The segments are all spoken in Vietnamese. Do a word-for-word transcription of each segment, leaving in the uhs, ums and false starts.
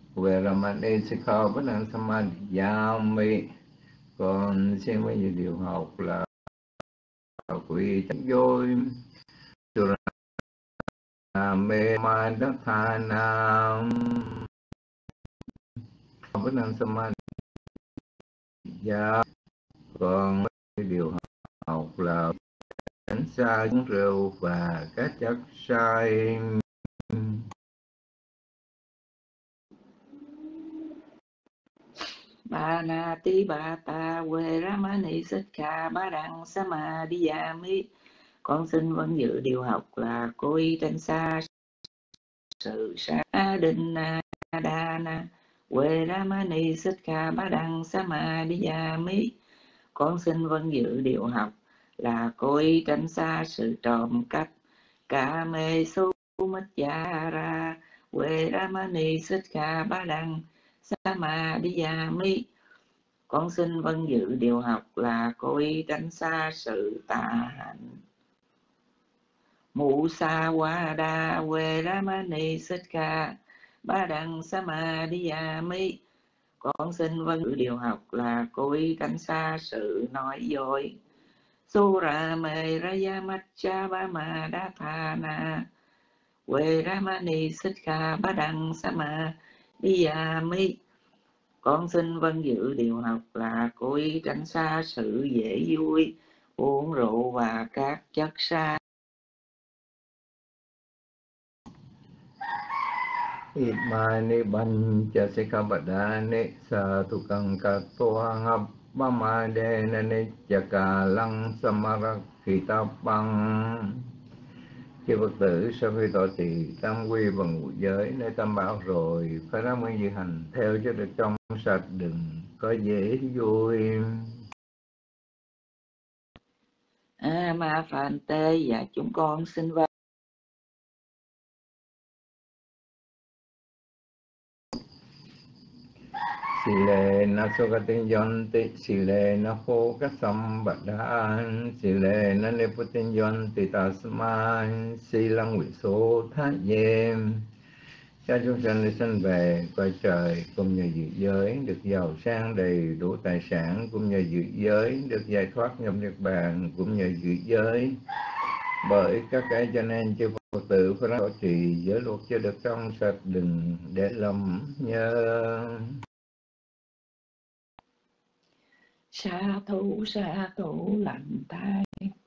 Veramani Sikkhapadang Samadhiyami. Con xin với những điều học là quy tắc vui mê ma đắc tha nam với năng samadhi. Còn điều học là tránh xa uống rượu và các chất sai. Ba na ti ba ta quê ramani sikha ba đăng samadhiyami. Con xin vâng dự điều học là cô y tránh xa sự sa định na đa na quê ramani sikha ba đăng samadhiyami. Con xin vâng dự điều học là cô y tránh xa sự trộm cắp cả mê su mít gia ra quê ramani sikha ba đăng samadhiyami. Con xin vâng dự điều học là cô y tránh xa sự tà hạnh mụ sa wa đa quê ramani sikha ba đăng samadhiyami. Con xin vâng dự điều học là cô y tránh xa sự nói dối sura me raya macha ba ma đa tha na quê ramani sikha ba đăng samadhiyami. Con xin vâng dự điều học là cô y tránh xa sự dễ vui uống rượu và các chất sai. Imani bancha sikkhapadane satukang katohang abbamadena nityakalang samarakkhitapang. Chư Phật tử, sau khi tọa trì tam quy và ngũ giới nơi tam bảo rồi, phải ráng nguyện dự hành theo cho được trong sạch, đừng có dễ vui. A ma phàn tê, và chúng con xin vâng. Silena Sugatinyanti, Silena Phokasam Badahan, Silena Neputinyanti Tasman, Silang Viso Thát Dêm. Cha chúng sanh đi sanh về cõi trời, cũng nhờ dự giới được giàu sang đầy đủ tài sản, cũng nhờ dự giới được giải thoát nhập niết bàn, cũng nhờ dự giới. Bởi các cái cho nên chư Phật tử phải ráng trì giới luật cho được trong sạch, đừng để lầm nhớ. Sa thủ sa thủ lành thai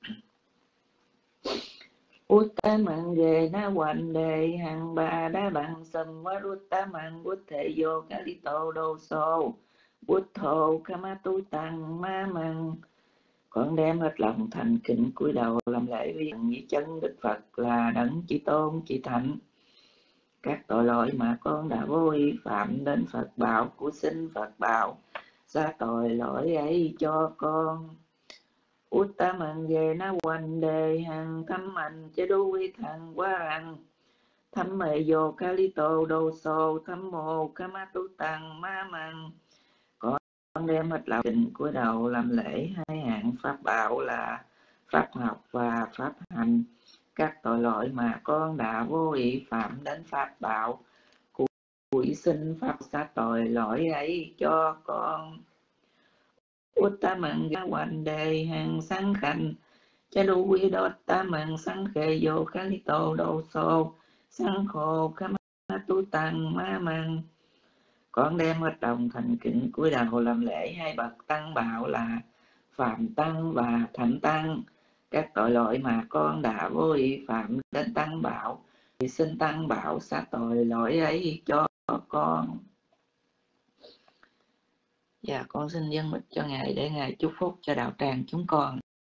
Uttaman ghê na hoành đề hằng bà đá bằng sầm quá Uttaman bút thể vô cá lý tô đô sô bút thô kama tu tăng ma măng. Con đem hết lòng thành kính cúi đầu làm lễ với với chân Đức Phật là đấng chí tôn chí thánh. Các tội lỗi mà con đã vô ý phạm đến Phật bảo của xin Phật bảo xa tội lỗi ấy cho con. Uttaman ghê na hoành đề hằng thâm mạnh chế đu vi thằng quá răng thâm mệ vô ca lý tô đô sô thâm mô kama tu tăng ma măng. Con đem hết lòng kính cúi đầu làm lễ hai hạng pháp bảo là pháp học và pháp hành. Các tội lỗi mà con đã vô ý phạm đến pháp bảo cúi xin pháp xa tội lỗi ấy cho con. Uttaman ghê hoành đề hằng sang khanh cha đu quy đốt tam mạng sang khề vô cá lý tô đô sô sang khô kama tu tăng ma măng. Con đem hết đồng thành kính cúi đầu làm lễ hai bậc tăng bảo là phạm tăng và thánh tăng. Các tội lỗi mà con đã vô ý phạm đến tăng bảo thì xin tăng bảo xá tội lỗi ấy cho con. Dạ con xin dâng mít cho Ngài để Ngài chúc phúc cho đạo tràng chúng con.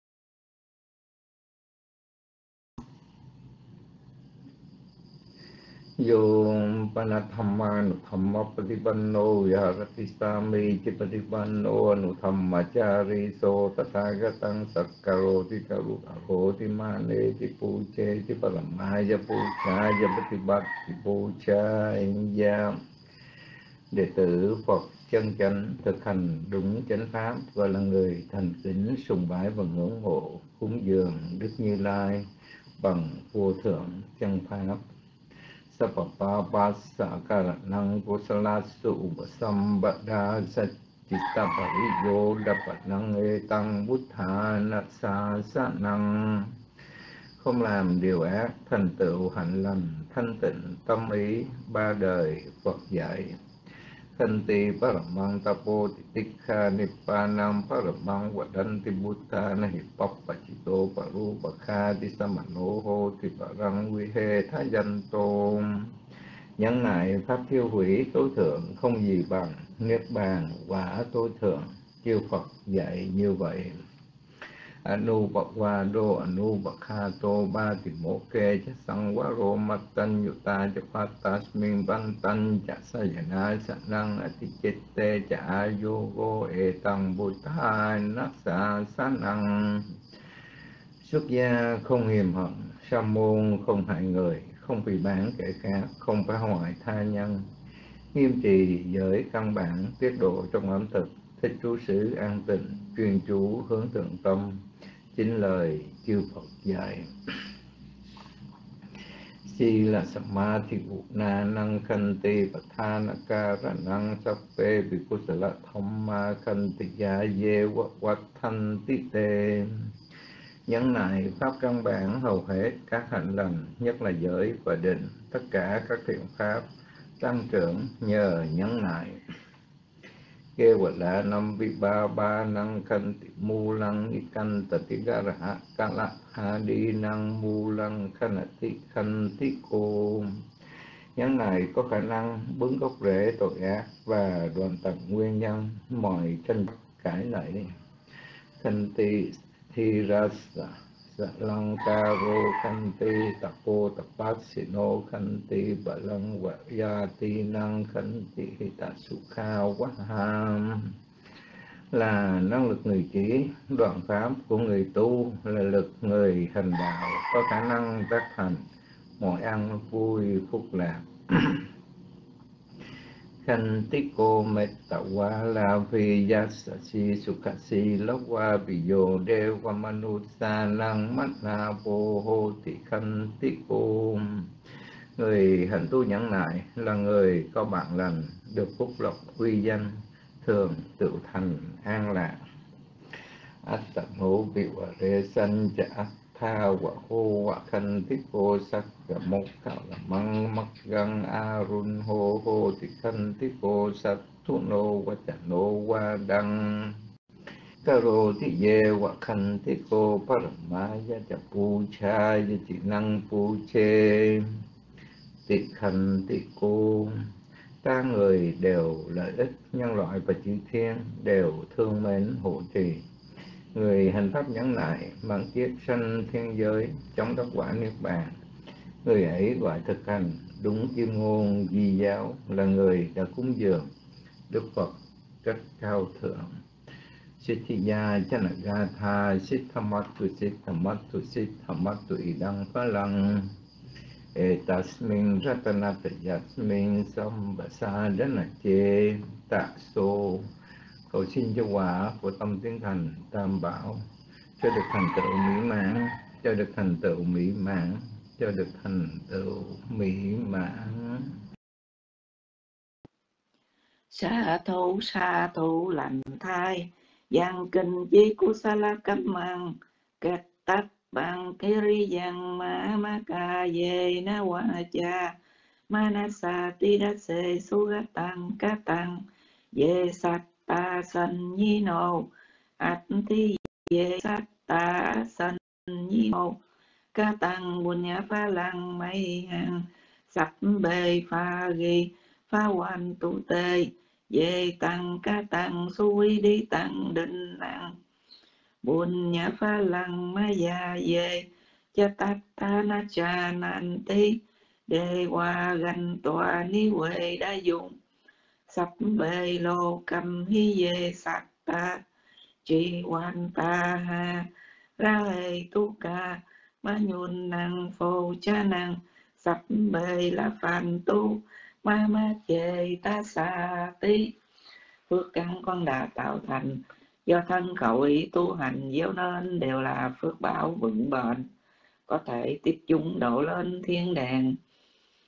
Yung panathamma nuthamma patipanno yaharati sami chipatipanno nuthammachari so tathagatang sakkaroti karu ahoti mane ti puche ti paramaya puchaya patibatti puchaya. Đệ tử Phật chân chánh thực hành đúng chánh pháp và là người thành kính sùng bái và ngưỡng mộ cúng dường Đức Như Lai bằng vô thượng chân pháp. Sapapapasa karanang kusalasu upasambada sacitta pariyo dapat năng etang buddha sa sa năng. Không làm điều ác, thành tựu hạnh lành, thanh tịnh tâm ý, ba đời Phật dạy. Khanti paramang tapo titikha nippanam paramang vadanti buddha nahi pappachito parupakha tisamano hoti parang vihe thayanto. Nhân này pháp thiêu hủy tối thượng không gì bằng, niết bàn quả tối thượng, chư Phật dạy như vậy. Anu Bhagwa Do Anu Bhakhato Ba Ti Mô Kê Cha Sang Quá Rô Mát Tân Yutta Cha Phát Tasmin Văn Tân Cha Sayana Sa Năng Ati Chitte Cha Ayogo E Tăng Bồ Tát Nát Sa Sa Năng. Xuất gia không hiềm hận, sa môn không hại người, không phỉ báng kẻ khác, không phá hoại tha nhân, nghiêm trì giới căn bản, tiết độ trong ẩm thực, thích trú xứ an tịnh, chuyên chú hướng thượng tâm, chính lời chư Phật dạy. Si là samadhi na năng khanti patthana karanang sappe vikusala thamma khanti ya ye vattanti te. Nhẫn nại pháp căn bản hầu hết các hạnh lành, nhất là giới và định, tất cả các thiện pháp tăng trưởng nhờ nhẫn nại. Kê vật lạ năm vi ba ba năng khanh mu lăng y canh tà tí gà rạ ca lạ hà đi năng mu lăng khanh tí khanh tí cô. Nhẫn này có khả năng bứng gốc rễ tội ác và đoạn tận nguyên nhân mọi tranh cãi lại. Khanh tí thi rasa sa lăng ca rô khanh tí tapo tapat sino khanh tí bà lăng và ya tí năng khanh tí hita sukha quá ham. Là năng lực người trí, đoạn pháp của người tu là lực người hành đạo, có khả năng tác thành mọi ăn vui phúc lạc. Khanh tí cô mê tạo quá la phi giá sa si sukha si lốc qua bì dồ đê qua manu sa năng mắt na vô hô thị khanh tí cô. Người hạnh tu nhẫn nại là người có bạn lành, được phúc lộc uy danh, thường tự thành an lạc. Atta ngũ vị và rê sanh cha tha và hô và khanh tí cô sắc và mốc khảo là măng mắc găng a run hô hô thì khanh tí cô sắc thu nô và chả nô qua đăng. Cà rô tí dê và khanh tí cô parama ya cha pu cha ya chỉ năng pu chê. Tị khanh tí cô. Ta người đều lợi ích, nhân loại và chư thiên đều thương mến hộ trì. Người hành pháp nhẫn nại mang kiếp sanh thiên giới, chống đắc quả niết bàn. Người ấy gọi thực hành đúng chuyên ngôn di giáo, là người đã cúng dường Đức Phật rất cao thượng. Siddhiya Chanagatha Siddhamatu Siddhamatu Siddhamatu Idang Phalang Etasmin Ratanata Yasmin Sambasadana Che Tạ Sô. Cầu xin cho quả của tâm tiến thành Tam Bảo cho được thành tựu mỹ mãn, cho được thành tựu mỹ mãn, cho được thành tựu mỹ mãn. Sa thủ sa thủ lành thai, giang kinh chi kusala cấp mang, kết tắc bằng kiri giang ma ma ca ye na wa cha, manasa tidase sugatang katang, ye sát ta sanh nhi nô, át thi ye sát ta sanh nhi nô, ca tăng bunya pha lăng mây hàng, sắp bề pha ghi, pha hoàn tu tê, ye tăng ca tăng suy đi tăng định năng, bunya pha lăng ma ya ye, cha tát ta na cha nan ti, đề hoa ganh tòa ni huệ đa dụng. Sắp bề lô cầm hi ye sát ta, chỉ hoàn ta ha, ra hề tu ca, ma nhun năng phô cha năng, sắp bề là phàn tu, ma ma chê ta xa tí. Phước căn con đã tạo thành, do thân khẩu ý tu hành gieo nên đều là phước báo vững bền, có thể tiếp chúng đổ lên thiên đàng.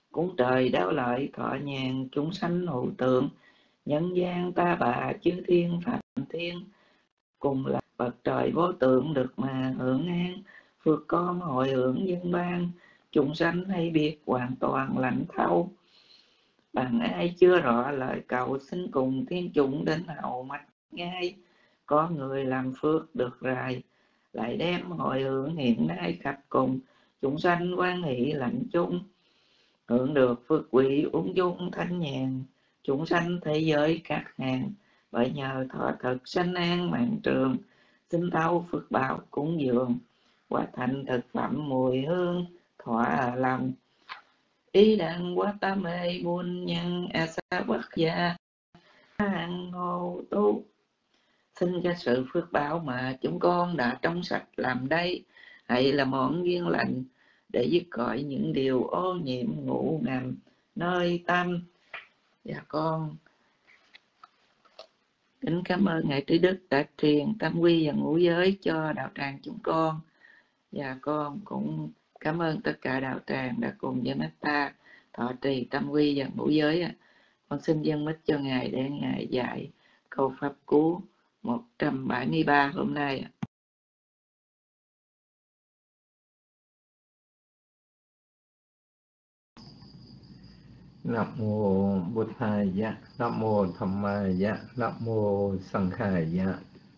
cúng trời đáo lợi thọ nhàn chúng sanh hữu tượng, nhân gian ta bà chư thiên phạm thiên, cùng là bậc trời vô tượng được mà hưởng an. Phước con hồi hưởng dân ban, chúng sanh hay biết hoàn toàn lãnh thâu. Bằng ai chưa rõ lời cầu, xin cùng thiên chúng đến hậu mạch ngay. Có người làm phước được rài, lại đem hồi hưởng hiện nay khắp cùng, chúng sanh quan hỷ lãnh chung. Hưởng được phước quý ung dung thanh nhàn, chúng sanh thế giới các hàng, bởi nhờ thọ thực sanh an mạng trường, xin thâu phước báo cúng dường, quá thành thực phẩm mùi hương thỏa lòng. Ý đặng quá tam mê buôn nhân a sa bất gia hằng hồ tu. Xin cho sự phước báo mà chúng con đã trong sạch làm đây, hãy là món duyên lành để dứt khỏi những điều ô nhiễm ngủ ngầm nơi tâm. Dạ con kính cảm ơn Ngài Trí Đức đã truyền tam quy và ngũ giới cho đạo tràng chúng con. Và con cũng cảm ơn tất cả đạo tràng đã cùng với Metta thọ trì tam quy và ngũ giới. Con xin dâng mít cho Ngài để Ngài dạy câu pháp cú một trăm bảy mươi ba hôm nay. Nam mô Bụt Thaya, Nam mô Dhammaya, Nam mô Sanghaya.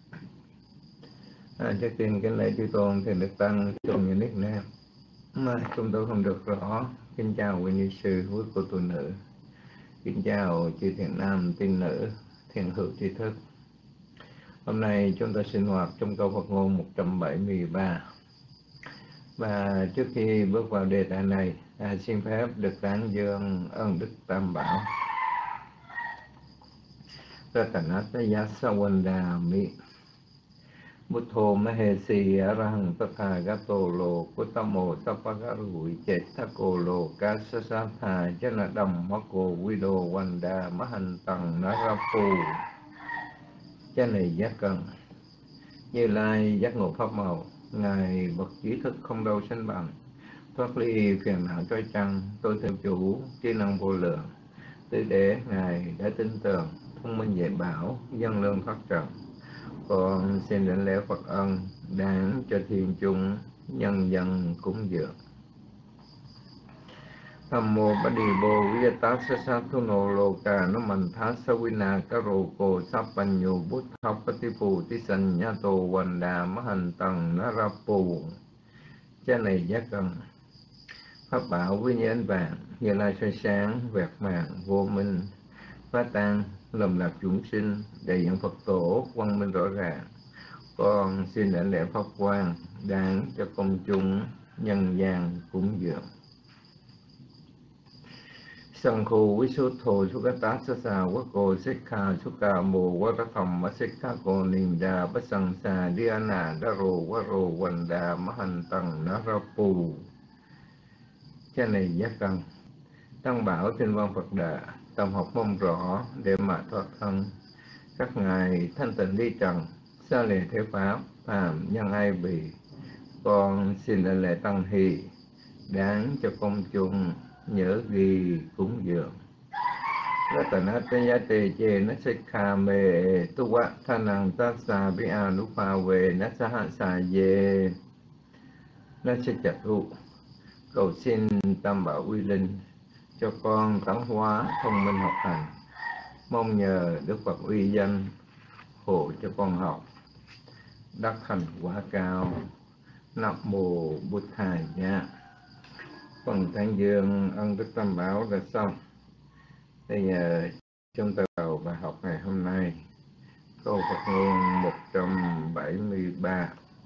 À, trước tiên kính lễ chư tôn thì được tăng trong những nick nam mà chúng tôi không được rõ. Kính chào quý ni sư, quý cô tu nữ, kính chào chư thiện nam tín nữ, thiện hữu tri thức. Hôm nay chúng ta sinh hoạt trong câu Phật ngôn một trăm bảy mươi ba. Và trước khi bước vào đề tài này, à, xin phép được tán dương ơn Đức Tam Bảo. Ratanataya Sawandami Buddho Mahesi Arahang Tathagato Lo Kuttamo Sappagaru Chetthako Lo Kasasatha Jana Dhammako Vido Wanda Mahantang Narapu. Cha này giác cần Như Lai giác ngộ pháp màu, Ngài bậc trí thức không đâu sanh bằng, thoát ly phiền não trói chăng, tôi theo chủ trí năng vô lượng. Tứ đế Ngài đã tin tưởng, thông minh dạy bảo, dân lương thoát trần. Con xin đảnh lễ Phật ân đáng cho thiên chúng nhân dân cúng dường. Tham mô Bá Đi Bồ Viyata Sasathuno Loka Namantha Savina Karoko Sappanyo Buddha Patipu Tisanyato Wanda Mahantang Narapu. Cha này giác cần pháp bảo với như ánh vàng, Như Lai soi sáng vẹt màng vô minh, phá tan lầm lạc chúng sinh, đại diện Phật tổ quang minh rõ ràng. Con xin đảnh lễ pháp quang đáng cho công chúng nhân gian cúng dường. Sankho Visuddho Sukata Sasa Wako Sikha Sukha Mô Varatham Sikha Ko Ninda Basangsa Dhyana Daro Varo Wanda Mahantang Narapu. Cha này giác cần tăng bảo trên văn Phật Đà, tâm học mong rõ để mà thoát thân. Các ngài thanh tịnh đi trần, xa lìa thế pháp, phàm nhân ai bì. Con xin đảnh lễ tăng hỷ đáng cho công chúng nhớ ghi cúng dường. Ratanatayate che nasikha me tuwa thanang tassa bi anupa về nasahasa ye nasichathu. Cầu xin Tam Bảo Uy Linh cho con tấn hóa thông minh học hành, mong nhờ Đức Phật uy danh hộ cho con học đắc thành quả cao. Nam mô Bụt Thaya. Phần tán dương ân Đức Tam Bảo đã xong. Bây giờ chúng ta vào bài học ngày hôm nay, câu Phật ngôn một trăm bảy mươi ba.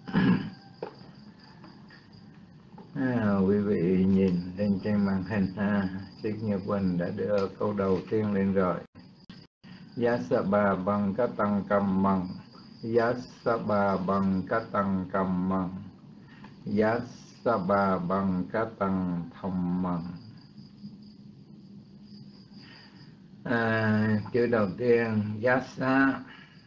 À, quý vị nhìn lên trên màn hình ha, Sư Nhật Quỳnh đã đưa câu đầu tiên lên rồi. Giá sa bà bằng cá tăng cầm măng, giá sa bà bằng cá tăng cầm măng, giá sa bà bằng cá tăng thầm măng. À, chữ đầu tiên giá sa.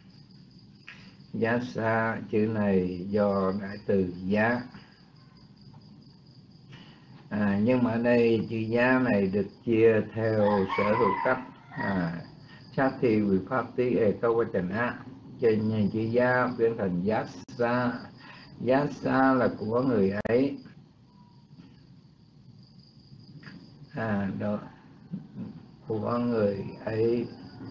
Giá sa chữ này do đại từ giá. À, nhưng mà ở đây chữ giá này được chia theo sở hữu cách. À, Chati Vipatti Ekavachana, trên chữ giá biến thành Yassa. Yassa là của người ấy. À, đó, của người ấy.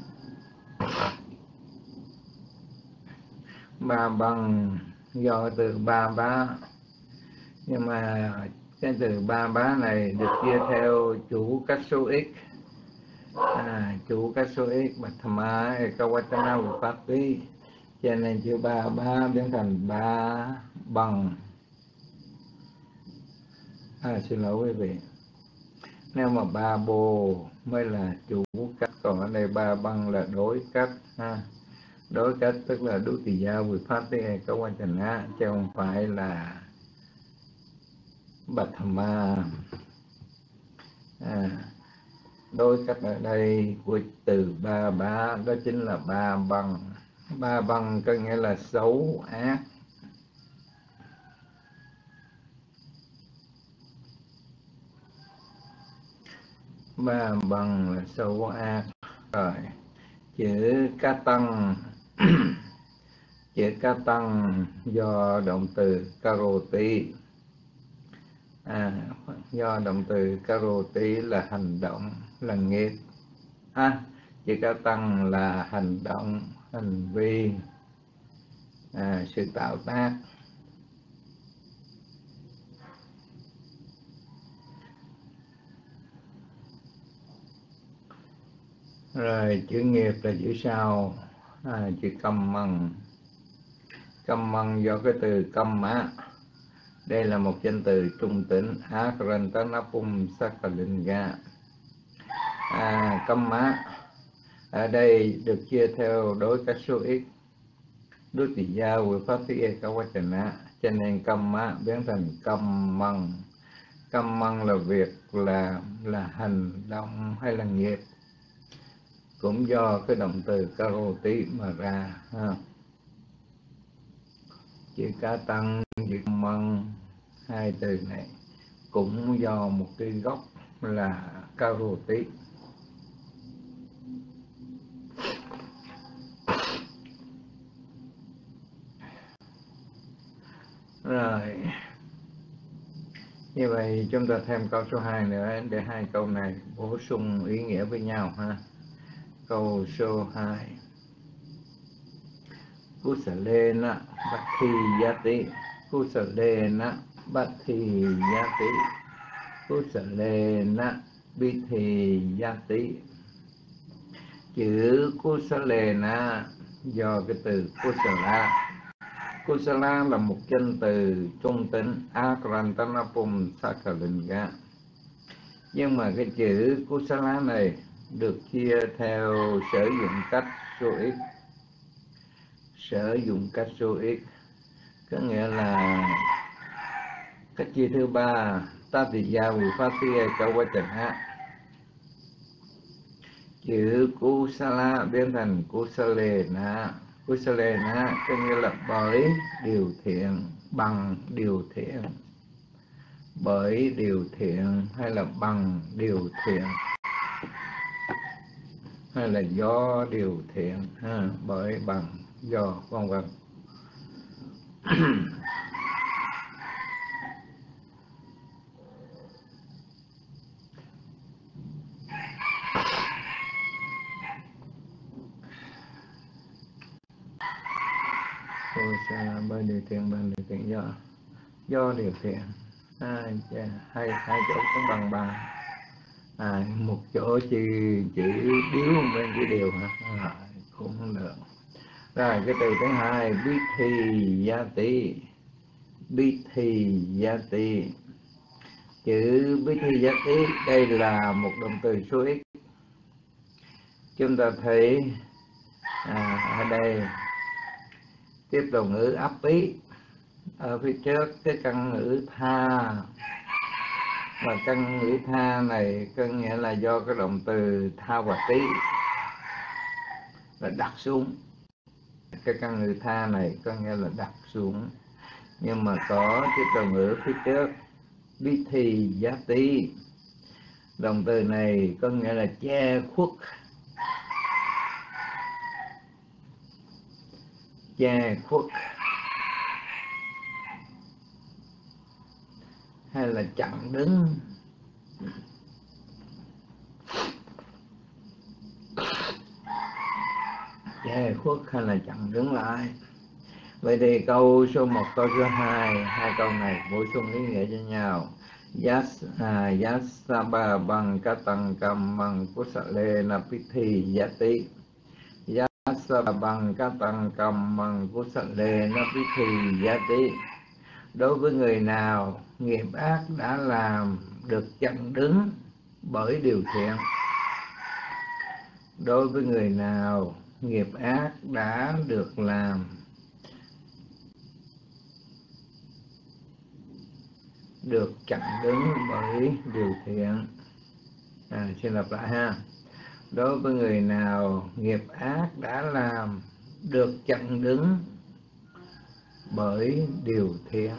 Ba bằng do từ ba bá, nhưng mà cái từ ba bá này được chia theo chủ cách số x. À, chủ cách số x Bhattama Ekavachana Vipatti, cho nên chữ ba bá biến thành ba bằng. À, xin lỗi quý vị, nếu mà ba bồ mới là chủ cách, còn ở đây ba bằng là đối cách ha. Đối cách tức là đối tỳ gia Vipatti Ekavachana, chứ không phải là Bhattama. À, đối cách ở đây của từ ba bá đó chính là ba bằng. Ba bằng có nghĩa là xấu ác. Ba bằng là xấu ác. Rồi chữ cá tăng chữ cá tăng do động từ karoti. À, do động từ karoti là hành động, là nghiệp. À, chữ cá tăng là hành động, hành vi, à, sự tạo tác. Rồi chữ nghiệp là chữ sau. À, chữ căm măng. Căm măng do cái từ căm á. Đây là một danh từ trung tính. Akarantanapum Sakalinga. À, căm á ở đây được chia theo đối cách số x. Đối tỷ gia Vipatti Ekavachana, cho nên căm á biến thành căm măng. Căm măng là việc làm, là hành động hay là nghiệp, cũng do cái động từ karoti mà ra ha. Chữ cá tăng, chữ măng, hai từ này cũng do một cái gốc là karoti. Rồi như vậy chúng ta thêm câu số hai nữa để hai câu này bổ sung ý nghĩa với nhau ha. Câu số hai: Kusalena Bhattiyati. Kusalena Bhattiyati. Kusalena Bhattiyati. Chữ Kusalena do cái từ Kusala. Kusala là một danh từ trung tính. Akarantanapum Sakalinga. Nhưng mà cái chữ Kusala này được chia theo sử dụng cách số x. Sử dụng cách số x có nghĩa là cách chia thứ ba. Tatija Vipatti Ekavachana. Chữ Kusala biến thành Kusalena. Kusalena có nghĩa là bởi điều thiện, bằng điều thiện, bởi điều thiện hay là bằng điều thiện hay là do điều thiện ha, bởi, bằng, do, vân vân. Bởi điều thiện, bằng điều thiện, do do điều thiện. À, hai hai chỗ cũng bằng bằng. À, một chỗ chỉ chỉ điếu bên cái điều hả? À, cũng không được. Rồi cái từ thứ hai, Bithiyati. Bithiyati. Chữ Bithiyati đây là một động từ số x. Chúng ta thấy à, ở đây tiếp tục ngữ áp ý ở phía trước cái căn ngữ tha, và căn ngữ tha này có nghĩa là do cái động từ tha và tí là đặt xuống. Cái căn ngữ tha này có nghĩa là đặt xuống, nhưng mà có tiếp tục ngữ phía trước Vithi Yati. Động từ này có nghĩa là che khuất, che khuất hay là chặn đứng. Che khuất hay là chặn đứng lại. Vậy thì câu số một, câu số hai, hai câu này bổ sung ý nghĩa cho nhau. Yas à Yasaba bằng Katang Kam bằng Kusale Napithi Yati. Yasaba bằng Katang Kam bằng Kusale Napithi Yati. Đối với người nào nghiệp ác đã làm được chặn đứng bởi điều thiện. Đối với người nào nghiệp ác đã được làm được chặn đứng bởi điều thiện. À, xin lặp lại ha. Đối với người nào nghiệp ác đã làm được chặn đứng bởi điều thiện.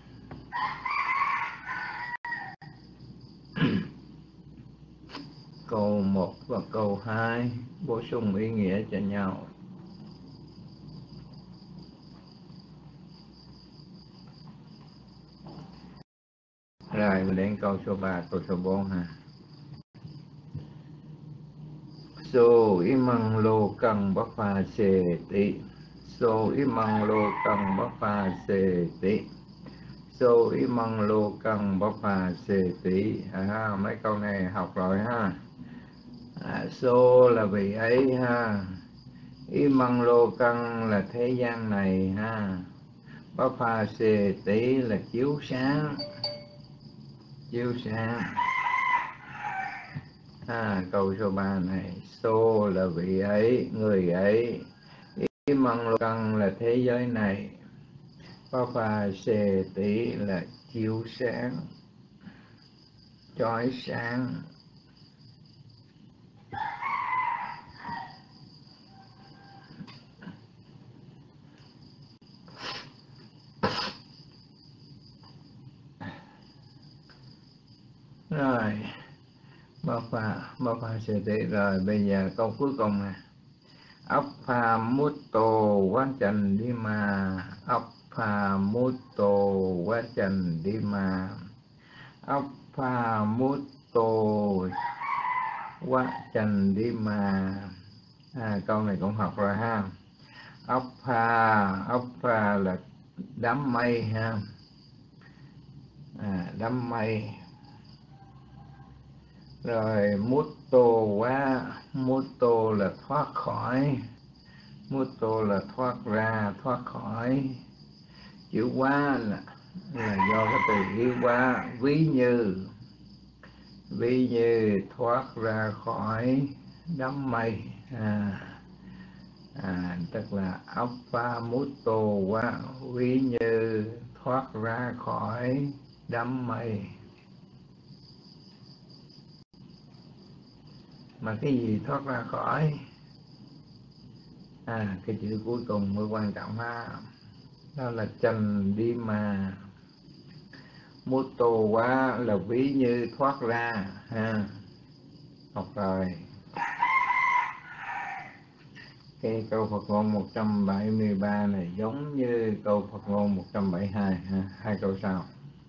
Câu một và câu hai bổ sung ý nghĩa cho nhau. Rồi mình đến câu số ba, câu số bốn ha. So imang lo kang bapa se ti. So imang lo kang bapa se ti. So imang lo kang bapa se ti. À, mấy câu này học rồi ha. À, so là vị ấy ha. Imang lo kang là thế gian này ha. Bapa se ti là chiếu sáng, chiếu sáng. À, câu số ba này, so là vị ấy, người ấy. Imang lo kang là thế giới này. Papa se tỷ là chiếu sáng, chói sáng. Rồi, Papa, Papa se tỷ. Rồi bây giờ câu cuối cùng nè. Appa mutto vachandima. Appa mutto vachandima. Appa mutto vachandima. À, câu này cũng học rồi ha. Appa, Appa là đám mây ha. À, đám mây. Rồi mutto quá, mutto là thoát khỏi, mutto là thoát ra, thoát khỏi. Chữ quá là, là do cái từ ý quá, ví như, ví như thoát ra khỏi đám mây. À, à, tức là appa mutto quá, ví như thoát ra khỏi đám mây. Mà cái gì thoát ra khỏi? À, cái chữ cuối cùng mới quan trọng ha. Đó là chành đi mà. Mutto quá là ví như thoát ra ha. Học rồi. Cái câu Phật ngôn một trăm bảy mươi ba này giống như câu Phật ngôn một trăm bảy mươi hai ha. Hai câu sau.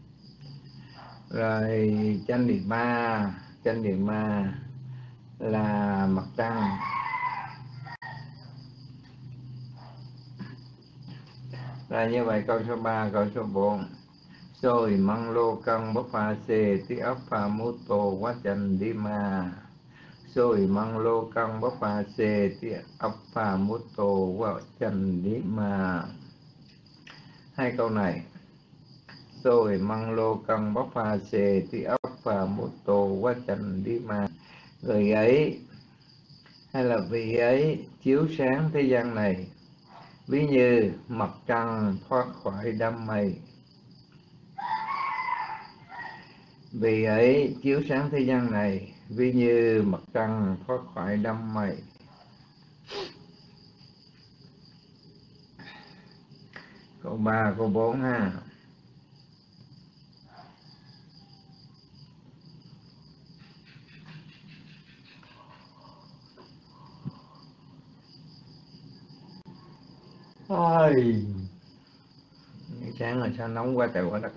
Rồi chanh điện ma, chanh điện ma là mặt trăng. Là như vậy câu số ba, câu số bốn. Soi mang lô căng bắp pha xê tí ấp pha mô tô quá chanh đi ma. Soi mang lô căng bắp pha xê tí ấp pha mô tô quá chanh đi ma. Hai câu này. Soi mang lô căng bắp pha xê tí ấp pha mô tô quá chanh đi ma. Người ấy hay là vị ấy chiếu sáng thế gian này, ví như mặt trăng thoát khỏi đám mây. Vì ấy chiếu sáng thế gian này, ví như mặt trăng thoát khỏi đám mây. Câu ba, câu bốn ha. Ôi, sáng là sao nóng quá trời quá đất.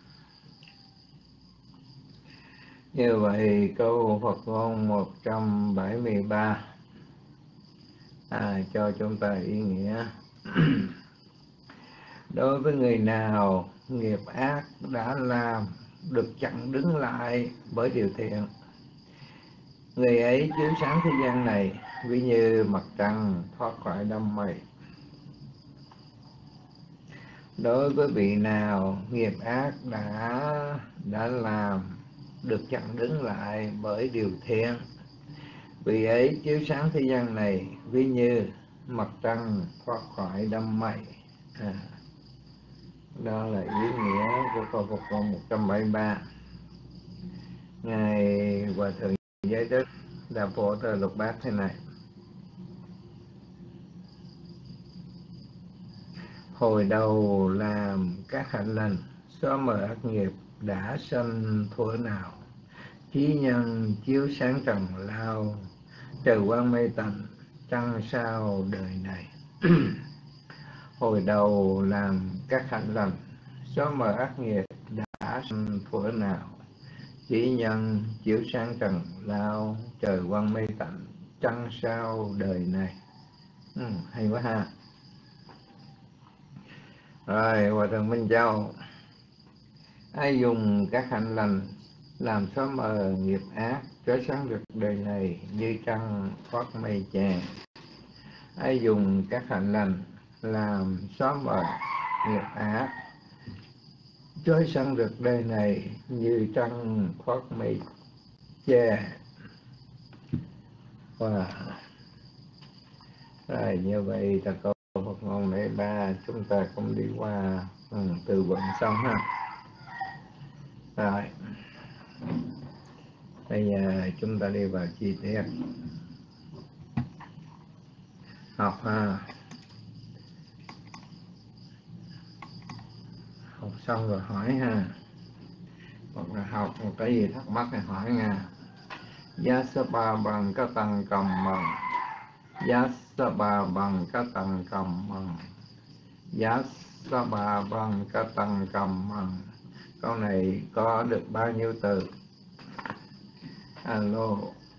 Như vậy câu Phật ngôn một trăm bảy mươi ba à, cho chúng ta ý nghĩa. Đối với người nào nghiệp ác đã làm được chặn đứng lại bởi điều thiện, người ấy chiếu sáng thế gian này ví như mặt trăng thoát khỏi đám mây. Đối với vị nào nghiệp ác đã đã làm được chặn đứng lại bởi điều thiện, vị ấy chiếu sáng thế gian này ví như mặt trăng thoát khỏi đám mây. À, đó là ý nghĩa của câu Phật ngôn một trăm bảy mươi ba. Ngài Hòa Thượng Giới Đức đã phổ tờ lục bát thế này: hồi đầu làm các hạnh lành, xóa mờ ác nghiệp đã sanh thuở nào, chí nhân chiếu sáng trần lao, trời quang mây tạnh trăng sao đời này. Hồi đầu làm các hạnh lành, xóa mờ ác nghiệp đã sanh thuở nào, chí nhân chiếu sáng trần lao, trời quang mây tạnh trăng sao đời này. Ừ, hay quá ha. Rồi, Hòa Thượng Minh Châu: ai dùng các hạnh lành làm xóa mờ nghiệp ác, chói sáng được đời này như trăng thoát mây che. Ai dùng các hạnh lành làm xóa mờ nghiệp ác, chói sáng được đời này như trăng thoát mây che. Wow. Rồi, như vậy là câu Phật ngôn lễ ba chúng ta cũng đi qua ừ, từ vựng xong ha. Rồi, bây giờ chúng ta đi vào chi tiết học ha. Học xong rồi hỏi ha, hoặc là học một cái gì thắc mắc thì hỏi nha. Giá sa ba bằng các tăng cầm bằng, giá sa ba bằng các tăng cầm bằng, giá sa ba bằng các tăng cầm bằng. Câu này có được bao nhiêu từ? Alo.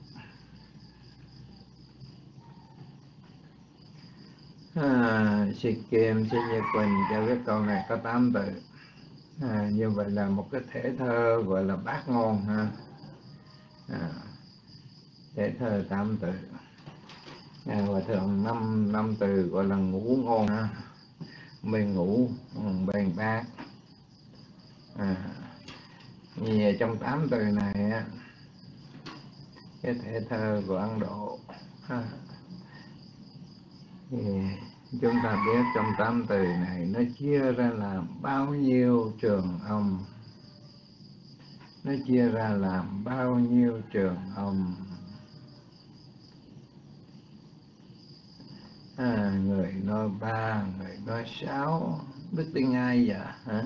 À, Sĩ Kim, Sĩ Nhật Quỳnh cho biết câu này có tám từ. À, như vậy là một cái thể thơ gọi là bát ngôn ha. À, thể thơ tám từ. À, Hòa Thượng năm năm từ gọi là ngũ ngôn ha. Bên ngũ, bên bát. À, vì trong tám từ này á, cái thể thơ của Ấn Độ ha, thì chúng ta biết trong tám từ này nó chia ra làm bao nhiêu trường âm, nó chia ra làm bao nhiêu trường âm. À, người nói ba, người nói sáu, biết tiếng ai vậy hả?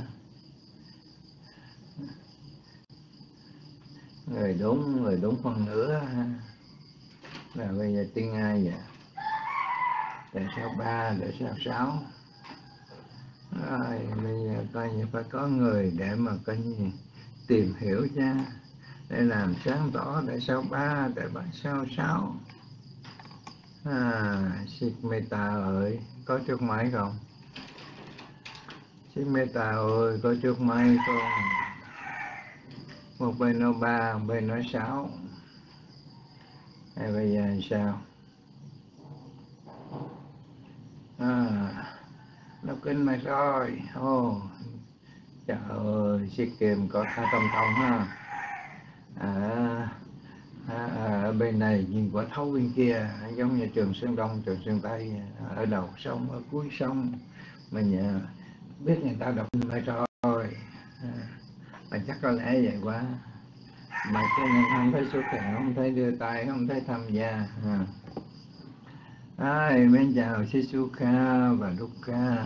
Người đúng, người đúng phần nữa ha. Là bây giờ tiếng ai vậy? Tại sao ba, tại sao sáu? Rồi, bây giờ coi như phải có người để mà coi như tìm hiểu cha, để làm sáng tỏ tại sao ba, tại sao sáu. À, Sikh Meta ơi, có chiếc máy không? Sikh Meta ơi, có chiếc máy không? Một bên nói ba, một bên nói sáu. Hay bây giờ làm sao? À, nó kinh mày rồi. Ô, oh, trời ơi, Sikh Kim có hai tâm thông ha. À, à, ở bên này nhìn quả thấu bên kia, giống như Trường Sơn Đông, Trường Sơn Tây, ở đầu sông, ở cuối sông. Mình biết người ta đọc mày rồi, à, mà chắc có lẽ vậy quá. Mà cho nên không thấy xuất hiện, không thấy đưa tay, không thấy tham gia. À. Ai, bên chào Shizuka và Dukkha.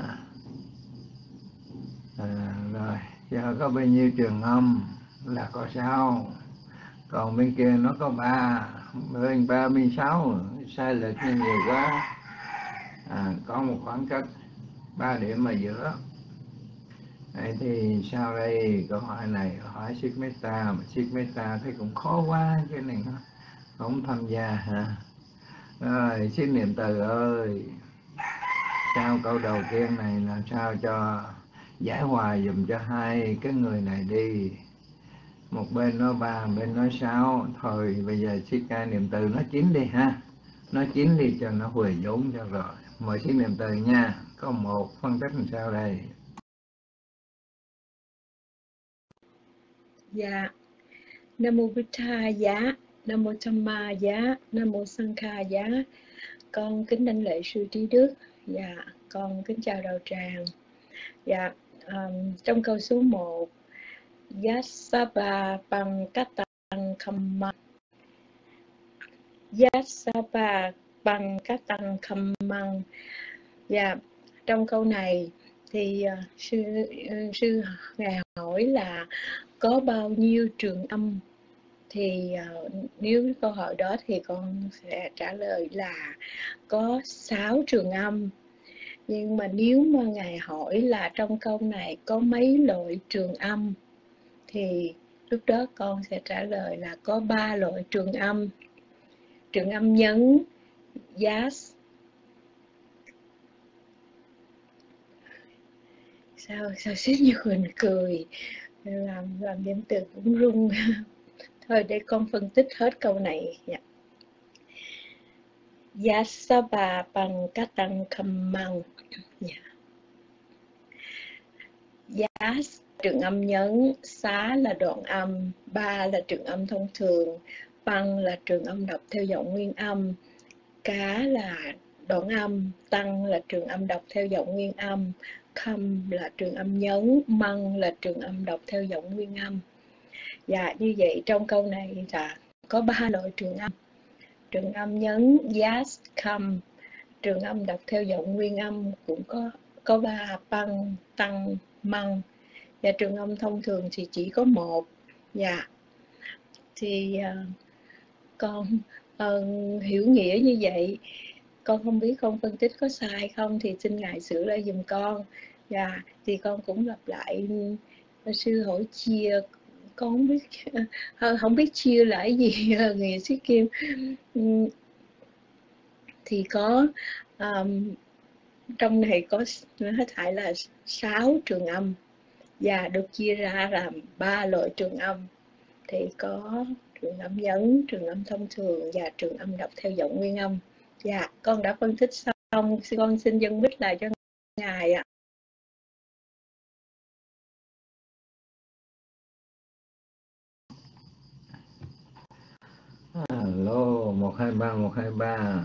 À, rồi, giờ có bao nhiêu trường âm là có sáu, còn bên kia nó có ba, bên ba, bên sáu, sai lệch như nhiều quá. À, có một khoảng cách ba điểm ở giữa. Đấy, thì sau đây câu hỏi này hỏi Siết Metta, mà Siết Metta thấy cũng khó quá, cái này không tham gia hả? Rồi Siết Niệm Từ ơi, sao câu đầu tiên này làm sao cho giải hòa dùm cho hai cái người này đi. Một bên nói ba, một bên nói sáu. Thôi bây giờ Siết ca Niệm Từ nói chín đi ha, nói chín đi cho nó huề vốn cho rồi. Mời Siết Niệm Từ nha. Có một phân tích làm sao đây? Dạ, Nam Mô Bích Tha Giá, Nam Mô Tham Ma Giá, Nam Mô Sang Kha Giá. Con kính đảnh lễ sư trí đức. Dạ, con kính chào đạo tràng. Dạ, um, trong câu số một, Yassaba bằng cách tăng khâm măng. Yassaba bằng cách tăng khâm măng. Dạ, trong câu này thì uh, sư uh, sư ngài hỏi là có bao nhiêu trường âm, thì uh, nếu câu hỏi đó thì con sẽ trả lời là có sáu trường âm. Nhưng mà nếu mà ngài hỏi là trong câu này có mấy loại trường âm, thì lúc đó con sẽ trả lời là có ba loại trường âm. Trường âm nhấn Yas. Sao sao xích như Quỳnh cười, làm làm Niệm Từ cũng run. Thôi để con phân tích hết câu này. Yeah. Yassaba bằng cách tăng khâm măng. Yeah. Yas trường âm nhấn, xá là đoạn âm, ba là trường âm thông thường, băng là trường âm đọc theo giọng nguyên âm, cá là đoạn âm, tăng là trường âm đọc theo giọng nguyên âm, khâm là trường âm nhấn, măng là trường âm đọc theo giọng nguyên âm. Dạ, như vậy trong câu này là có ba loại trường âm. Trường âm nhấn yas, khâm, trường âm đọc theo giọng nguyên âm cũng có có ba, băng, tăng, măng. Và trường âm thông thường thì chỉ có một. Dạ, thì uh, con uh, hiểu nghĩa như vậy. Con không biết con phân tích có sai không thì xin ngài sửa lại giùm con. Dạ, thì con cũng lặp lại sư hỏi chia. Con không biết không biết chia là cái gì. Người Sĩ Kim thì có um, trong này có hết thảy là sáu trường âm và được chia ra làm ba loại trường âm, thì có trường âm nhấn, trường âm thông thường và trường âm đọc theo giọng nguyên âm. Dạ, con đã phân tích xong, con xin dâng mic lại cho ngài ạ. Alo, một hai ba một hai ba.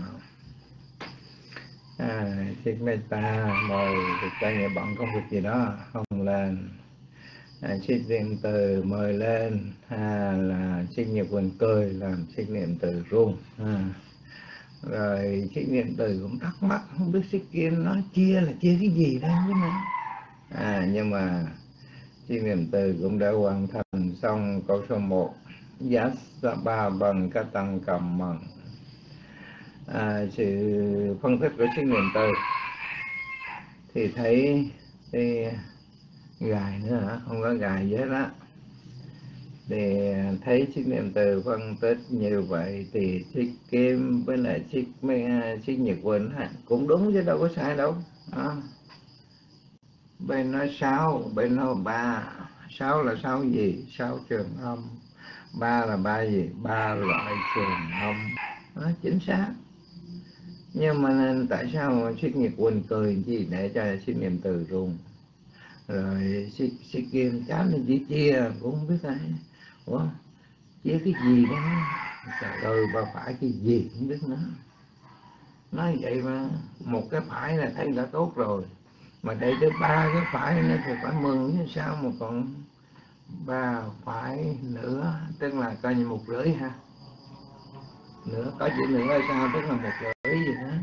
À, Siết Metta mời thực ra nhà bận công việc gì đó không lên. À, Siết Niệm Từ mời lên. À, là Siết Nhật Quỳnh cười làm Siết Niệm Từ run. À. Rồi Siết Niệm Từ cũng thắc mắc không biết Siết Kim nói chia là chia cái gì đây chứ mà. À, nhưng mà Siết Niệm Từ cũng đã hoàn thành xong câu số một. Yassaba bằng cách tăng cầm măng. À, sự phân tích của Siết Niệm Từ thì thấy cái gài nữa hả? Không có gài gì hết á. Thì thấy Siết Niệm Từ phân tích như vậy thì Siết Kim với lại Siết Siết Nhật Quỳnh cũng đúng chứ đâu có sai đâu. À, bên nói sáu, bên nói ba. Sáu là sáu gì? Sáu trường âm. Ba là ba gì? Ba loại trường âm. Đó, chính xác. Nhưng mà tại sao Siết Nhật Quỳnh cười gì để cho Siết Niệm Từ run? Rồi Siết Siết Kim chán nên chỉ chia cũng không biết ai. Ủa, chia cái gì đó? Trời ơi, bà phải cái gì không biết nữa. Nói vậy mà một cái phải là thấy đã tốt rồi, mà để tới ba cái phải nó thì phải mừng chứ sao mà còn ba phải nữa, tức là coi như một rưỡi ha. Nữa có chữ nữa hay sao, tức là một rưỡi gì đó.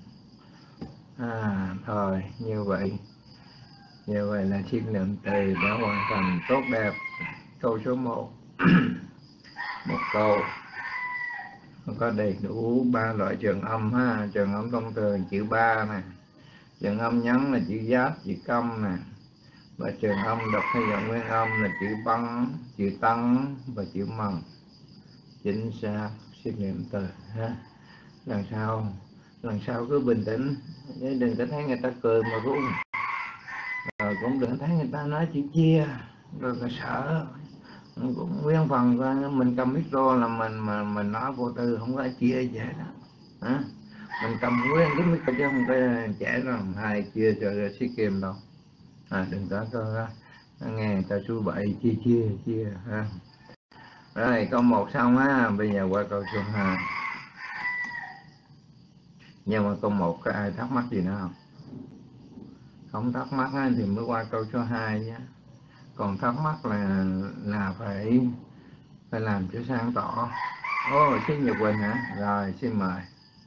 À thôi như vậy như vậy là Siết Niệm Từ đã hoàn thành tốt đẹp câu số một. Một câu có đầy đủ ba loại trường âm ha. Trường âm thông thường chữ ba này, Trường âm nhấn là chữ giáp, chữ câm nè. Và trường âm đọc theo giọng nguyên âm là chữ băng, chữ tăng và chữ mần. Chính xác, siết niệm từ ha. Lần sau, lần sau cứ bình tĩnh, đừng có thấy người ta cười mà run. Rồi cũng đừng thấy người ta nói chữ chia, rồi là sợ. Cũng nguyên phần mình cầm micro là mình mà mình nói vô tư, không có chia vậy đó. À, mình cầm nguyên cái micro chứ không có trẻ rồi hai chia cho sĩ kim đâu. À, đừng có có nghe người ta suy bậy chia chia chia ha. Rồi câu một xong á, bây giờ qua câu số hai. Nhưng mà câu một có ai thắc mắc gì nữa không? Không thắc mắc á, thì mới qua câu số hai nhé. Còn thắc mắc là là phải phải làm cho sáng tỏ. Ô, oh, xin Nhật Quỳnh hả? Rồi, xin mời.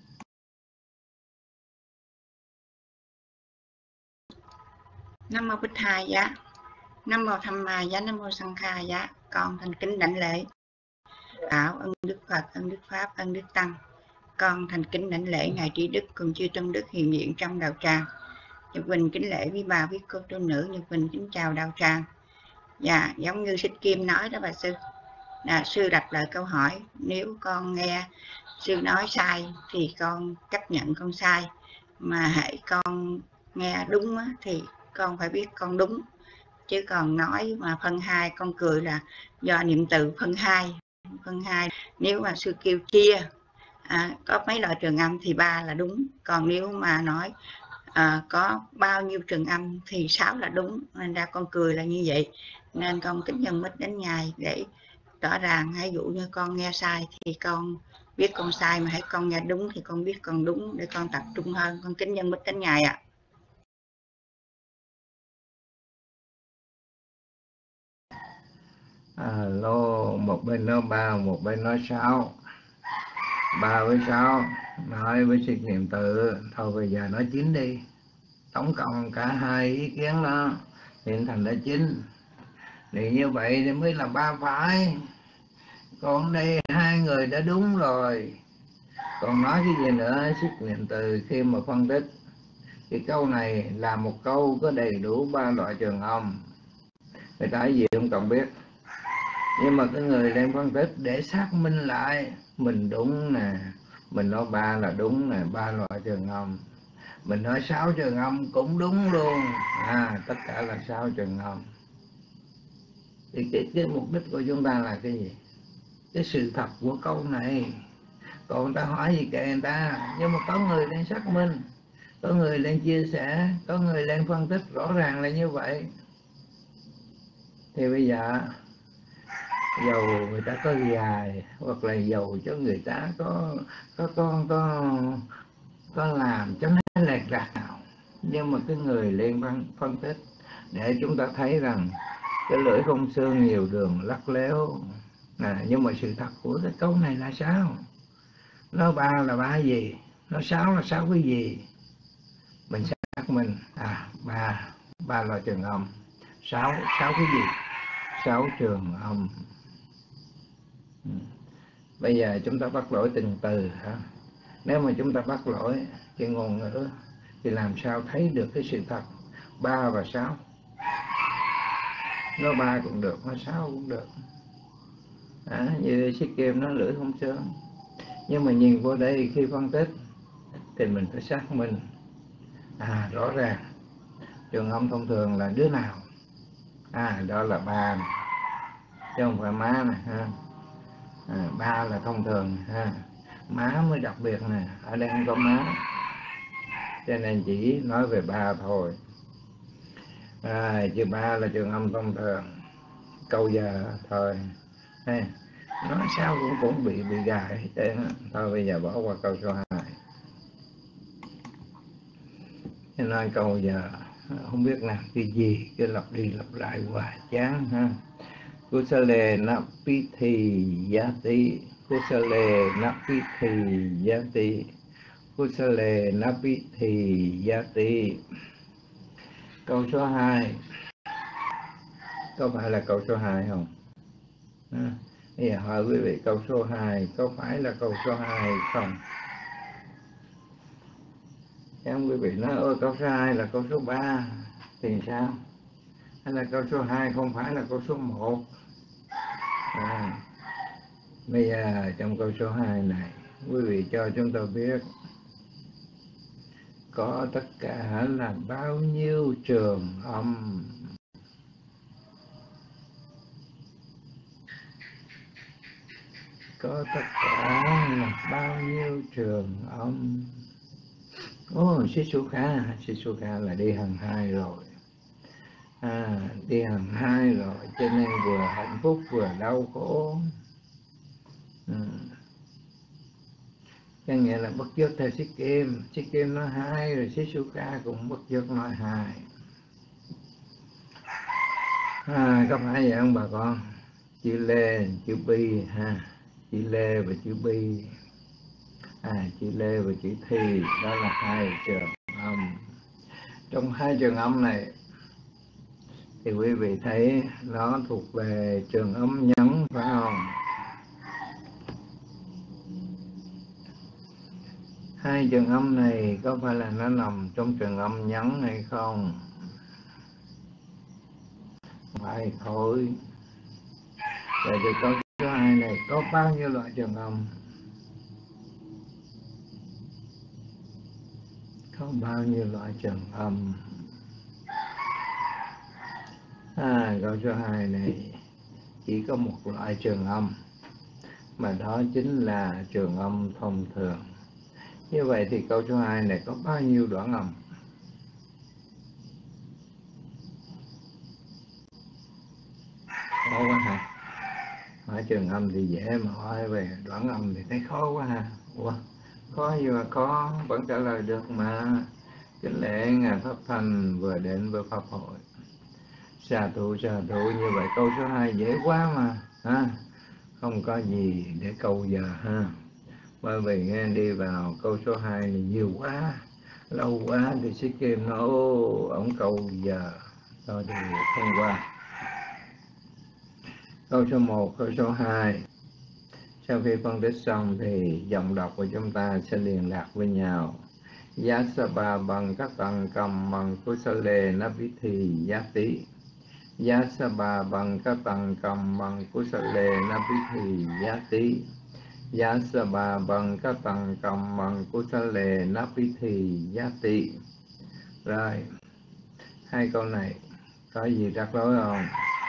Nam mô Bích Thầy giá, Nam mô Tham Ma giá, Nam mô Sang Kha giá. Con thành kính đảnh lễ Bảo ân Đức Phật, ân Đức Pháp, ân Đức Tăng. Con thành kính đảnh lễ ngài Trí Đức cùng chư tôn đức hiện diện trong đạo tràng. Nhật Quỳnh kính lễ quý bà quý cô tu nữ. Nhật Quỳnh kính chào đạo tràng. Dạ, giống như Xích Kim nói đó bà sư. Là sư đặt lại câu hỏi, nếu con nghe sư nói sai thì con chấp nhận con sai, mà hãy con nghe đúng á, thì con phải biết con đúng, chứ còn nói mà phân hai con cười là do niệm từ phân hai. Phân hai nếu mà sư kêu chia à, có mấy loại trường âm thì ba là đúng, còn nếu mà nói à, có bao nhiêu trường âm thì sáu là đúng, nên ra con cười là như vậy. Nên con kính nhân mít đến ngài để rõ ràng, ví dụ như con nghe sai thì con biết con sai, mà hãy con nghe đúng thì con biết con đúng, để con tập trung hơn. Con kính nhân mít đến ngài ạ. Alo, một bên nói ba, một bên nói sáu. Ba với sáu nói với siết niệm tự. Thôi bây giờ nói chín đi. Tổng cộng cả hai ý kiến đó hiện thành đã chín. Thì như vậy thì mới là ba phải. Còn đây hai người đã đúng rồi. Còn nói cái gì nữa? Siết niệm từ khi mà phân tích cái câu này là một câu có đầy đủ ba loại trường âm. Người ta gì không cần biết, nhưng mà cái người đang phân tích để xác minh lại mình đúng nè, mình nói ba là đúng nè, ba loại trường âm, mình nói sáu trường âm cũng đúng luôn, à tất cả là sáu trường âm. Thì cái, cái mục đích của chúng ta là cái gì? Cái sự thật của câu này. Còn người ta hỏi gì kệ người ta, nhưng mà có người đang xác minh, có người đang chia sẻ, có người đang phân tích rõ ràng là như vậy. Thì bây giờ dầu người ta có dài, hoặc là dầu cho người ta có có có có, có làm cho nó lệch lạc nào, nhưng mà cái người liên quan phân tích để chúng ta thấy rằng cái lưỡi không xương nhiều đường lắc léo à, nhưng mà sự thật của cái câu này là sao? Nó ba là ba gì? Nó sáu là sáu cái gì? Mình xác minh à, ba ba loại trường âm, sáu sáu cái gì? Sáu trường âm. Bây giờ chúng ta bắt lỗi từng từ hả? Nếu mà chúng ta bắt lỗi cái ngôn ngữ thì làm sao thấy được cái sự thật ba và sáu? Nó ba cũng được, nó sáu cũng được. À, như Sĩ Kim nó lưỡi không xương. Nhưng mà nhìn vô đây khi phân tích thì mình phải xác minh. À rõ ràng trường âm thông thường là đứa nào? À đó là ba này, chứ không phải má này ha. À, ba là thông thường ha, má mới đặc biệt nè, ở đây không có má, cho nên chỉ nói về ba thôi. À, chữ ba là trường âm thông thường. Câu giờ thôi ha, nói sao cũng cũng bị bị gài hết. Thôi bây giờ bỏ qua câu số hai. Cho nên câu giờ không biết làm cái gì, cứ lặp đi lặp lại hoài chán ha. Kusale napithi yati, kusale napithi yati, kusale napithi yati. Câu số hai có phải là câu số hai không? À, bây giờ hỏi quý vị, câu số hai có phải là câu số hai không? Em quý vị nói ôi câu số hai là câu số ba thì sao? Hay là câu số hai không phải là câu số một? À, bây giờ trong câu số hai này quý vị cho chúng tôi biết có tất cả là bao nhiêu trường âm? Có tất cả là bao nhiêu trường âm? Ồ, oh, Shizuka, Shizuka là đi hàng hai rồi. À, đi hàng hai rồi, cho nên vừa hạnh phúc vừa đau khổ. Ừ. Có nghĩa là bất giác theo Xích Kim, Xích Kim nói hai rồi Shizuka cũng bất giác nói hai. À, có phải vậy không bà con? Chữ Lê, chữ Bi ha, chữ Lê và chữ Bi. À, chữ Lê và chữ Thi, đó là hai trường âm. Trong hai trường âm này thì quý vị thấy nó thuộc về trường âm nhấn phải không? Hai trường âm này có phải là nó nằm trong trường âm nhấn hay không? Phải thôi. Vậy thì câu số hai này có bao nhiêu loại trường âm? Có bao nhiêu loại trường âm? À, câu số hai này chỉ có một loại trường âm, mà đó chính là trường âm thông thường. Như vậy thì câu số hai này có bao nhiêu đoạn âm? Khó quá hả? Hỏi trường âm thì dễ mà hỏi về đoạn âm thì thấy khó quá ha. Ủa, khó nhưng mà khó vẫn trả lời được mà. Kính lễ ngài Pháp Thanh vừa đến với Pháp hội. Xà thủ xà thủ, như vậy câu số hai dễ quá mà ha. Không có gì để câu giờ ha. Bởi vì nghe đi vào câu số hai này nhiều quá, lâu quá thì Sĩ Kim nói ô ổng câu giờ. Thôi thì thông qua. Câu số một, câu số hai. Sau khi phân tích xong thì giọng đọc của chúng ta sẽ liên lạc với nhau. Yasaba bằng các tầng cầm bằng Kusale Nabhithi Yati. Yasaba bằng các tầng cầm bằng Kusale Nabhithi Yati. Yasaba bằng các tầng cầm bằng Kusale Nabhithi Yati. Rồi, hai câu này có gì rắc rối không?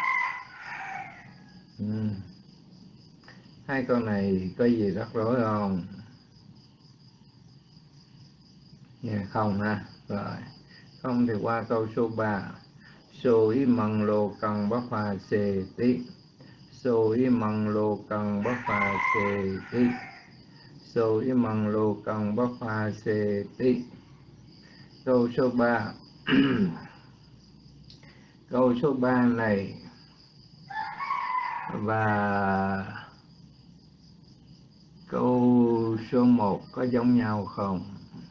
Ừ. Hai câu này có gì rắc rối không? Nghe không ha? Rồi, không thì qua câu số ba. So y măng lô cần bá pha xê tí. So y măng lô cần bá pha xê tí. So y măng lô cần bá pha xê tí. Câu số ba. Câu số ba này và câu số một có giống nhau không?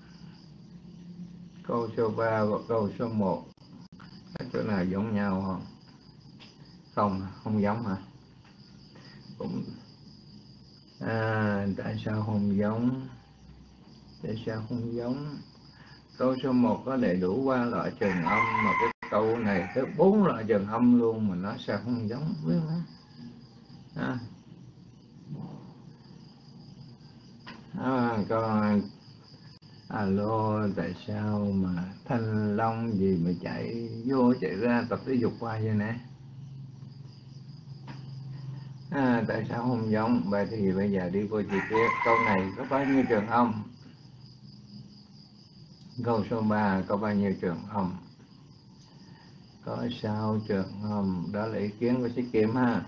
Câu số ba và câu số một có chỗ nào giống nhau không? Không, không giống hả? Cũng à, tại sao không giống? Tại sao không giống? Câu số một có đầy đủ ba loại trường âm, mà cái câu này tới bốn loại trường âm luôn mà nó sao không giống? Biết không? À. À, còn alo, tại sao mà Thanh Long gì mà chạy vô chạy ra tập thể dục qua vậy nè? À, tại sao không giống? Vậy thì bây giờ đi vô chi tiết. Câu này có bao nhiêu trường âm? Câu số ba có bao nhiêu trường âm? Có sáu trường âm. Đó là ý kiến của Sĩ Kim ha.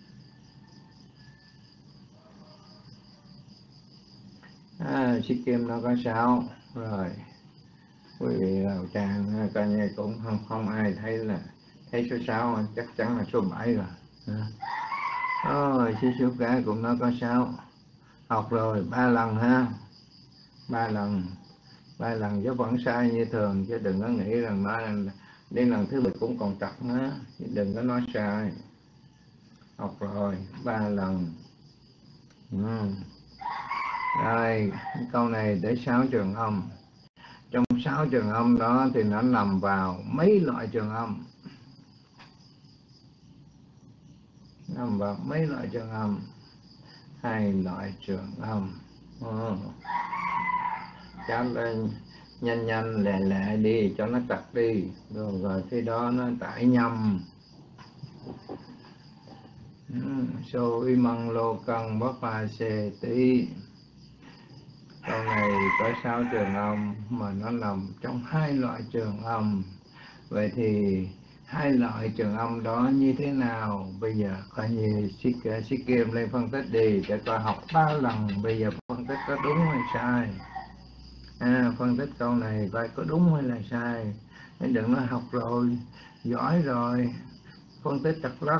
À, Sĩ Kim nó có sáu. Rồi quý vị vào trang coi như cũng không không ai thấy là thấy số sáu, chắc chắn là số bảy rồi. Ôi, oh, số cái cũng nó có sáu. Học rồi ba lần ha. Ba lần. Ba lần chứ vẫn sai như thường, chứ đừng có nghĩ rằng nói đến lần thứ mười cũng còn trật nữa, đừng có nói sai. Học rồi ba lần. Ừ. Rồi câu này để sáu trường âm. Trong sáu trường âm đó thì nó nằm vào mấy loại trường âm, nằm vào mấy loại trường âm, hai loại trường âm. Ừ. Cháu lên nhanh nhanh lẹ lẹ đi cho nó tắt đi, rồi rồi khi đó nó tải nhầm. So imang lô căng bát pa se tí. Câu này có sáu trường âm mà nó nằm trong hai loại trường âm. Vậy thì hai loại trường âm đó như thế nào? Bây giờ coi như Sĩ Kim lên phân tích đi để coi học ba lần bây giờ phân tích có đúng hay sai. À, phân tích câu này coi có đúng hay là sai. Nên đừng nói học rồi, giỏi rồi, phân tích trật lất.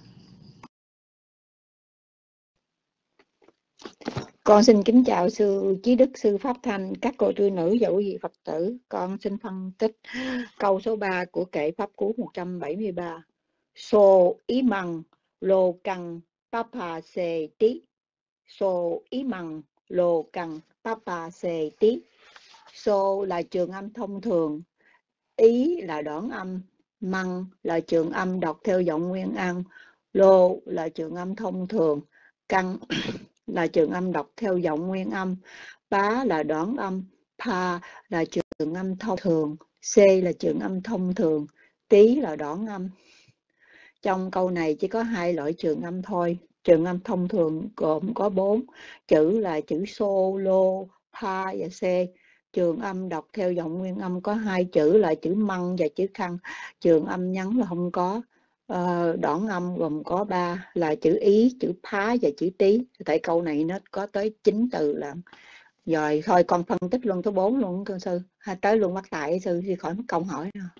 Con xin kính chào sư Chí Đức, sư Pháp Thanh, các cô trư nữ và quý vị Phật tử. Con xin phân tích câu số ba của kệ Pháp Cú một trăm bảy mươi ba. So ý măng lô căng papa se tí. So ý măng lô căng papa se tí. So là trường âm thông thường, ý là đoạn âm, măng là trường âm đọc theo giọng nguyên âm, lô là trường âm thông thường, căng là trường âm đọc theo giọng nguyên âm, pá là đoạn âm, pa là trường âm thông thường, c là trường âm thông thường, tí là đoạn âm. Trong câu này chỉ có hai loại trường âm thôi. Trường âm thông thường gồm có bốn chữ là chữ so, lô, pa và c. Trường âm đọc theo giọng nguyên âm có hai chữ là chữ măng và chữ khăn. Trường âm nhắn là không có. Uh, đoạn âm gồm có ba là chữ ý, chữ phá và chữ tí. Tại câu này nó có tới chín từ là rồi. Thôi con phân tích luôn số bốn luôn cơ sư, hay tới luôn bắt tại sư thì khỏi mất câu hỏi nào.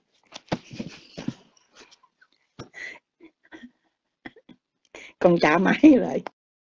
Con trả máy lại.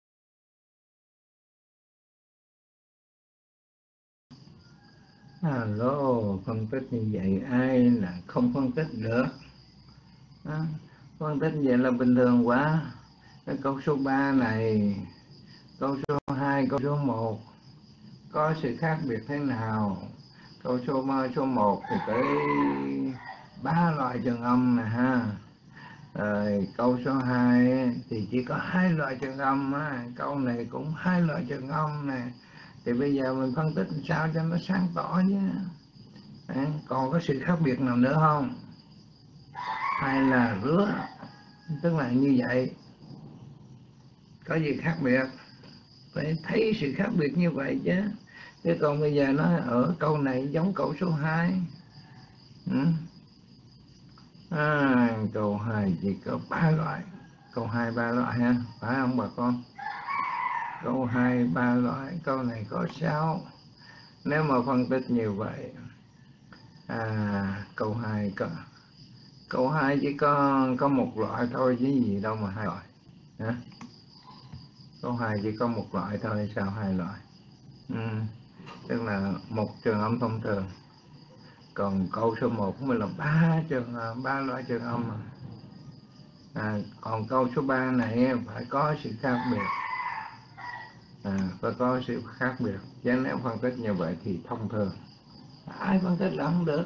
Alo, phân tích như vậy ai là không phân tích được. À, phân tích vậy là bình thường quá. Cái câu số ba này, câu số hai, câu số một có sự khác biệt thế nào? Câu số số một thì tới ba loại trường âm nè ha. Rồi câu số hai thì chỉ có hai loại trường âm á. Câu này cũng hai loại trường âm nè. Thì bây giờ mình phân tích sao cho nó sáng tỏ chứ. À, còn có sự khác biệt nào nữa không? Hay là rứa? Tức là như vậy. Có gì khác biệt? Phải thấy sự khác biệt như vậy chứ. Chứ còn bây giờ nó ở câu này giống câu số hai. Ừ. À, câu hai chỉ có ba loại. Câu hai ba loại ha, phải không bà con? Câu hai ba loại, câu này có sáu. Nếu mà phân tích như vậy, à, câu hai có câu hai chỉ có có một loại thôi chứ gì đâu mà hai loại. Hả? Câu hai chỉ có một loại thôi, sao hai loại? Ừ. Tức là một trường âm thông thường. Còn câu số một mới là ba trường ba loại trường âm mà. À, còn câu số ba này phải có sự khác biệt. À, phải có sự khác biệt. Chứ nếu phân tích như vậy thì thông thường ai phân tích là không được.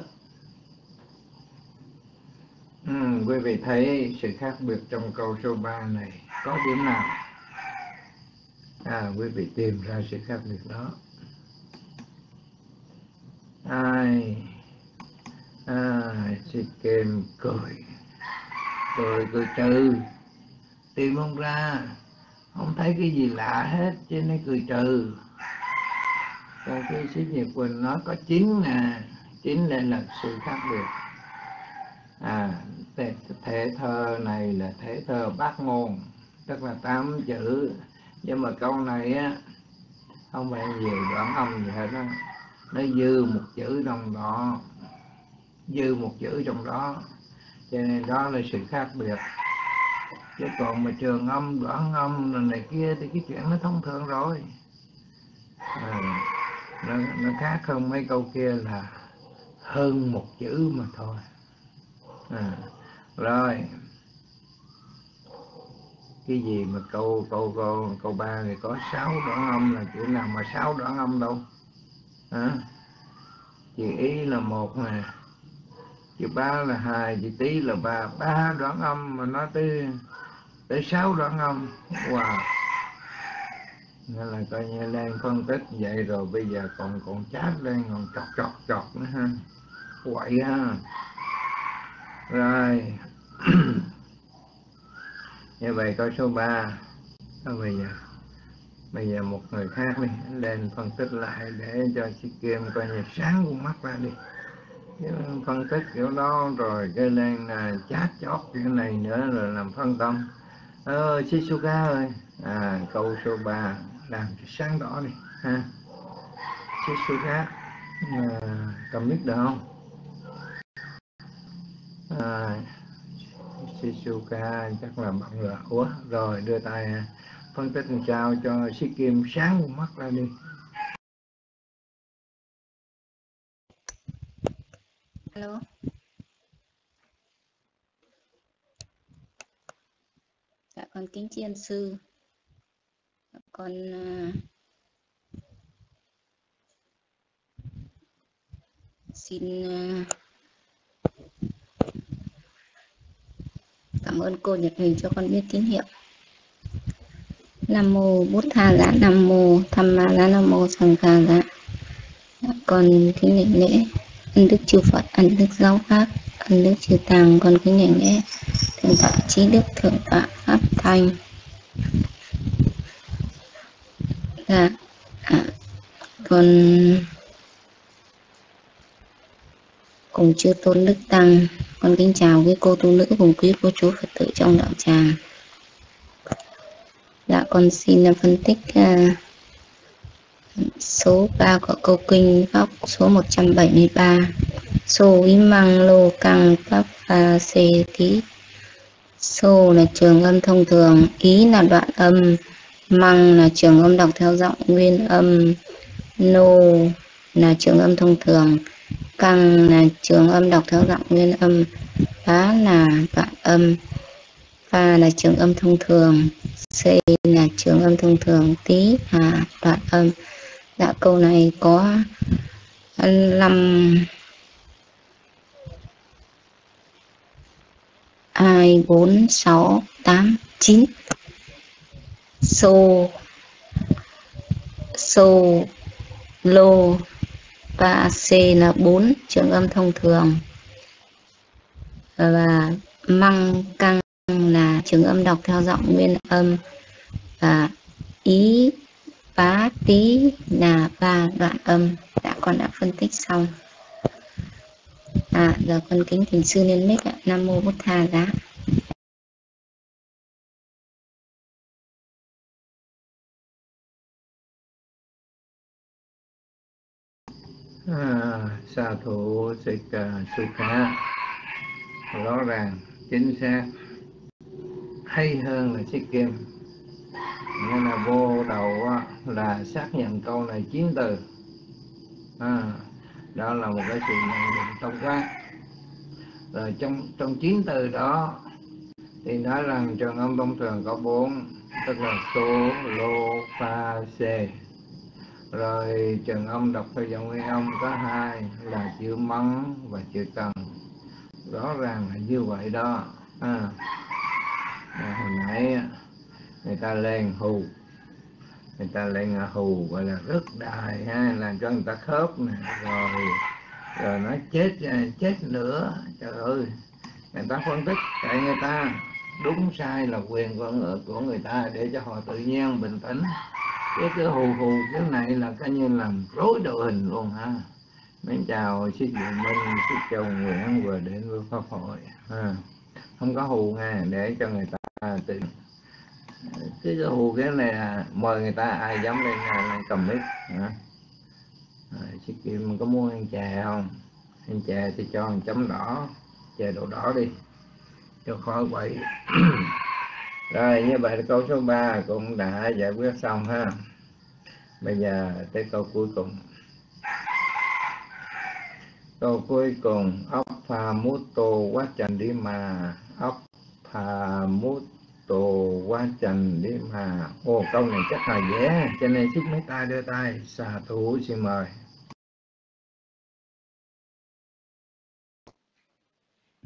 Ừ, quý vị thấy sự khác biệt trong câu số ba này có điểm nào? À, quý vị tìm ra sự khác biệt đó. Ai? À, Sĩ Kim cười. Cười cười trừ. Tìm không ra. Không thấy cái gì lạ hết chứ nó cười trừ. Rồi cái Sĩ Nhật Quỳnh nói có chín nè. Chín đây là sự khác biệt. À, thể, thể thơ này là thể thơ bát ngôn, tức là tám chữ. Nhưng mà câu này á không phải nhiều đoạn âm gì hết đó. Nó dư một chữ trong đó, dư một chữ trong đó, cho nên đó là sự khác biệt. Chứ còn mà trường âm, đoạn âm này kia thì cái chuyện nó thông thường rồi. À, nó, nó khác hơn mấy câu kia là hơn một chữ mà thôi. À, rồi cái gì mà câu câu câu câu ba này có sáu đoạn âm là chữ nào mà sáu đoạn âm đâu hả? chữ ý là một nè, chữ ba là hai, chữ tí là ba, ba đoạn âm mà nói tới tới sáu đoạn âm. Wow, nên là coi như đang phân tích vậy rồi bây giờ còn còn chát lên còn chọt chọt chọt nữa ha, quậy ha. Rồi như vậy câu số ba. Thôi bây giờ bây giờ một người khác đi lên phân tích lại để cho chị Kim coi như sáng con mắt ra đi. Chứ phân tích kiểu đó rồi cái lên là chát chót kiểu này nữa rồi làm phân tâm. Ờ Shizuka ơi, à câu số ba làm cho sáng đỏ đi ha. Shizuka à, cầm mic được không? À, Shizuka chắc là bận rồi. Ủa rồi đưa tay phân tích làm sao cho Sĩ Kim sáng con mắt ra đi. Alo. Dạ con kính tri ân sư. Con uh, xin uh, cảm ơn cô Nhật Huỳnh cho con biết tín hiệu. Nam mô Bút Tha Giá, Nam mô Tham Ma Giá, Nam mô Sằng Kha Giá. Con kính đảnh lễ ân đức chư Phật, ân đức giáo pháp, ân đức chư Tăng. Con kính đảnh lễ thượng tọa trí đức, thượng tọa pháp thanh. Dạ, à, con cùng chư tôn đức tăng, con kính chào quý cô tu nữ cùng quý cô chú Phật tử trong đạo tràng. Dạ, con xin phân tích uh, số ba của câu kinh pháp số một trăm bảy mươi ba. Sô ý măng lô căng pháp pha xê ký. Sô là trường âm thông thường, ý là đoạn âm, măng là trường âm đọc theo giọng nguyên âm, nô là trường âm thông thường, căng là trường âm đọc theo giọng nguyên âm, phá là đoạn âm, pha là trường âm thông thường, c là trường âm thông thường, tí là đoạn âm. Dạ, câu này có năm hai bốn sáu tám chín. Sô sô lô và c là bốn trường âm thông thường, và măng căng là trường âm đọc theo giọng nguyên âm, và ý phá tí là ba đoạn âm. Đã con đã phân tích xong. À giờ con kính thỉnh sư lên mic ạ. Nam mô Bút Tha Giá. À, sa thủ Shizuka rõ ràng chính xác hay hơn là Sĩ Kim. Nên là vô đầu là xác nhận câu này chín từ. À, đó là một cái sự nhận định tổng quát. Rồi trong trong chín từ đó thì nói rằng trường âm thông thường có bốn, tức là số, lô, pha, xê. Rồi trường âm đọc theo giọng nguyên âm có hai là chữ mắng và chữ cần. Rõ ràng là như vậy đó. À, hồi nãy người ta lên hù, người ta lên hù gọi là rất đài ha, làm cho người ta khớp nè, rồi rồi nó chết chết nữa. Trời ơi, người ta phân tích tại người ta đúng sai là quyền của của người ta để cho họ tự nhiên bình tĩnh. Cái cứ hù hù cái này là coi như làm rối đội hình luôn ha. Mến chào Sĩ Diệu Minh, Sĩ Châu Nguyễn vừa đến với Pháp hội ha. Không có hù nha, để cho người ta tự cái hù cái này là mời người ta ai dám lên lên cầm mic hả? Sĩ Kim có muốn ăn chè không? Ăn chè thì cho một chấm đỏ, chè đậu đỏ đi cho khỏi quậy. Rồi như vậy là câu số ba cũng đã giải quyết xong ha. Bây giờ tới câu cuối cùng. Câu cuối cùng Appamutto Vachandima. Appamutto Vachandima. Ồ, câu này chắc là dễ, cho nên xin mấy tay đưa tay. Xà thủ xin mời.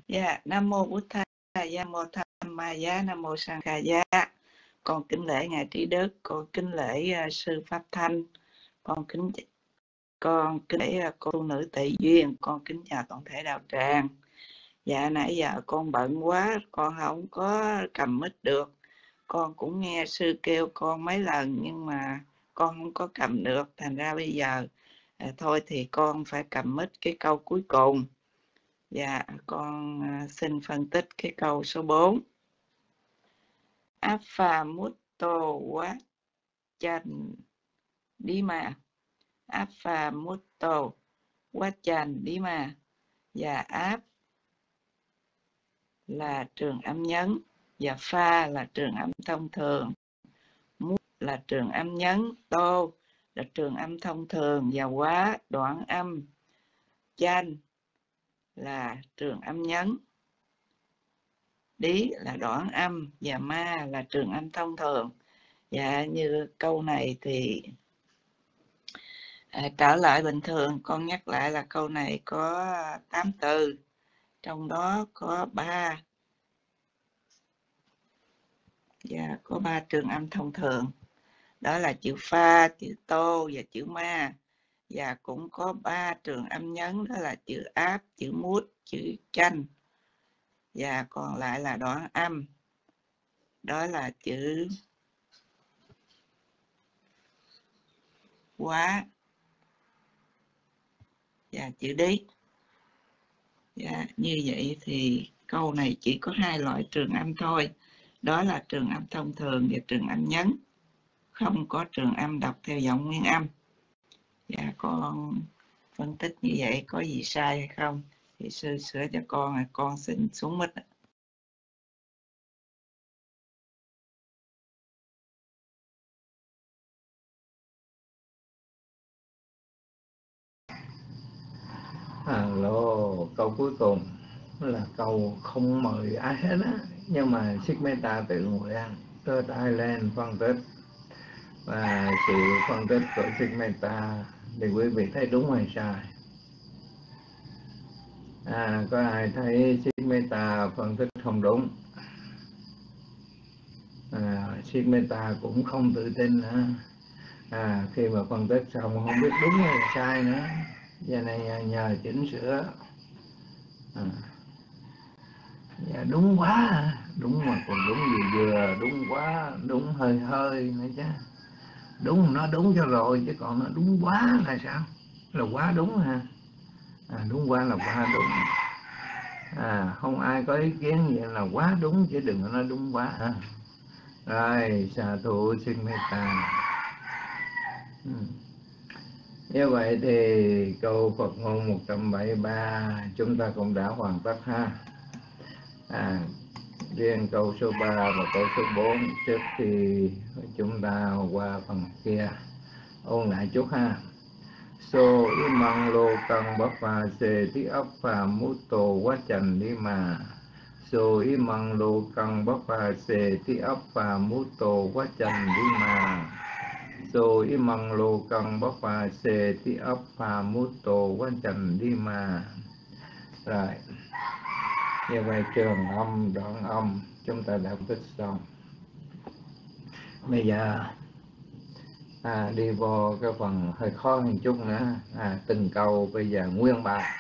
Dạ, Nam Mô Bụt Thầy, Nam Mô Tham Ma Giá, Nam Mô Sang Kha Giá. Con kính lễ Ngài Trí Đức, con kính lễ uh, Sư Pháp Thanh, con kính con kính lễ uh, cô tu nữ Tị Duyên, con kính chào toàn thể đạo tràng. Dạ, nãy giờ con bận quá, con không có cầm mic được. Con cũng nghe sư kêu con mấy lần nhưng mà con không có cầm được. Thành ra bây giờ à, thôi thì con phải cầm mic cái câu cuối cùng. Dạ, con à, xin phân tích cái câu số bốn. Apha mutto wa chan đi mà. Apha mutto wa chan đi mà. Và áp là trường âm nhấn, và pha là trường âm thông thường, mút là trường âm nhấn, tô là trường âm thông thường, và quá đoạn âm, chan là trường âm nhấn, đí là đoạn âm, và ma là trường âm thông thường. Dạ, như câu này thì à, trở lại bình thường, con nhắc lại là câu này có tám từ, trong đó có ba và có ba trường âm thông thường, đó là chữ pha, chữ tô và chữ ma. Và cũng có ba trường âm nhấn, đó là chữ áp, chữ mút, chữ chanh. Và còn lại là đoạn âm, đó là chữ quá và chữ đí. Và như vậy thì câu này chỉ có hai loại trường âm thôi, đó là trường âm thông thường và trường âm nhấn, không có trường âm đọc theo giọng nguyên âm. Và con phân tích như vậy có gì sai hay không thì sư sửa cho con, con xin xuống mic. Alo, câu cuối cùng là câu không mời ai hết á, nhưng mà Sikh Meta tự nguyện tới Thailand phân tích, và sự phân tích của Sikh Meta thì quý vị thấy đúng hay sai? À, có ai thấy Sikh Meta phân tích không đúng? À, Sikh Meta cũng không tự tin nữa. À, khi mà phân tích xong không biết đúng hay sai nữa, giờ này nhờ chỉnh sửa. À, dạ, đúng quá à. Đúng mà còn đúng vừa vừa, đúng quá, đúng hơi hơi nữa chứ. Đúng nó đúng cho rồi, chứ còn nó đúng quá là sao? Là quá đúng hả? À, đúng quá là quá đúng. À, không ai có ý kiến vậy là quá đúng, chứ đừng có nói đúng quá hả? Rồi, xà thủ Sikh Meta. Ừ. Như vậy thì câu Phật ngôn một trăm bảy mươi ba chúng ta cũng đã hoàn tất ha. À, riêng câu số ba và câu số bốn trước khi chúng ta qua phần kia ôn lại chút ha. So imang lo kang bapa se ti appa muto wajan lima. So imang lo kang bapa se ti appa muto wajan lima. So imang lo kang bapa se ti appa muto wajan lima. Rồi, như vậy trường âm, đoạn âm chúng ta đã tích xong. Bây giờ à, đi vô cái phần hơi khó hơn chút nữa. À, từng câu bây giờ nguyên bài.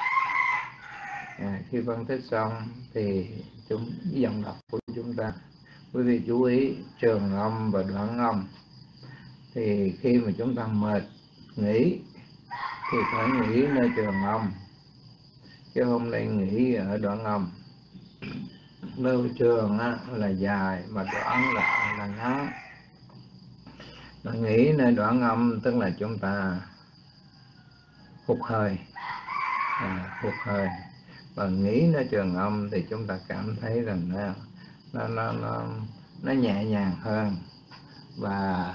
À, khi phân tích xong thì chúng dòng đọc của chúng ta, quý vị chú ý trường âm và đoạn âm. Thì khi mà chúng ta mệt nghỉ thì phải nghỉ nơi trường âm, chứ không nên nghỉ ở đoạn âm. Nơi trường á, là dài mà đoạn là, là ngắn. Nó nghỉ nơi đoạn âm tức là chúng ta hụt hơi, à, hụt hơi. Và nghỉ nơi trường âm thì chúng ta cảm thấy rằng nó nó nó nó, nó nhẹ nhàng hơn, và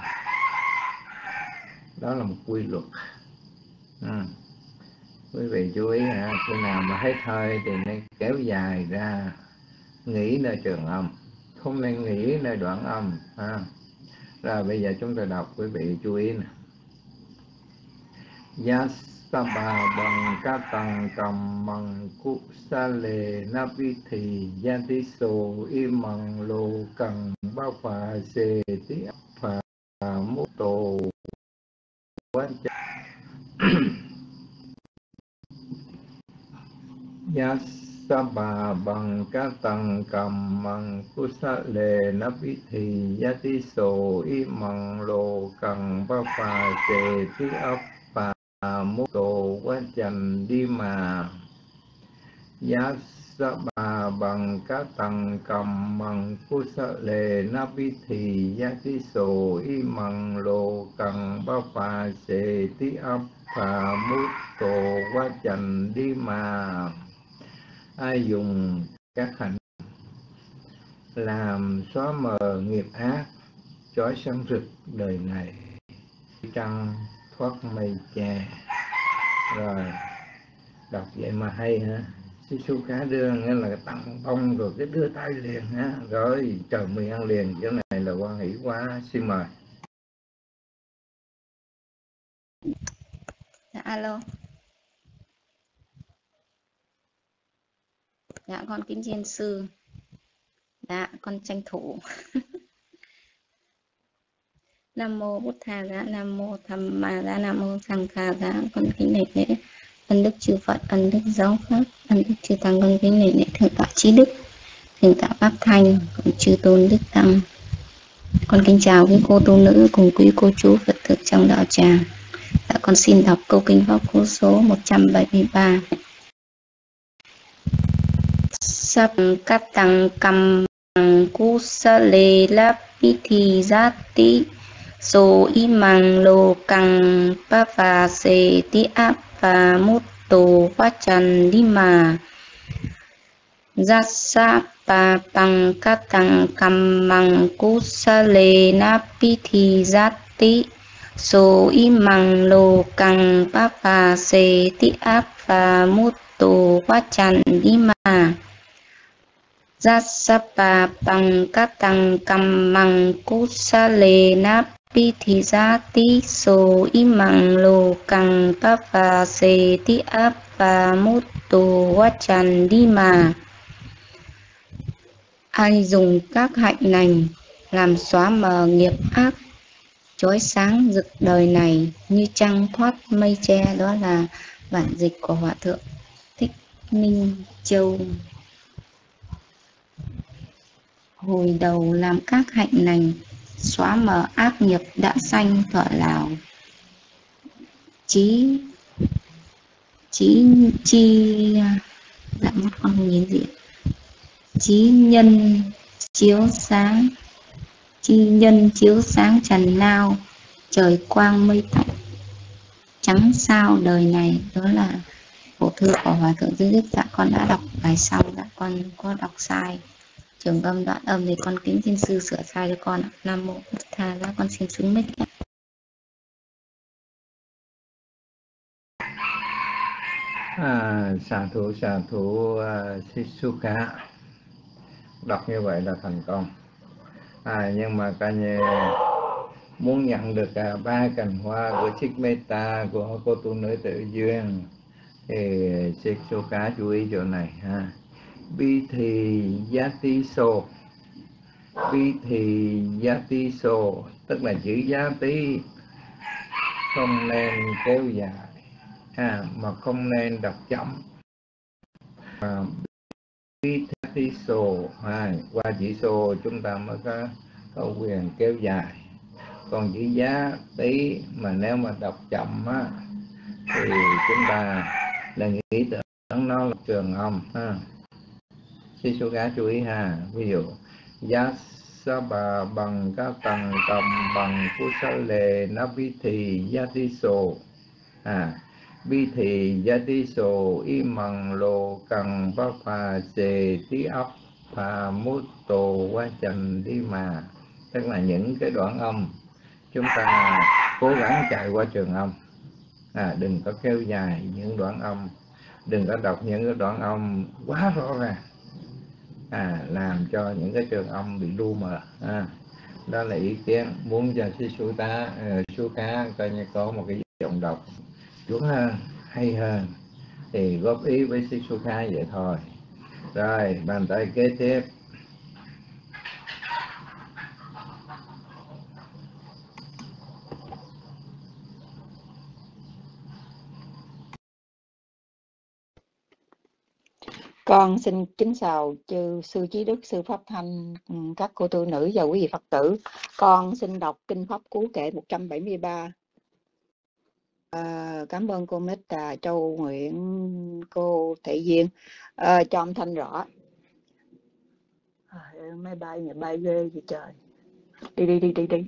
đó là một quy luật. Ừ. Quý vị chú ý ha, khi nào mà hết hơi thì nên kéo dài ra, nghỉ nơi trường âm, không nên nghỉ nơi đoạn âm ha. Rồi bây giờ chúng ta đọc, quý vị chú ý nè. Yas Sabba bằng ca tăng cầm bằng cú sa lệ na vi thì gian tí sô y bằng lô cần bao phà xê tí ấp phà mô tô quan trọng Yát Sabba bằng ca tăng cầm bằng cú sa lệ na vi thì gian tí sô y bằng lô cần bao phà xê tí ấp phà mô tô quan chành đi mà Yát sa bà bằng cá tăng cầm bằng cú sa lệ na vi thì giá tí sổ y mằng lô cần ba phà xê tí ấp phà mút tổ quá chành đi mà. Ai dùng các hành làm xóa mờ nghiệp ác, chói sáng rực đời này, trăng thoát mây che. Rồi đọc vậy mà hay hả? Sư Su Cá đưa nghĩa là tặng bông rồi cái đưa tay liền ha, rồi trời mười ăn liền. Cái này là quan hỷ quá. Xin mời. Dạ alo. Dạ con kính chiên sư. Dạ con tranh thủ. Nam mô Bụt Thà Giá, Nam mô Tham Ma Giá, Nam mô Sang Kha Giá. Con kính lễ lễ ân đức chư Phật, ân đức giáo pháp, ân đức chư Tăng. Con kính lễ lễ thượng tọa Trí Đức, thượng tọa Pháp Thanh, chư tôn đức tăng. Con kính chào quý cô tu nữ cùng quý cô chú Phật tử trong đạo tràng. Dạ con xin đọc câu kinh pháp cú số một trăm bảy mươi ba. Sắp cát tăng cầm cú sa lê láp pi thi giác tí số y mang lô căng pa phà xê tí áp và mút tổ quá trần đi mà giác sa pa bằng cát tăng cầm mang cú sa lê láp pi thi giác tí số y mang lô căng pa phà xê tí áp và mút tổ quá trần đi mà Giác Sappa bằng các tăng cầm măng cú sa lê náp pi thi giá tí số y măng lô căng pa phà xê tí áp và mút tù quá tràn đi mà. Ai dùng các hạnh lành làm xóa mờ nghiệp ác, chói sáng rực đời này như trăng thoát mây che. Đó là bản dịch của Hòa Thượng Thích Minh Châu. Hồi đầu làm các hạnh lành, xóa mờ ác nghiệp đã sanh thọ lào. Chí chí chi đã mất con không nhìn gì. Chí nhân chiếu sáng, chi nhân chiếu sáng trần lao, trời quang mây tạnh, trắng sao đời này. Đó là bộ thư của Hòa Thượng Duy Đức. Dạ con đã đọc bài xong, dạ con có đọc sai trường âm đoạn âm thì con kính xin sư sửa sai cho con. Nam mô Bụt Thà Giá. Con xin xuống mic. À, xà thủ xà thủ Sư Su Cá đọc như vậy là thành công. À, nhưng mà cả nhà muốn nhận được à, ba cành hoa của Thích Metta của cô tu nữ tự duyên thì Sư Su Cá chú ý chỗ này ha. Bi thì giá tí sô, bi thì giá tí sô tức là chữ giá tí không nên kéo dài à, mà không nên đọc chậm. à, bi tí sô à, qua chữ sô chúng ta mới có, có quyền kéo dài. Còn chữ giá tí mà nếu mà đọc chậm á, thì chúng ta là nghĩ tưởng nó là trường âm ha. Sư Su Cá chú ý ha. Ví dụ Giá sa bà bằng cá tầng cầm bằng cú sa lê na vi thì giá tí sô à, bi thì giá tí sô y mằng lô cần bá phà xê tí ấp phà mút tổ quá chành đi mà. Tức là những cái đoạn âm chúng ta cố gắng chạy qua trường âm à, đừng có kéo dài những đoạn âm, đừng có đọc những cái đoạn âm quá rõ ràng à, làm cho những cái trường âm bị lu mờ à. Đó là ý kiến muốn cho Sư Su Tá uh, Su Cá coi như có một cái giọng đọc chuẩn hơn hay hơn thì góp ý với Sĩ Sukha vậy thôi. Rồi bàn tay kế tiếp. Con xin kính chào chư sư Trí Đức, sư Pháp Thanh, các cô tu nữ và quý vị Phật tử. Con xin đọc kinh Pháp Cú kệ một trăm bảy mươi ba. À, cảm ơn cô Mít Trà Châu Nguyện, cô Thị Duyên à, cho âm thanh rõ. À, máy bay nhà bay ghê vậy trời. Đi đi đi đi đi.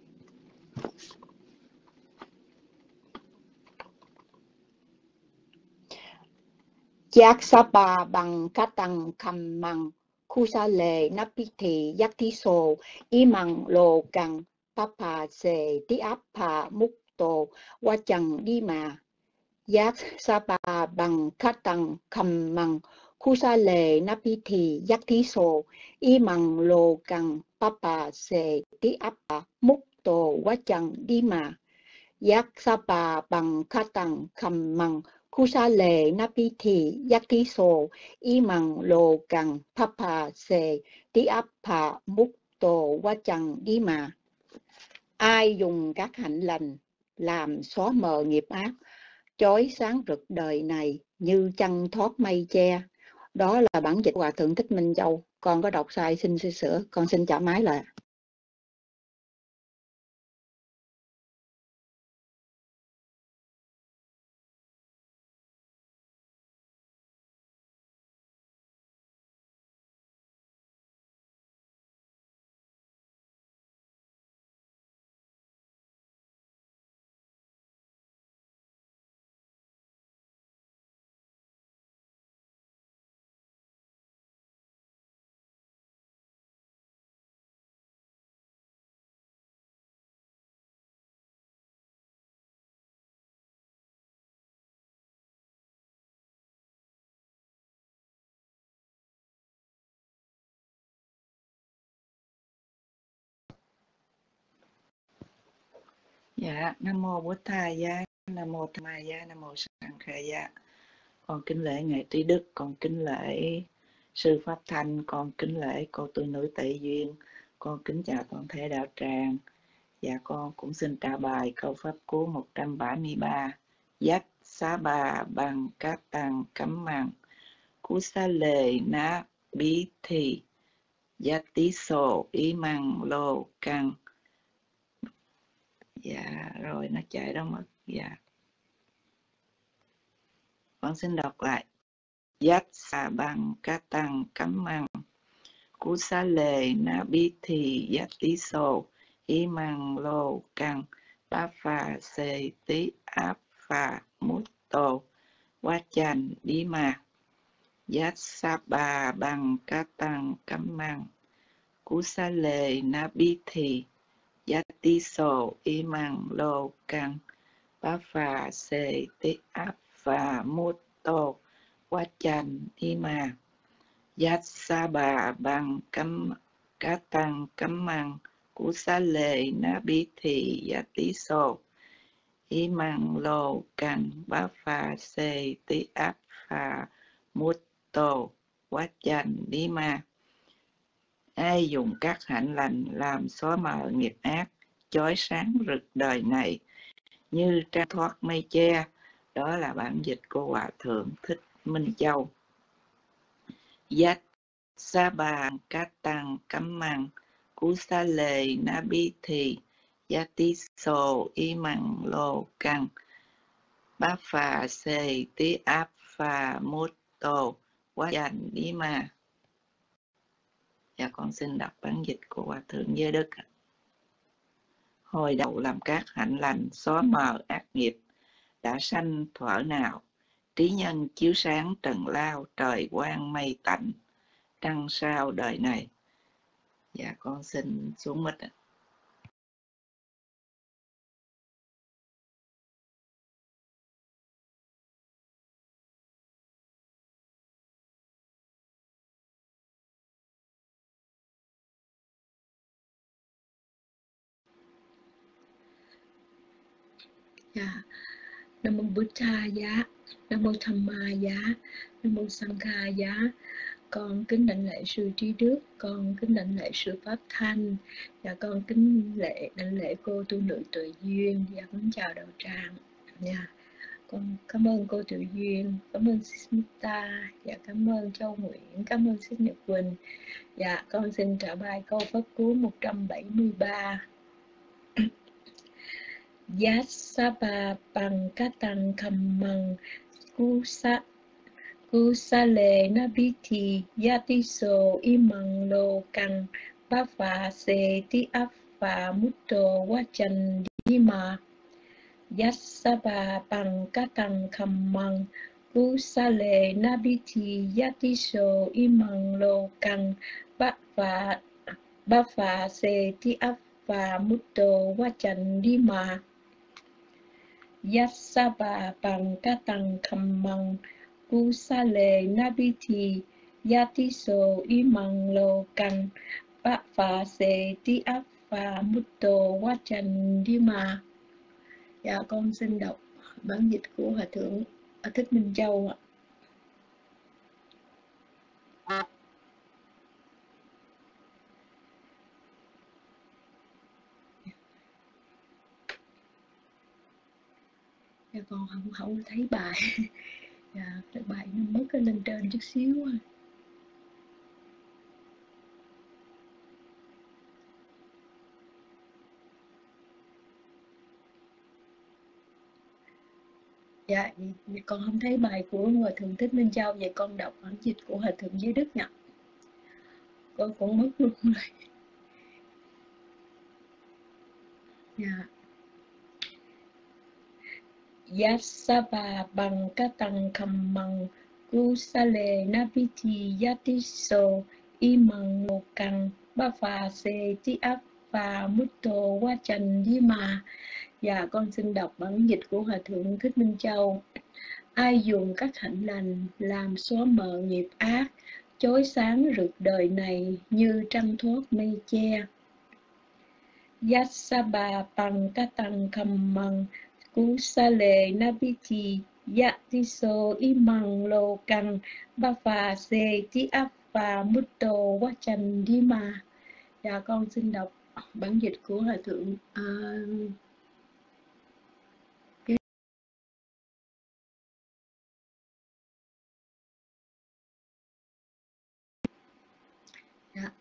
Giác sa ba bằng cát tăng khăm măng khu sa lệ nắp thị giác thí sô ý măng lô căng papa se tí áp pa múc tô qua chẳng đi mà. Giác sa ba bằng cát tăng khăm măng khu sa lệ nắp thị giác thí sô ý măng lô căng papa se tí áp pa múc tô qua chẳng đi mà. Giác sa ba bằng cát tăng khăm măng khu sa lệ nắp thị giác thí sô y măng lô căng papa se tí áp pa múc tô qua chẳng đi mà. Ai dùng các hạnh lành làm xóa mờ nghiệp ác, chói sáng rực đời này như trăng thoát mây che. Đó là bản dịch Hòa Thượng Thích Minh Châu. Con có đọc sai xin sửa sửa. Con xin trả máy lại. Dạ, Nam Mô Bổn Thaya, Nam Mô Tham Maya, Nam Mô Sang Khaya. Con kính lễ Ngài Trí Đức, con kính lễ Sư Pháp Thanh, con kính lễ cô tu nữ Tệ Duyên, con kính chào toàn thể đạo tràng. Dạ con cũng xin trả bài câu Pháp Cú một trăm bảy mươi ba. Giác xá bà bằng cát tăng cắm măng, cú sa lệ ná bí thị, giác tí sổ ý măng lô căng. Dạ rồi nó chạy đâu mất. Dạ con xin đọc lại. Giác xà bằng cát tăng cắm măng, cú sa lệ na bí thì giác tí sô ý măng lô căng ba phà xê tí áp phà mút tô quá chanh đi mà. Giác sa bà bằng cát tăng cắm măng, cú sa lệ na bí thì giác tí sô ý măng lô căng ba phà xê tí áp phà mút tô quá chanh đi mà. Giác sa bà bằng cắm cá tăng cắm măng, cú sa lệ ná bí thị giác tí sô ý măng lô căng bá phà xê tí áp phà mút tô quá chanh đi mà. Ai dùng các hạnh lành làm xóa mờ nghiệp ác, chói sáng rực đời này như trăng thoát mây che. Đó là bản dịch của Hòa Thượng Thích Minh Châu. Giác sa bà cát tăng cắm măng, cú sa lệ na bí thì giác tí sô y măng lô căng bá phà xê tí áp phà mút tô quá chanh đi mà. Dạ con xin đọc bản dịch của Hòa Thượng Giới Đức. Hồi đầu làm các hạnh lành xóa mờ ác nghiệp, đã sanh thuở nào trí nhân chiếu sáng trần lao, trời quang mây tạnh trăng sao đời này. Dạ con xin xuống mic ạ. Dạ, Nam Mô Bổn Thaya, Nam mô Tham Ma Giá, Nam mô Sang Kha Giá. Con kính đảnh lễ sư Trí Đức, con kính đảnh lễ sư Pháp Thanh, và con kính lễ đảnh lễ cô tu nữ Tuệ Duyên, và kính chào đạo tràng. Dạ. Con cảm ơn cô Tuệ Duyên, cảm ơn Smita, và cảm ơn Châu Nguyễn, cảm ơn Xích Nhật Quỳnh. Dạ, con xin trả bài câu pháp cú một trăm bảy mươi ba. Yassapa bằng cá tăng khầm măng kusa kusale nabiti yatiso imang lo kang bapa se ti appa mutto wajan dima. Yassapa bằng cá tăng khầm măng kusale nabiti yatiso imang lo kang bapa bapa se ti appa mutto wajan dima. Yassapa bằng cá tăng khầm măng kusale nabiti yatiso imang lo kang bapa se ti appa mutto wajan dima. Dạ, con xin đọc bản dịch của Hòa Thượng Thích Minh Châu ạ. Dạ, con không không thấy bài. Dạ, cái bài nó mất cái lên trên chút xíu. Dạ, con không thấy bài của Hòa Thượng Thích Minh Châu, vậy con đọc bản dịch của Hòa Thượng Giới Đức nha. Con cũng mất luôn rồi. Dạ. Yassapa bằng cá tăng khầm măng kusale nabiti yatiso imang lo kang bapa se ti appa mutto wajan dima. Dạ, con xin đọc bản dịch của Hòa Thượng Thích Minh Châu. Ai dùng các hạnh lành làm xóa mờ nghiệp ác, chói sáng rực đời này như trăng thoát mây che. Yassapa bằng cá tăng khầm măng kusale nabiti yatiso imang lo kang bapa se ti appa mutto wajan dima. Dạ, con xin đọc bản dịch của Hòa Thượng uh, dạ.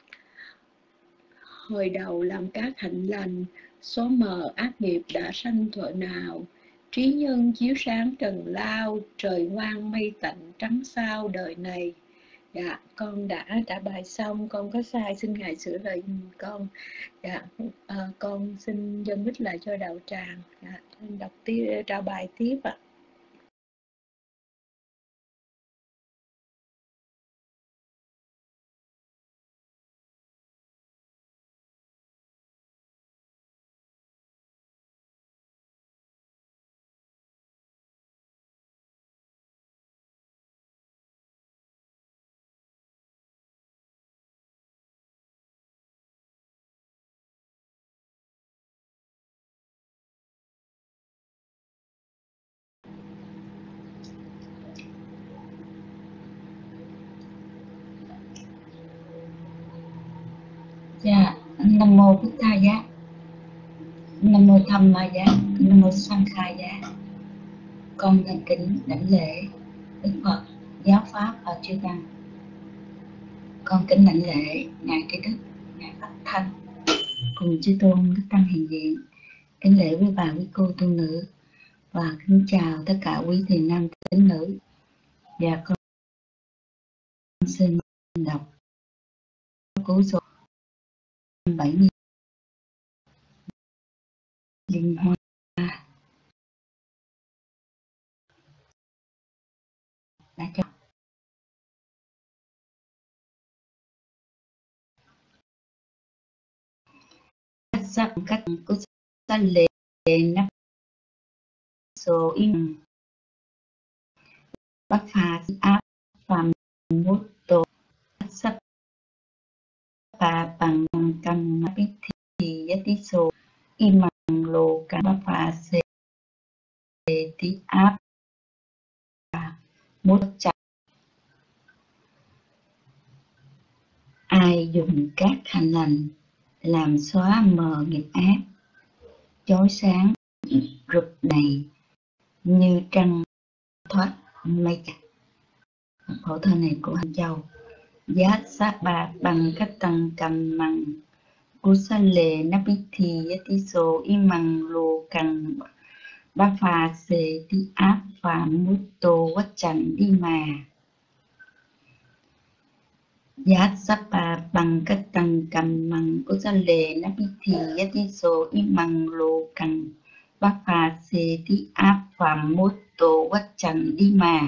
Hồi đầu làm các hạnh lành, xóa mờ ác nghiệp đã sanh thuở nào. Trí nhân chiếu sáng trần lao, trời quang mây tạnh trắng sao đời này. Dạ, con đã trả bài xong, con có sai xin Ngài sửa lời con. Dạ, à, con xin dâng mít lại cho đạo tràng. Dạ, đọc tiếp, trả bài tiếp ạ. Dạ, Nam mô Bích Tha Giá, Nam mô Tham Ma Giá, Nam mô Sang Kha Giá. Con thành kính đảnh lễ Đức Phật, Giáo Pháp và Chư Tăng. Con kính đảnh lễ Ngài Trí Đức, Ngài Pháp Thanh cùng chư tôn Đức Tăng hiện diện. Kính lễ quý bà, quý cô tu nữ và kính chào tất cả quý thiền nam tín nữ. Và con xin đọc cứu số bảy mươi Linh Hoa. Đã cho sắp cách của sanh lệ nắp số im bắc phá áp phạm mút tổ sắp phá bằng cầm biết thì giá tí số im bằng lô cả bắc phá sẽ tí áp mút chặt. Ai dùng các hành lành làm xóa mờ nghiệp ác, chói sáng rực này như trăng thoát mây chặt. Khổ thơ này của Hành Châu. Giá sát bà bằng cách tăng cầm măng Kusale Napithi Yatiso Imang Lô Căng Bá Phà Sê Tí Áp Phạm Mút Tô Quách Chành Đi Mà. Giá sát bà bằng cách tăng cầm măng Kusale Napithi Yatiso Imang Lô Căng Bá Phà Sê Tí Áp Phạm Mút Tô Quách Chành Đi Mà.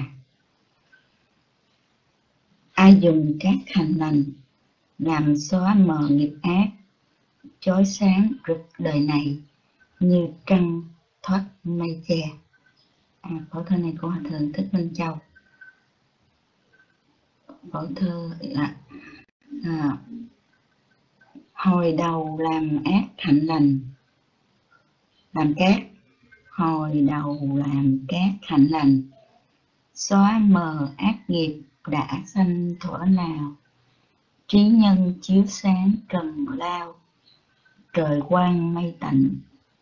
Ai dùng các hành lành làm xóa mờ nghiệp ác, chói sáng rực đời này như trăng thoát mây che. À, khổ thơ này của Hòa Thượng Thích Minh Châu. Khổ thơ à, à, hồi đầu làm ác hạnh lành, làm cát, hồi đầu làm cát hạnh lành, xóa mờ ác nghiệp đã sanh thuở nào, trí nhân chiếu sáng trần lao, trời quang mây tạnh,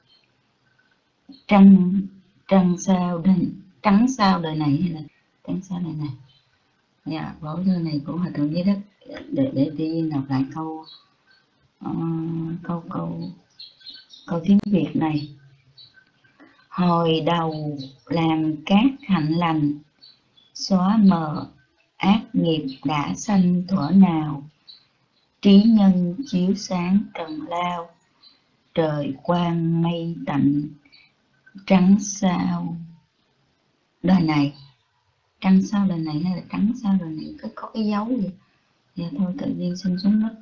trăng trăng sao đời, trắng sao đời này hay là trắng sao đời này. Dạ, khổ thơ này của Hòa Thượng Giới Đức. Để để đi đọc lại câu uh, câu câu câu tiếng Việt này. Hồi đầu làm các hạnh lành, xóa mờ ác nghiệp đã sanh thuở nào, trí nhân chiếu sáng trần lao, trời quang mây tạnh, trắng sao đời này. Trăng sao đời này hay là trắng sao đời này, có, có cái dấu gì? Dạ thôi tự nhiên xin xuống đất.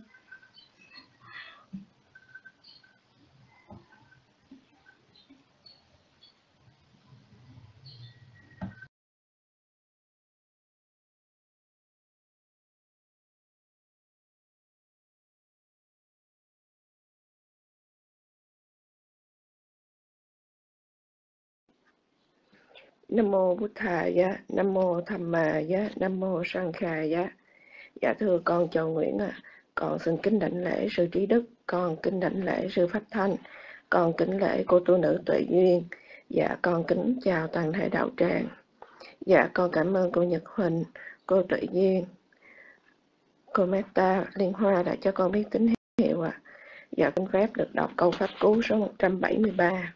Nam mô Bụt Thaya, Nam mô Tham Ma Giá, Nam mô Sang Kha Giá. Dạ thưa con Châu Nguyễn à, con xin kính đảnh lễ sư Trí Đức, con kính đảnh lễ sư Pháp Thanh, con kính lễ cô tu nữ Tuệ Duyên. Dạ con kính chào toàn thể đạo tràng. Dạ con cảm ơn cô Nhật Huỳnh, cô Tuệ Duyên, cô Meta Liên Hoa đã cho con biết tín hiệu ạ. À. Dạ con phép được đọc câu pháp cú số một trăm bảy mươi ba.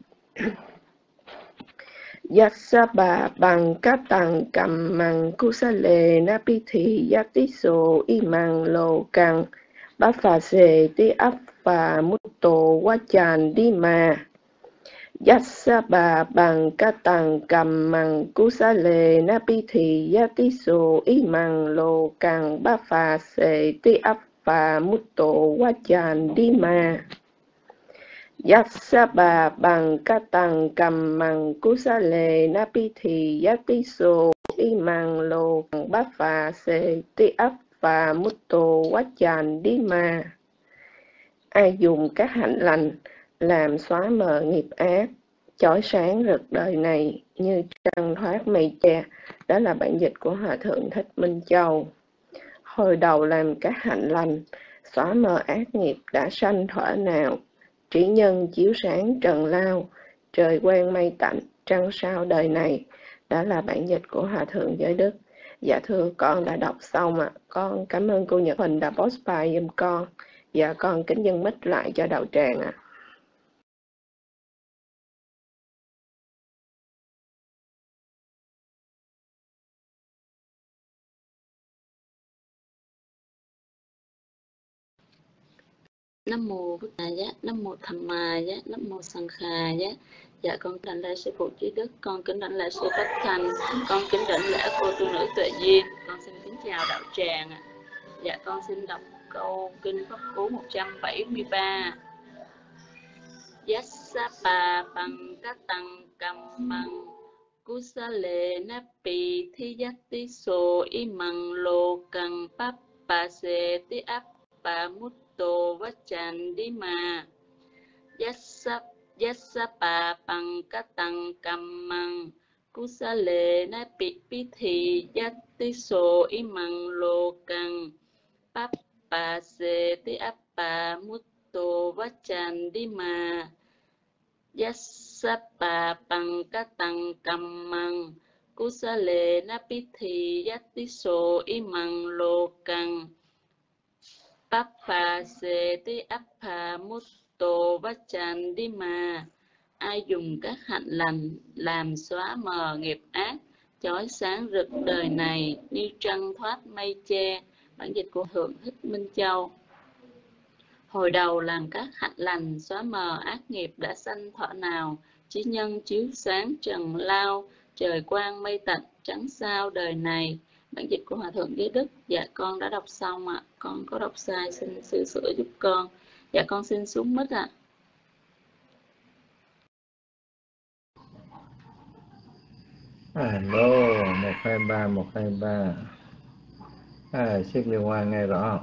Yassaba bằng các tầng cầm măng kusale napithi yatiso imang lô căng bá phà sê tí áp và mút tổ quá chàn đi mà. Yassaba bằng các tầng cầm măng kusale napithi yatiso imang lô căng bá phà sê tí áp và mút tổ quá chàn đi mà. Yassaba bằng các tầng cầm măng kusale napithi yatiso imang lô bát phà sê tí áp và mút tô quá chàn đi mà. Ai dùng các hạnh lành làm xóa mờ nghiệp ác, chói sáng rực đời này như trăng thoát mây che. Đó là bản dịch của Hòa Thượng Thích Minh Châu. Hồi đầu làm các hạnh lành, xóa mờ ác nghiệp đã sanh thuở nào, trí nhân chiếu sáng trần lao, trời quang mây tạnh, trăng sao đời này. Đó là bản dịch của Hòa Thượng Giới Đức. Dạ thưa con đã đọc xong ạ. À. Con cảm ơn cô Nhật Huỳnh đã post bài giùm con. Dạ con kính dâng mic lại cho đạo tràng ạ. À. Nam mô Bụt Thầy Giá, Nam mô Tham Ma Giá, Nam mô Sang Kha Giá. Dạ con kính lễ sư phụ Trí Đức, con kính đảnh lễ sư Pháp Thanh, con kính đảnh lễ cô tu nữ Tuệ Duyên. Con xin kính chào đạo tràng. Dạ con xin đọc câu kinh pháp cú một trăm bảy mươi ba. Yassaba bằng các tăng cầm măng kusale napi thi yati so imang lo căng pap pa se ti ap pa mut tô vát chàn đi mà. Yassaba bằng các tăng cầm măng kusale na pi pi thì yati so imang lo kang papa se ti appa mutto vachan di ma yasapa bằng các tăng cầm măng kusale na pi thì yati so imang lo kang papa se ti appa mutto vachan di ma. Ai dùng các hạnh lành làm xóa mờ nghiệp ác, chói sáng rực đời này như trăng thoát mây che. Bản dịch của Thượng Thích Minh Châu. Hồi đầu làm các hạnh lành xóa mờ ác nghiệp đã sanh thọ nào, chí nhân chiếu sáng trần lao, trời quang mây tạnh trắng sao đời này. Bản dịch của Hòa Thượng Giới Đức. Dạ con đã đọc xong ạ. À. Con có đọc sai xin sư sửa giúp con. Dạ con xin xuống mic ạ. À. Alo, một hai ba, một hai ba. À, Siết Liên Hoa nghe rõ.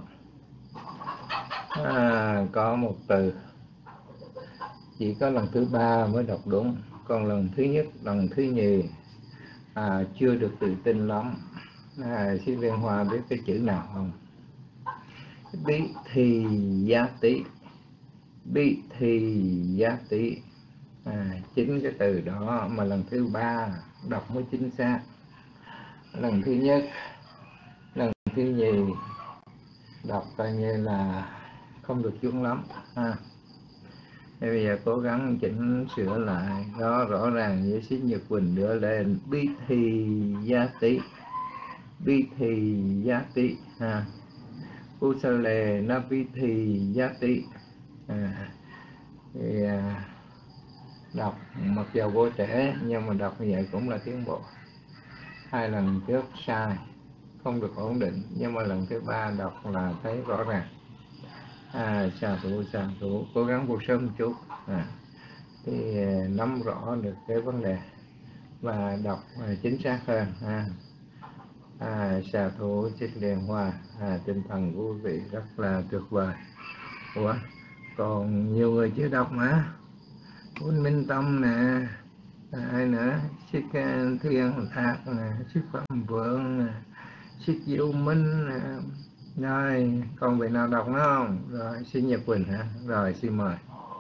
À, có một từ chỉ có lần thứ ba mới đọc đúng, còn lần thứ nhất, lần thứ nhì à, chưa được tự tin lắm. À, Siết Liên Hoa biết cái chữ nào không? Bí thì giá tí, bí thì giá tí. À, chính cái từ đó mà lần thứ ba đọc mới chính xác. Lần thứ nhất, lần thứ nhì đọc coi như là không được chuẩn lắm. À, thế bây giờ cố gắng chỉnh sửa lại đó, rõ ràng với Xích Nhật Quỳnh đưa lên bí thì giá tí, bí thì giá tí. À, Kusale na bí thì giá tí. À, thì à, đọc mặc dù vô trễ nhưng mà đọc như vậy cũng là tiến bộ. Hai lần trước sai không được ổn định, nhưng mà lần thứ ba đọc là thấy rõ ràng. À, xà thủ xà thủ cố gắng vô sớm một chút. À, thì nắm rõ được cái vấn đề và đọc chính xác hơn. À, à, xà thủ Xích Liên Hoa. À, tinh thần của quý vị rất là tuyệt vời. Ủa, còn nhiều người chưa đọc mà. Quân Minh Tâm nè, ai nữa, Xích Thiên Thạc nè, Xích Phạm Vượng nè, Xích Diệu Minh nè. Rồi, còn vị nào đọc nữa không? Rồi, xin Nhật Quỳnh hả? Rồi, xin mời.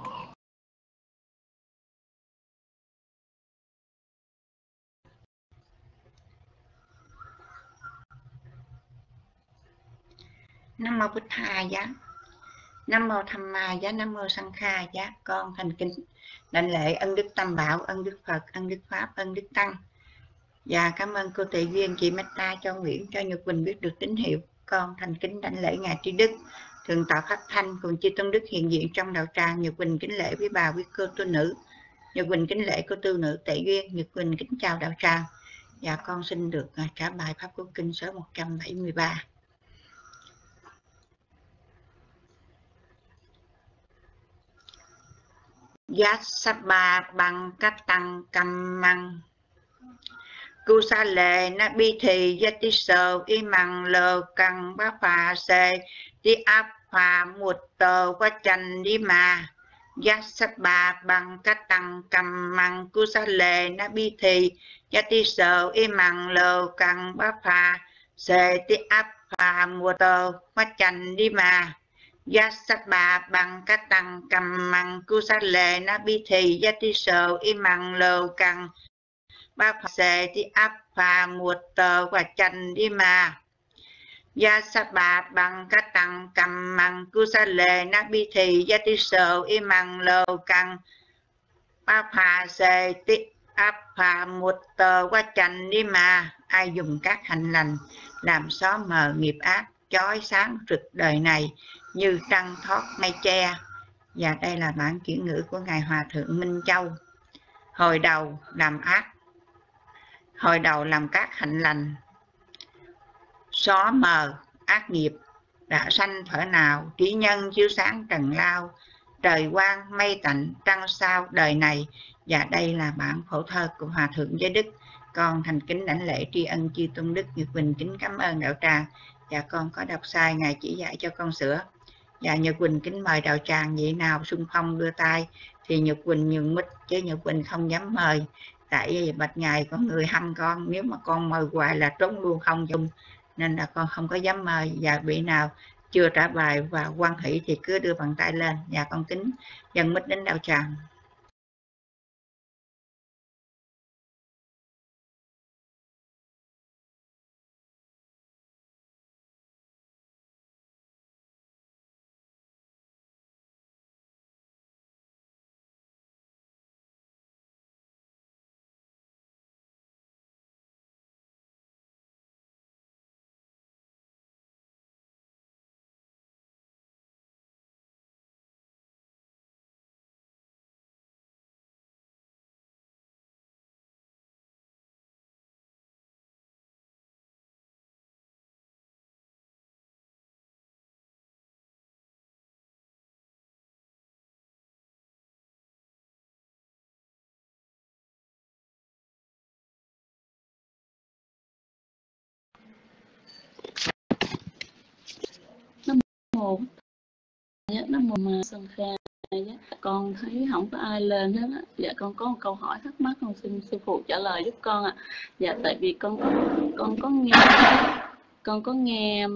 Nam mô Bụt Thầy giá, Nam mô Tham Ma giá, Nam mô Sang Kha giá. Con thành kính đảnh lễ ân đức Tam Bảo, ân đức Phật, ân đức Pháp, ân đức Tăng. Và cảm ơn cô Tệ Duyên, chị Meta cho Nguyễn, cho Nhật Quỳnh biết được tín hiệu. Con thành kính đảnh lễ ngài Trí Đức, Thượng tọa Pháp Thanh cùng chư tôn đức hiện diện trong đạo tràng. Nhật Quỳnh kính lễ với bà quý cô tu nữ. Nhật Quỳnh kính lễ cô tu nữ Tệ Duyên. Nhật Quỳnh kính chào đạo tràng. Và con xin được trả bài Pháp Cú Kinh số một trăm bảy mươi ba. Giác sắp ba bằng cách tăng cầm măng Kusa lệ na bi thì yati sơ y măng lơ căng bá phà xê đi áp phà một tờ quá chanh đi mà. Giác sắp ba bằng cách tăng cầm măng Kusa lệ na bi thì yati sơ y măng lơ căng bá phà xê đi áp phà một tờ quá chanh đi mà. Giác sắp ba bằng cách tăng cầm măng Kusa lệ na bi thì yati sơ y măng lơ căng ba phà xê đi áp phà một tờ và chanh đi mà. Gia sát bà bằng cách tăng cầm măng Kusa lệ na bi thì yati sơ y măng lơ căng ba phà xê đi áp phà một tờ và chanh đi mà. Ai dùng các hành lành làm xóa mờ nghiệp ác, chói sáng rực đời này như trăng thoát mây che. Và đây là bản chuyển ngữ của ngài Hòa Thượng Minh Châu. Hồi đầu làm ác, hồi đầu làm các hạnh lành xóa mờ ác nghiệp đã sanh thuở nào, trí nhân chiếu sáng trần lao, trời quang mây tạnh trăng sao đời này. Và đây là bản phổ thơ của Hòa Thượng Giới Đức. Con thành kính đảnh lễ tri ân chư tôn đức. Nhật Quỳnh kính cảm ơn đạo tràng. Và con có đọc sai, ngài chỉ dạy cho con sửa. Và Nhật Quỳnh kính mời đạo tràng vị nào xung phong đưa tay thì Nhật Quỳnh nhường mic, chứ Nhật Quỳnh không dám mời tại bạch ngài con người hâm con, nếu mà con mời hoài là trốn luôn không chung, nên là con không có dám mời. Và vị nào chưa trả bài và quan hỷ thì cứ đưa bàn tay lên. Và con kính dâng mít đến đạo tràng. Nam mô Nam mô Ma Sanh Kha. Con thấy không có ai lên hết á. Dạ con có một câu hỏi thắc mắc, con xin sư phụ trả lời giúp con ạ. À. Dạ tại vì con có con có nghe con có nghe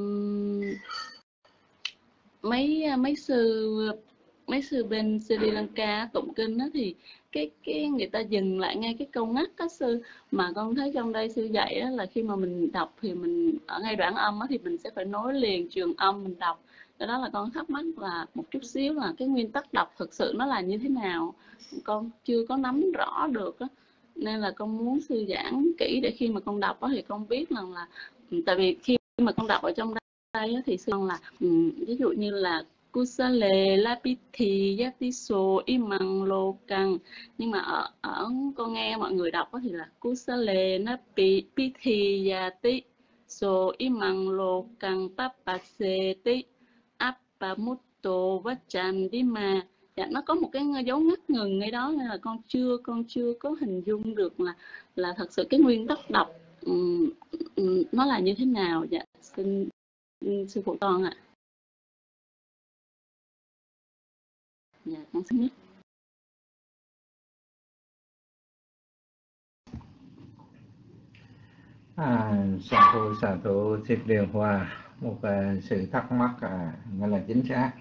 mấy mấy sư mấy sư bên Sri Lanka tụng kinh đó, thì cái cái người ta dừng lại ngay cái câu ngắt đó sư, mà con thấy trong đây sư dạy đó là khi mà mình đọc thì mình ở ngay đoạn âm đó, thì mình sẽ phải nối liền trường âm mình đọc. Đó, đó là con thắc mắc là một chút xíu là cái nguyên tắc đọc thực sự nó là như thế nào, con chưa có nắm rõ được đó. Nên là con muốn sư giảng kỹ để khi mà con đọc đó thì con biết rằng là, tại vì khi mà con đọc ở trong đây đó, thì sư là ví dụ như là Kusale Lapiti Yatiso Imang Lokang, nhưng mà ở, ở con nghe mọi người đọc đó thì là Kusale Lapiti Yati So Imang Lokang Papaseti Appamutto Vachandima. Dạ, nó có một cái dấu ngắt ngừng ngay đó, nên là con chưa con chưa có hình dung được là là thật sự cái nguyên tắc đọc um, um, nó là như thế nào. Dạ xin um, sư phụ con ạ. Dạ con xin nhất. À, sa thù sa thù Thích Điều Hòa, một uh, sự thắc mắc à, nghe là chính xác.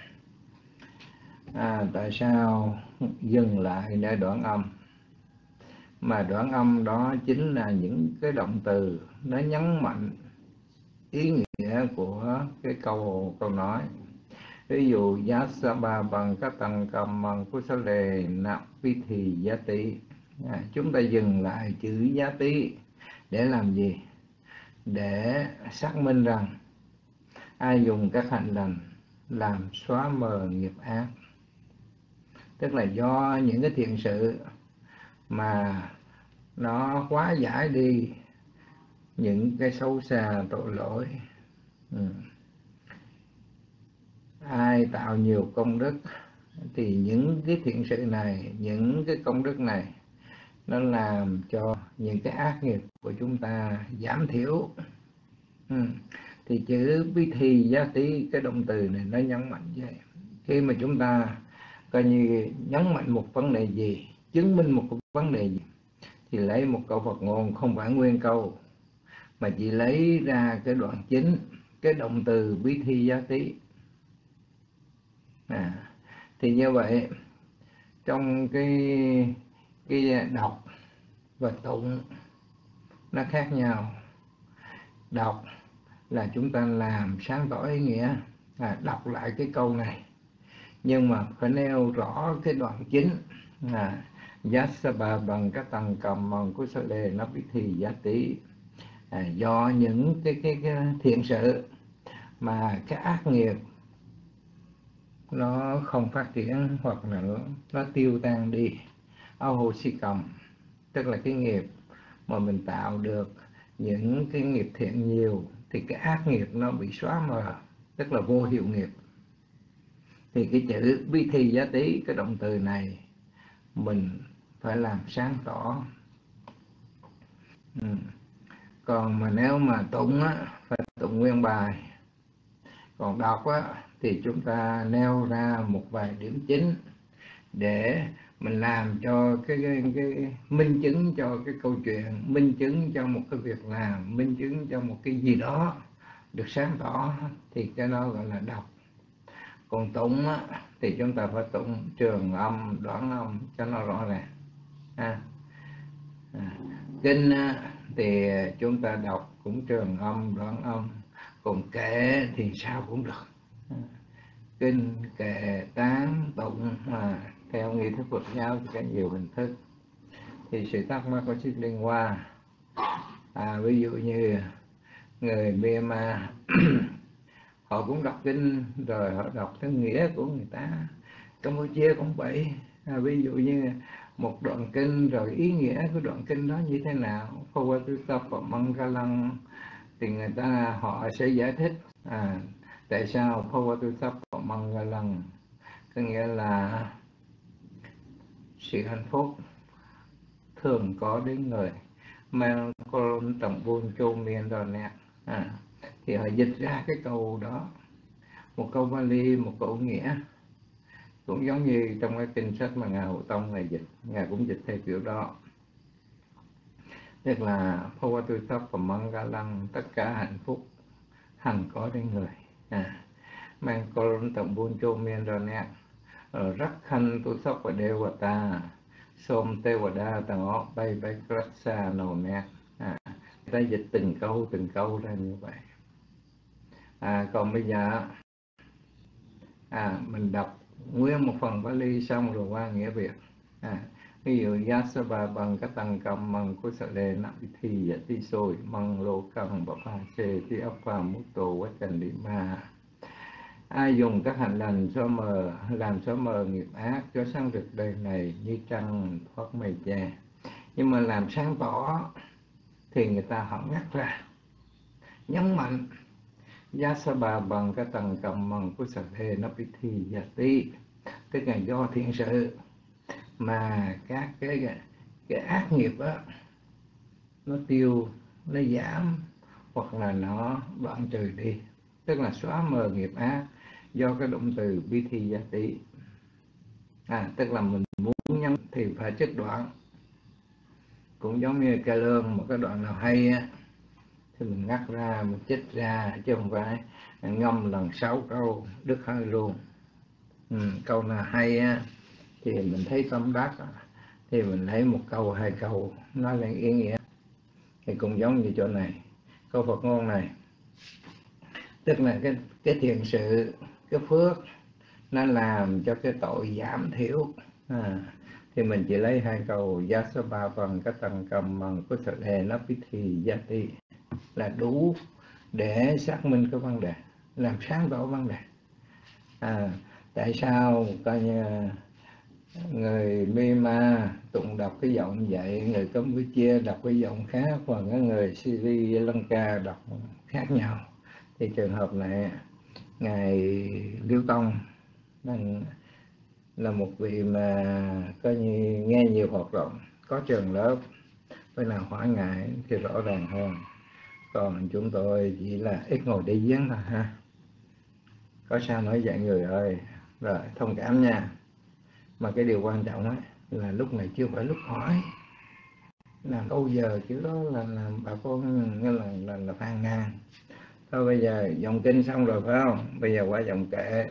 À, tại sao dừng lại để đoạn âm? Mà đoạn âm đó chính là những cái động từ nó nhấn mạnh ý nghĩa của cái câu câu nói. Ví dụ Yasaba bằng các tầng cầm bằng Kusale nạp vi thì giá tí. À, chúng ta dừng lại chữ giá tí để làm gì? Để xác minh rằng ai dùng các hành lành làm xóa mờ nghiệp ác, tức là do những cái thiện sự mà nó hóa giải đi những cái xấu xa tội lỗi. Ừ. Ai tạo nhiều công đức thì những cái thiện sự này, những cái công đức này nó làm cho những cái ác nghiệp của chúng ta giảm thiểu. Ừ. Thì chữ bí thi giá tí, cái động từ này nó nhấn mạnh vậy. Khi mà chúng ta coi như nhấn mạnh một vấn đề gì, chứng minh một vấn đề gì, thì lấy một câu Phật ngôn, không phải nguyên câu, mà chỉ lấy ra cái đoạn chính, cái động từ bí thi giá tí. À, thì như vậy trong cái cái đọc và tụng nó khác nhau. Đọc là chúng ta làm sáng tỏ ý nghĩa, à, đọc lại cái câu này, nhưng mà phải nêu rõ cái đoạn chính. À, Yasaba bằng các tầng cầm bằng của sơ đề nó biết thì giá tí. À, do những cái, cái, cái thiện sự mà cái ác nghiệp nó không phát triển, hoặc là nó, nó tiêu tan đi. Aho si cầm, tức là cái nghiệp mà mình tạo được những cái nghiệp thiện nhiều, thì cái ác nghiệp nó bị xóa mờ, tức là vô hiệu nghiệp. Thì cái chữ bi thi giá tí, cái động từ này mình phải làm sáng tỏ. Ừ. Còn mà nếu mà tụng á, phải tụng nguyên bài. Còn đọc á, thì chúng ta nêu ra một vài điểm chính để mình làm cho cái, cái, cái minh chứng cho cái câu chuyện, minh chứng cho một cái việc làm, minh chứng cho một cái gì đó được sáng tỏ, thì cái đó gọi là đọc. Còn tụng á, thì chúng ta phải tụng trường âm, đoạn âm cho nó rõ ràng. À, à, kinh á, thì chúng ta đọc cũng trường âm, đoạn âm. Còn kệ thì sao cũng được. À, kinh, kệ, tán, tụng, à, theo nghi thức Phật giáo thì có nhiều hình thức. Thì sự thắc mắc có chút liên quan. À, ví dụ như người Myanmar họ cũng đọc kinh, rồi họ đọc theo nghĩa của người ta. Campuchia cũng vậy. À, ví dụ như một đoạn kinh rồi ý nghĩa của đoạn kinh đó như thế nào, Phawatutta Mangalang, thì người ta họ sẽ giải thích à, tại sao Phawatutta Mangalang có nghĩa là sự hạnh phúc thường có đến người mang con tổng buôn châu miền rồi nè. À, thì họ dịch ra cái câu đó, một câu Bali, một câu nghĩa, cũng giống như trong cái kinh sách mà Ngài Hộ Tông này dịch, Ngài cũng dịch theo kiểu đó, tức là Phawatutta Mangalang, tất cả hạnh phúc hằng có đến người. À, mang con tổng buôn châu miền rồi nè, rắc khanh tu sóc và đeo và ta xôm tê và đa tao bay bay rất xa nầu nè. À, ta dịch từng câu từng câu ra như vậy. À, còn bây giờ à, mình đọc nguyên một phần Bali xong rồi qua nghĩa Việt. À, ví dụ Yasaba bằng các tăng cầm bằng của sợ đề nặng thì dạ ti sôi bằng lô cầm và pha xê ti ấp và mút tổ quá trần đi ma. Ai dùng các hành lành xóa mờ, làm xóa mờ nghiệp ác, cho sáng rực đời này như trăng thoát mây che. Nhưng mà làm sáng tỏ thì người ta họ nhắc ra, nhấn mạnh Yasaba bằng cái tầng cầm bằng của sạch hề nó bị thi giả tí, tức là do thiện sự mà các cái cái ác nghiệp á nó tiêu, nó giảm, hoặc là nó đoạn trừ đi, tức là xóa mờ nghiệp ác do cái động từ bi thi gia tí. À, tức là mình muốn nhấn thì phải chất đoạn, cũng giống như ca lương, một cái đoạn nào hay á thì mình ngắt ra, mình chích ra, chứ không phải ngâm lần sáu câu đứt hơi luôn. Ừ, câu nào hay á thì mình thấy tâm đắc thì mình lấy một câu hai câu nói lên ý nghĩa. Thì cũng giống như chỗ này, câu Phật ngôn này, tức là cái cái thiện sự, cái phước nó làm cho cái tội giảm thiểu. À, thì mình chỉ lấy hai câu Yasaba bằng cái tầng cầm bằng của sự hề nó biết thì gia ti là đủ để xác minh cái vấn đề, làm sáng tỏ vấn đề. À, tại sao coi như người Myanmar tụng đọc cái giọng vậy, người Campuchia đọc cái giọng khác, và cái người Sri Lanka đọc khác nhau? Thì trường hợp này ngài Liêu Tông là một vị mà coi như nghe nhiều hoạt động, có trường lớp, với nào hỏi ngài thì rõ ràng hơn. Còn chúng tôi chỉ là ít ngồi để giếng thôi ha. Có sao nói vậy người ơi. Rồi, thông cảm nha. Mà cái điều quan trọng á là lúc này chưa phải lúc hỏi. Làm câu giờ chứ đó là làm bà con như là, là, là phàn nàn. Thôi bây giờ dòng kinh xong rồi phải không? Bây giờ qua dòng kệ.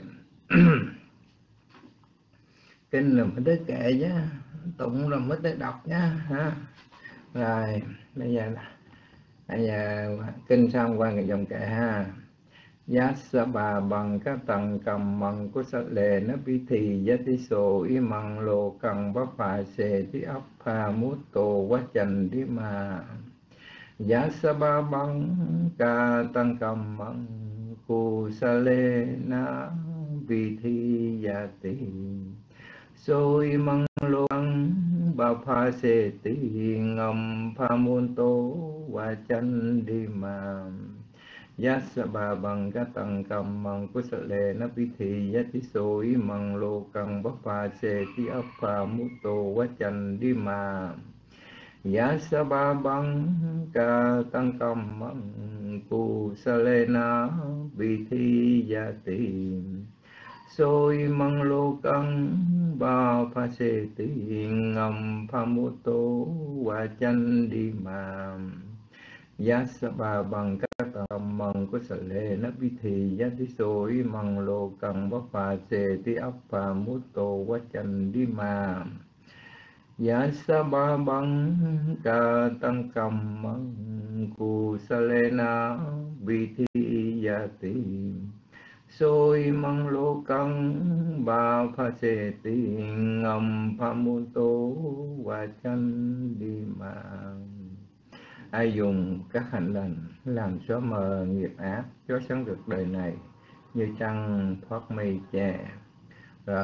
Kinh là mới tới kệ chứ, tụng rồi mới tới đọc nhá ha. Rồi bây giờ bây giờ kinh xong qua cái dòng kệ ha. Yasaba bằng các tầng cầm bằng của sắc lệ nó bi thì giá tí sổ y măng lô cần bắp phà xề tí ấp phà mút tổ quá chành đi mà. Yasaba bằng các tầng cầm bằng của sắc lệ nó bi thì giá tí sổ y măng lô cần bắp phà xề tí ngầm phà mút tổ quá chành đi mà. Yasaba bằng các tầng cầm bằng của sợ lệ nó bi thị giá tí sôi măng lô cần bắp phà xê tí ấp phà mút tô quá chành đi mà. Yasaba bằng các tầng cầm bằng của sợ lệ nó bi thị giá tí Soi măng lô căng ba pha se ti ngầm pha mô tô wa chan đi mà giá sa ba bằng các tầm măng của sở lệ nắp vi thì giá tí soi măng lô căng ba pha se ti ấp pha mô tô wa chan đi mà giá sa ba bằng ca tăng cầm măng cu sa lê na vi thi giá tí soi măng lô căng ba pha se ti ngầm pha mô tô wa chan đi mà. Ai dùng các hành lành làm xóa mờ nghiệp ác, chói sáng rực đời này như trăng thoát mây che. Rồi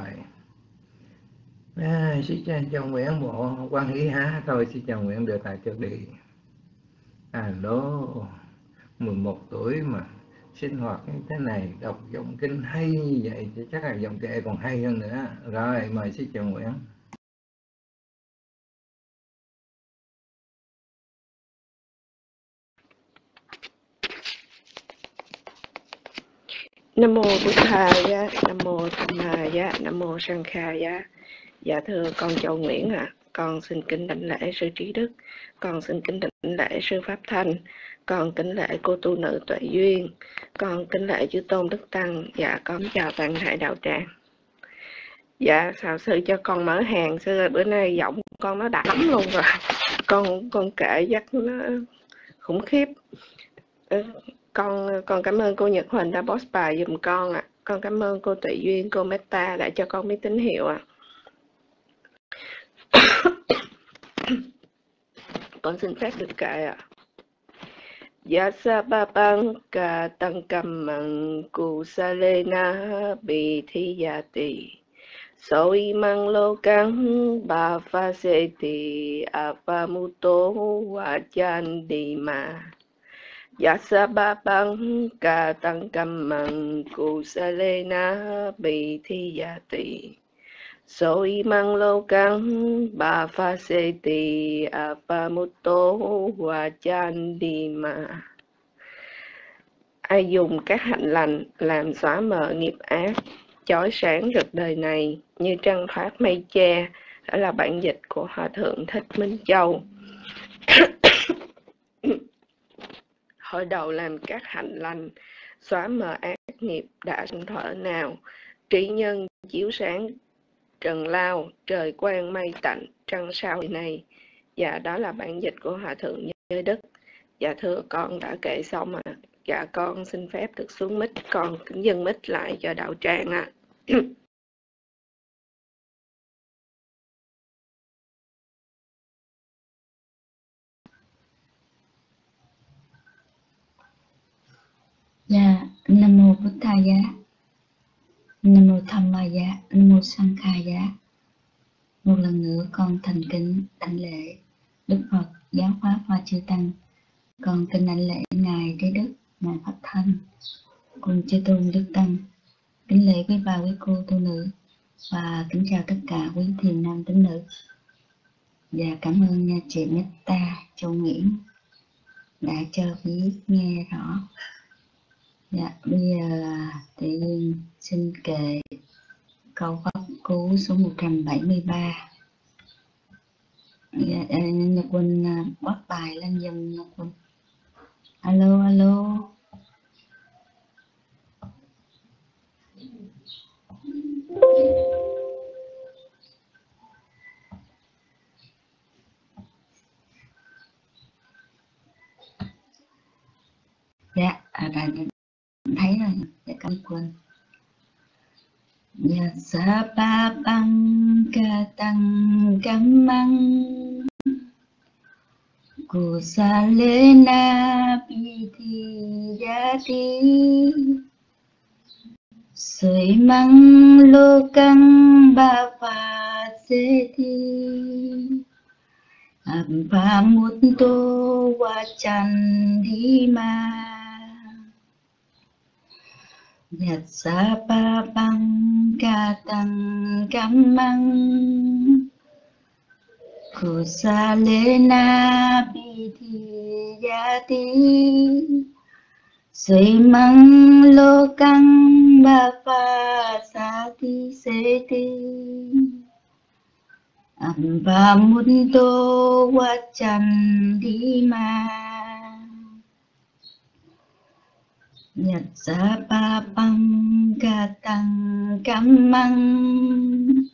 à, xin chào chào Nguyễn bộ quan ý há thôi, xin chào Nguyễn đưa tài trước đi. Alo, mười một tuổi mà sinh hoạt như thế này, đọc giọng kinh hay như vậy thì chắc là giọng kệ còn hay hơn nữa. Rồi mời xin chào Nguyễn. Nam mô Bụt Thaya, Nam mô Tham Maya, Nam mô Sankhaya. Dạ thưa con Châu Nguyễn ạ, à, con xin kính đảnh lễ sư Trí Đức, con xin kính đảnh lễ sư Pháp Thanh, con kính lễ cô tu nữ Tuệ Duyên, con kính lễ chư tôn Đức Tăng. Dạ con chào toàn thể đạo tràng. Dạ sao sư cho con mở hàng, sư bữa nay giọng con nó đã lắm luôn rồi, con con kể dắt nó khủng khiếp. Con con cảm ơn cô Nhật Huỳnh đã post bài giùm con ạ. À. Con cảm ơn cô Tuệ Duyên, cô Meta đã cho con biết tín hiệu ạ. À. Con xin phép được kể ạ. À. Dạ sa ba bang ca tăng cầm măng cụ sa lê na bì thi gia tì soi măng lô căng ba pha se tì a pha mu tô wa chan đi mà. Dạ sa ba bang ca tăng cầm măng cụ sa lê na bì thi gia tì soi măng lô căng ba pha se tì a pha mu tô wa chan đi mà. Ai dùng các hạnh lành làm xóa mờ nghiệp ác, chói sáng rực đời này như trăng thoát mây che. Đó là bản dịch của Hòa Thượng Thích Minh Châu. Hồi đầu làm các hạnh lành, xóa mờ ác nghiệp đã sinh thuở nào, trí nhân chiếu sáng trần lao, trời quang mây tạnh, trăng sao này. Dạ đó là bản dịch của Hòa Thượng Giới Đức. Dạ thưa con đã kể xong ạ. À. Dạ con xin phép được xuống mic, con kính dâng mic lại cho đạo tràng ạ. À. Dạ, Nam mô Bụt Thaya, Nam mô Tham Maya, Nam mô Sankhaya. Một lần nữa con thành kính đảnh lễ Đức Phật, Giáo Pháp và Chư Tăng. Con kính đảnh lễ Ngài Đế Đức, Ngài Pháp Thanh, cùng chư tôn Đức Tăng. Kính lễ quý bà, quý cô tu nữ và kính chào tất cả quý thiền nam tín nữ. Và cảm ơn nha chị Meta Châu Nguyễn đã cho biết nghe rõ. Dạ, bây giờ là tự nhiên xin kệ câu pháp cú số một trăm bảy mươi ba. Dạ, Nhật Quỳnh bắt bài lên dùm Nhật Quỳnh. Alo, alo. Dạ, à, à, thấy rồi, dạ cảm ơn. Dạ sa ba bang ca tăng cam măng cụ sa lê na bi thi gia ti soi măng lô căng ba pha se thi appa mut tô wa chan đi ma. Nhật sa ba bang ca tăng cam măng cụ sa lê na bi thi gia ti soi măng lô căng ba pha sa Yati Seti Ampamunto Vachandima Yatsapapang Katang Kamang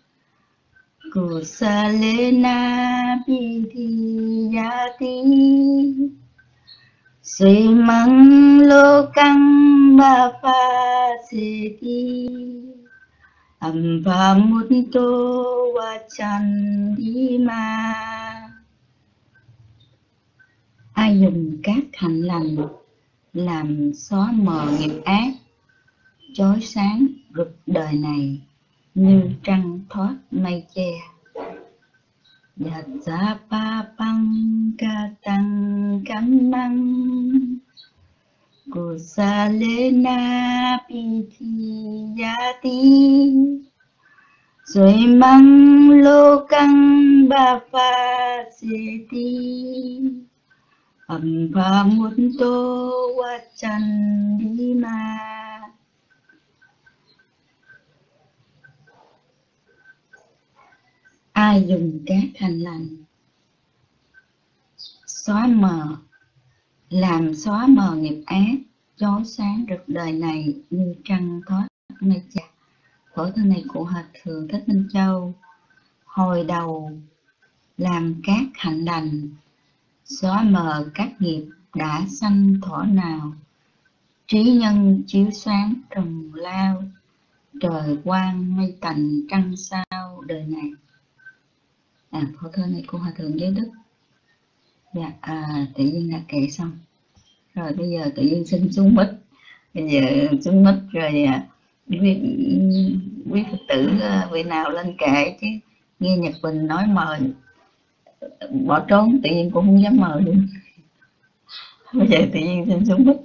Kusalena Pidiyati Srimang Lokang Bapaseti Ampamunto Vachandima. Ai dùng các hạnh lành làm xóa mờ nghiệp ác, chói sáng rực đời này như trăng thoát mây che. Yatsapapang Katang Kamang Kusalena Pitiyati Srimang Lokang Bapaseti Ampamunto Vachandima. Ai dùng các hành lành xóa mờ làm xóa mờ nghiệp ác, chói sáng rực đời này như trăng thoát mây che. Phổ thân này của Hòa Thượng Thích Minh Châu. Hồi đầu làm các hạnh lành, xóa mờ các nghiệp đã sanh thuở nào, trí nhân chiếu sáng trần lao, trời quang mây tành trăng sao đời này. À, phổ thơ này của Hòa Thượng Giới Đức. Dạ, à, tự nhiên đã kể xong. Rồi bây giờ tự nhiên xin xuống mic. Bây giờ xuống mic rồi quý, quý Phật tử vị nào lên kể, chứ nghe Nhật Bình nói mời bỏ trốn tự nhiên cũng không dám mời luôn. Bây giờ tự nhiên xin xuống mic.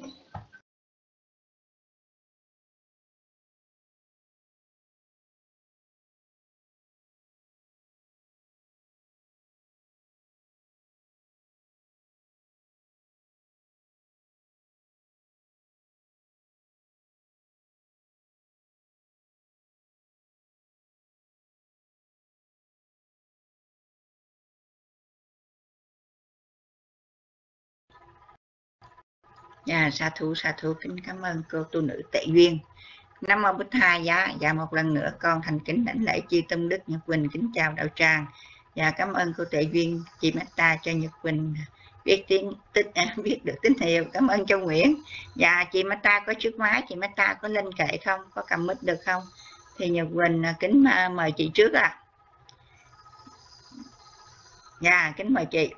Dạ, sa thú sa thú kính cảm ơn cô tu nữ Tệ Duyên. Nam mô Bích Hai Giá. Dạ, một lần nữa con thành kính đảnh lễ chư tâm đức Nhật Quỳnh, kính chào đạo tràng. Dạ, cảm ơn cô Tệ Duyên, chị Meta cho Nhật Quỳnh biết tiếng tích biết được tín hiệu. Cảm ơn Châu Nguyễn. Dạ, chị Meta có chiếc máy, chị Meta có lên kệ không, có cầm mic được không? Thì Nhật Quỳnh kính mời chị trước ạ. À. Dạ, kính mời chị.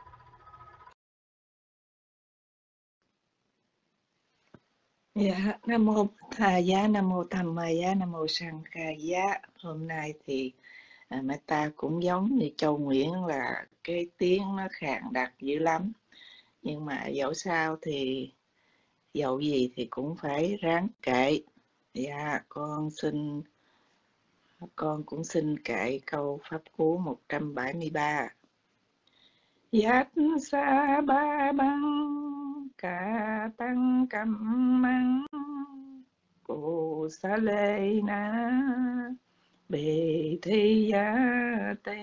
Dạ, Nam Mô Bích Thà Giá, Nam Mô Tham Ma Giá, Nam Mô Sang Kha Giá. Hôm nay thì à, Meta cũng giống như Châu Nguyễn là cái tiếng nó khàn đặc dữ lắm. Nhưng mà dẫu sao thì dẫu gì thì cũng phải ráng kệ. Dạ, con xin con cũng xin kệ câu Pháp Cú một trăm bảy mươi ba. Yat sa ba băng ca tăng cầm măng cô sa lê na bề thi giá tê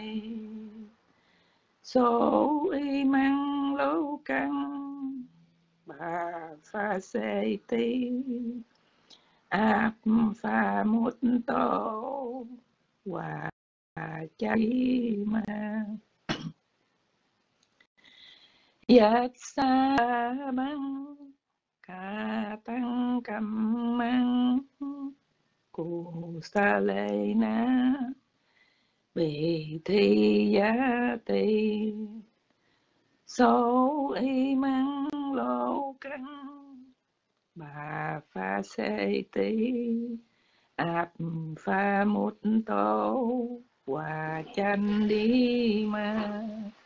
số y măng lô căng bà pha xê ti áp pha mút tô và cháy ma. Yat sa băng ca tăng cầm măng cô sa lê na bề thi giá tê số y măng lô căng bà pha xê tí áp pha mút tô và chanh đi ma.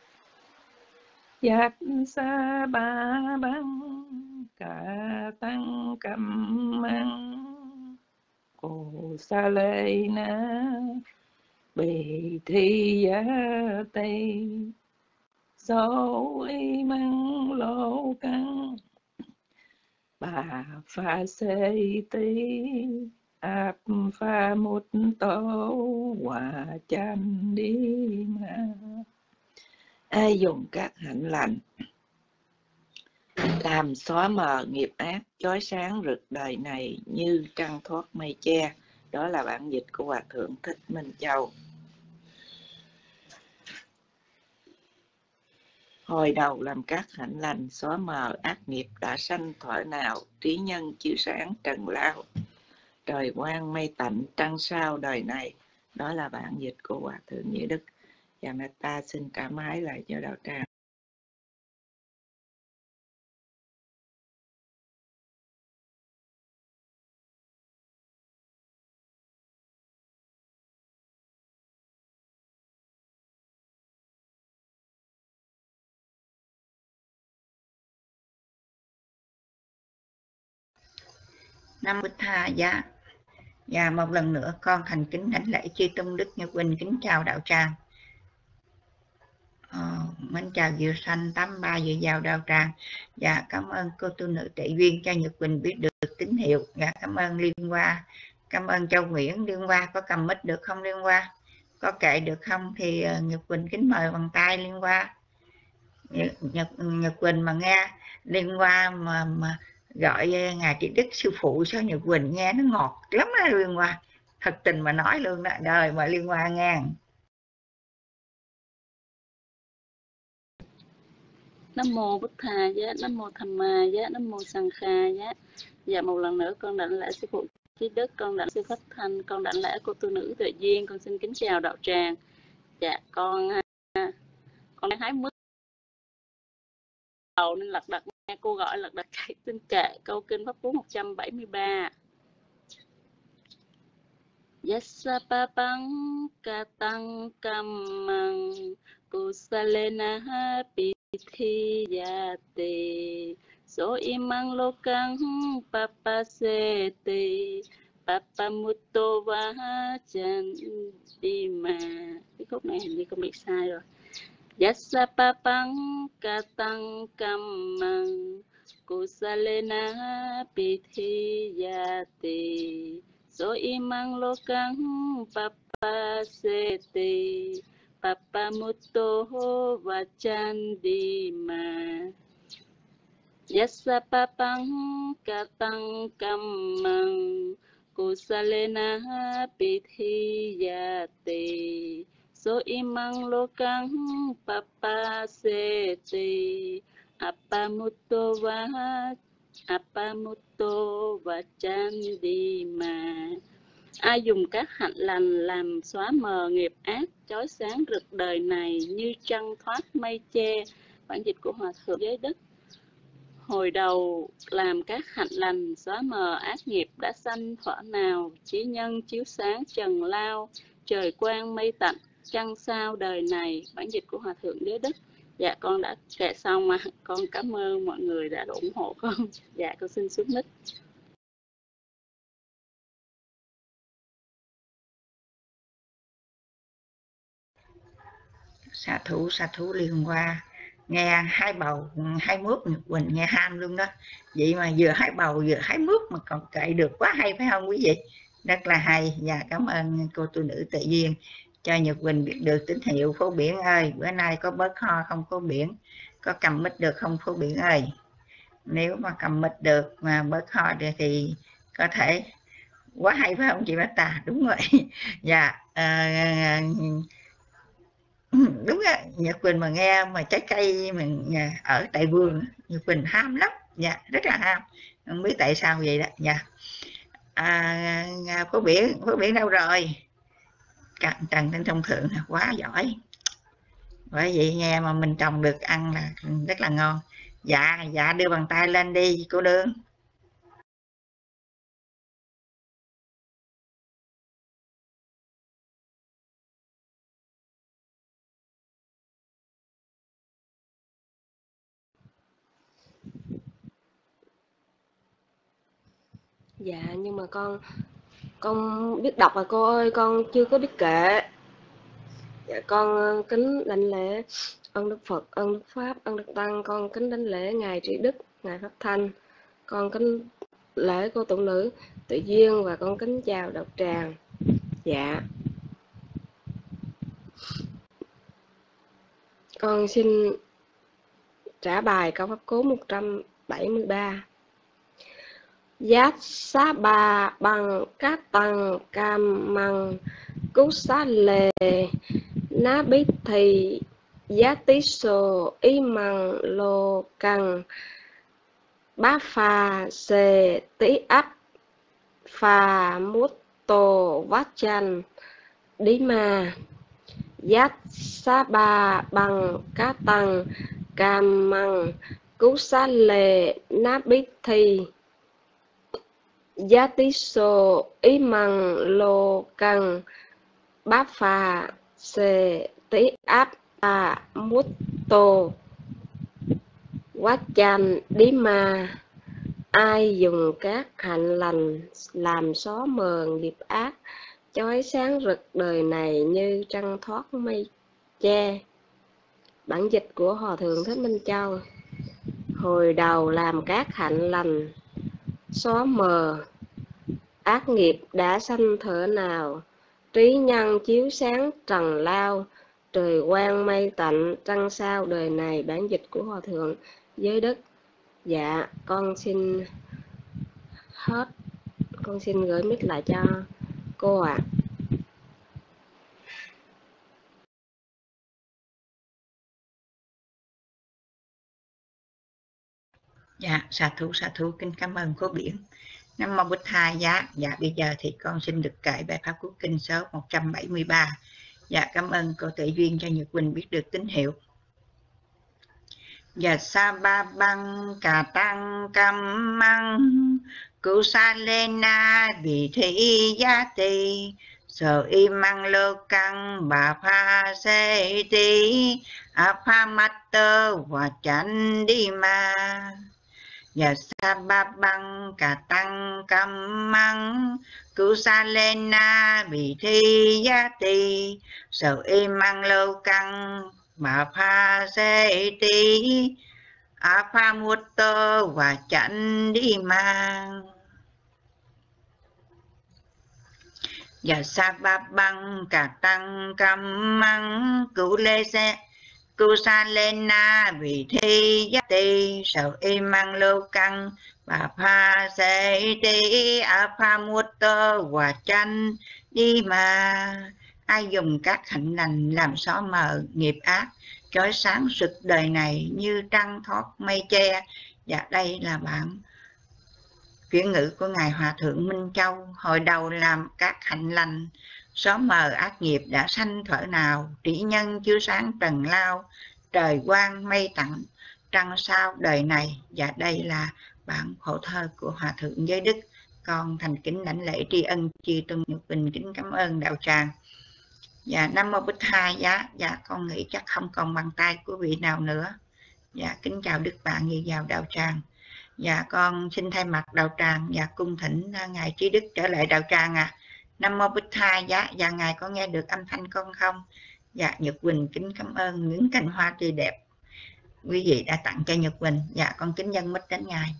Yat sa ba băng ca tăng cầm măng cô sa lê na bề thi giá tê số y măng lô căng bà pha xê tí áp pha mút tố hòa chan đi mà. Ai dùng các hạnh lành làm xóa mờ nghiệp ác, chói sáng rực đời này như trăng thoát mây che. Đó là bản dịch của Hòa Thượng Thích Minh Châu. Hồi đầu làm các hạnh lành xóa mờ ác nghiệp đã sanh thuở nào, trí nhân chiếu sáng trần lao, trời quang mây tạnh trăng sao đời này. Đó là bản dịch của Hòa Thượng Như Đức. Và Meta xin trả máy lại cho Đạo Tràng. Nam Bích Tha Giá. Và một lần nữa con thành kính đảnh lễ chư tôn đức Nhật Quỳnh, kính chào Đạo Tràng. Ờ, mến chào Diệu Sanh tám ba dự vào Đạo Tràng. Và cảm ơn cô tu nữ Trị Duyên cho Nhật Quỳnh biết được tín hiệu. Và cảm ơn Liên Hoa, cảm ơn Châu Nguyễn. Liên Hoa có cầm mic được không Liên Hoa? Có kệ được không thì Nhật Quỳnh kính mời bằng tay Liên Hoa. Nhật, Nhật, Nhật Quỳnh mà nghe Liên Hoa mà, mà gọi Ngài Trị Đức sư phụ sao Nhật Quỳnh nghe nó ngọt lắm đó Liên Hoa. Thật tình mà nói luôn đó, đời mà Liên Hoa nghe. Nam mô Bụt Thà Giá, Nam mô Tham Ma Giá, Nam mô Sang Kha Giá. Dạ một lần nữa con đảnh lễ sư phụ Trí Đức, con đảnh sư Pháp Thanh, con đảnh lễ cô tu nữ Tuệ Duyên, con xin kính chào Đạo Tràng. Dạ con con đang hái mứt đầu nên lật đật nghe cô gọi lật đật chạy xin kệ câu kinh Pháp Cú một trăm bảy mươi ba. Yassapapang katang kamang kusalena pitiyate so imang lokang papasete papamutto vajandima. Cái khúc này hình như con bị sai rồi. Yassapapang katang kamang kusalena pitiyate so imang lokang papasete papamutto vajandima. Yassapapang katang kamang kusalena pitiyate so imang lokang papasete apamutto vajandima. Apamutto vajandima. Ai dùng các hạnh lành làm xóa mờ nghiệp ác, chói sáng rực đời này như trăng thoát mây che. Bản dịch của Hòa Thượng Giới Đức. Hồi đầu làm các hạnh lành xóa mờ ác nghiệp đã sanh thuở nào, chí nhân chiếu sáng trần lao, trời quang mây tạnh trăng sao đời này. Bản dịch của Hòa Thượng Giới Đức. Dạ con đã kể xong mà, con cảm ơn mọi người đã ủng hộ con. Dạ con xin xuống mic. Xạ thủ xạ thủ Liên Hoa nghe hai bầu hai mướp Nhật Quỳnh nghe ham luôn đó. Vậy mà vừa hai bầu vừa hai mướp mà còn kệ được, quá hay phải không quý vị? Rất là hay. Và cảm ơn cô tu nữ Tự Duyên cho Nhật Quỳnh biết được tín hiệu. Phố Biển ơi, bữa nay có bớt ho không Phố Biển? Có cầm mic được không Phố Biển ơi? Nếu mà cầm mic được mà bớt ho được thì có thể. Quá hay phải không chị Bát Tà? Đúng rồi. Dạ à, đúng rồi. Nhật Quỳnh mà nghe mà trái cây mình ở tại vườn, Nhật Quỳnh ham lắm. Dạ rất là ham, không biết tại sao vậy đó. Dạ à, Phố Biển Phố Biển đâu rồi? Trần Tinh Thông Thượng quá giỏi, bởi vậy nghe mà mình trồng được ăn là rất là ngon. Dạ dạ đưa bàn tay lên đi cô Đương. Dạ nhưng mà con con biết đọc rồi cô ơi, con chưa có biết kệ. Dạ con kính đảnh lễ ơn Đức Phật, ơn Đức Pháp, ơn Đức Tăng. Con kính đảnh lễ Ngài Trí Đức, Ngài Pháp Thanh. Con kính lễ cô tụng nữ Tự Duyên và con kính chào đạo tràng. Dạ. Con xin trả bài câu pháp cú một trăm bảy mươi ba. Giác xá bà bằng các tầng cam măng cú xá lề ná bí thì giá tí sồ y măng lô căng bá phà xề tí áp phà mút tô vát chanh đi mà giác xá bà bằng các tầng cam măng cú xá lề ná bí thì giá tí sô ý măng lô căng bá phà xê tí áp à mút tô quá chanh đi mà. Ai dùng các hạnh lành làm xóa mờ nghiệp ác, chói sáng rực đời này như trăng thoát mây che. Bản dịch của Hòa Thượng Thích Minh Châu. Hồi đầu làm các hạnh lành xóa mờ ác nghiệp đã sanh thở nào, trí nhân chiếu sáng trần lao, trời quang mây tạnh trăng sao đời này. Bản dịch của Hòa Thượng Giới Đức. Dạ, con xin hết, con xin gửi mic lại cho cô ạ. À. Dạ, sa thú sa thú kính cảm ơn cô Biển. Nam mô Bụt Thầy. Dạ, dạ bây giờ thì con xin được kể bài pháp cú kinh số một trăm bảy mươi ba. Dạ, cảm ơn cô Tuệ Duyên cho Nhật Quỳnh biết được tín hiệu. Dạ sa ba băng cả tăng cam măng cú sa lên na bị thị giá tì sở y măng lô căng bà pha xê tí a pha mát tơ và chắn đi mà. Dạ sa ba băng cả tăng cam măng cú sa lên na bị thi giá tì sở y măng lô căng bà pha xê tí a pha mút tơ và chắn đi mang. Dạ sa ba băng cả tăng cam măng cú lê xe cú sa lên na vì thi giá tì sở y măng lô căng bà pha xê tí a pha mút tơ và chắn đi mà. Ai dùng các hạnh lành làm xóa mờ nghiệp ác, chói sáng rực đời này như trăng thoát mây che. Dạ đây là bản chuyển ngữ của Ngài Hòa Thượng Minh Châu. Hồi đầu làm các hạnh lành xóa mờ ác nghiệp đã sanh thuở nào, trí nhân chiếu sáng trần lao, trời quang mây tặng trăng sao đời này. Dạ đây là bản khổ thơ của Hòa Thượng Giới Đức. Con thành kính đảnh lễ tri ân chư tôn Nhật Bình kính cảm ơn đạo tràng. Dạ Nam mô Bụt Thầy. Dạ, dạ con nghĩ chắc không còn bàn tay của vị nào nữa. Dạ kính chào Đức bạn như vào đạo tràng. Dạ con xin thay mặt đạo tràng và cung thỉnh Ngài Trí Đức trở lại đạo tràng à. Nam mô Bụt Thầy. Dạ, dạ Ngài có nghe được âm thanh con không? Dạ Nhật Quỳnh kính cảm ơn những cành hoa tươi đẹp quý vị đã tặng cho Nhật Quỳnh. Dạ con kính dâng mic đến Ngài.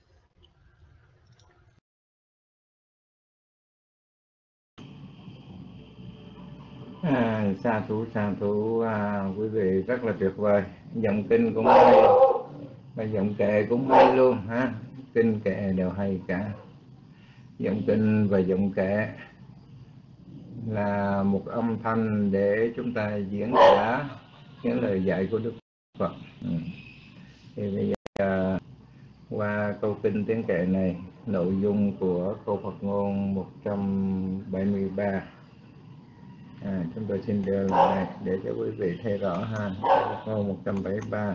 À, sa thú sa thú à, quý vị rất là tuyệt vời. Giọng kinh cũng hay và giọng kệ cũng hay luôn ha. Kinh kệ đều hay cả. Giọng kinh và giọng kệ là một âm thanh để chúng ta diễn tả những lời dạy của Đức Phật. Ừ. Thì bây giờ qua câu kinh tiếng kệ này, nội dung của câu Phật ngôn một trăm bảy mươi ba. À, chúng tôi xin đưa lại để cho quý vị thấy rõ ha. Phật ngôn một trăm bảy mươi ba.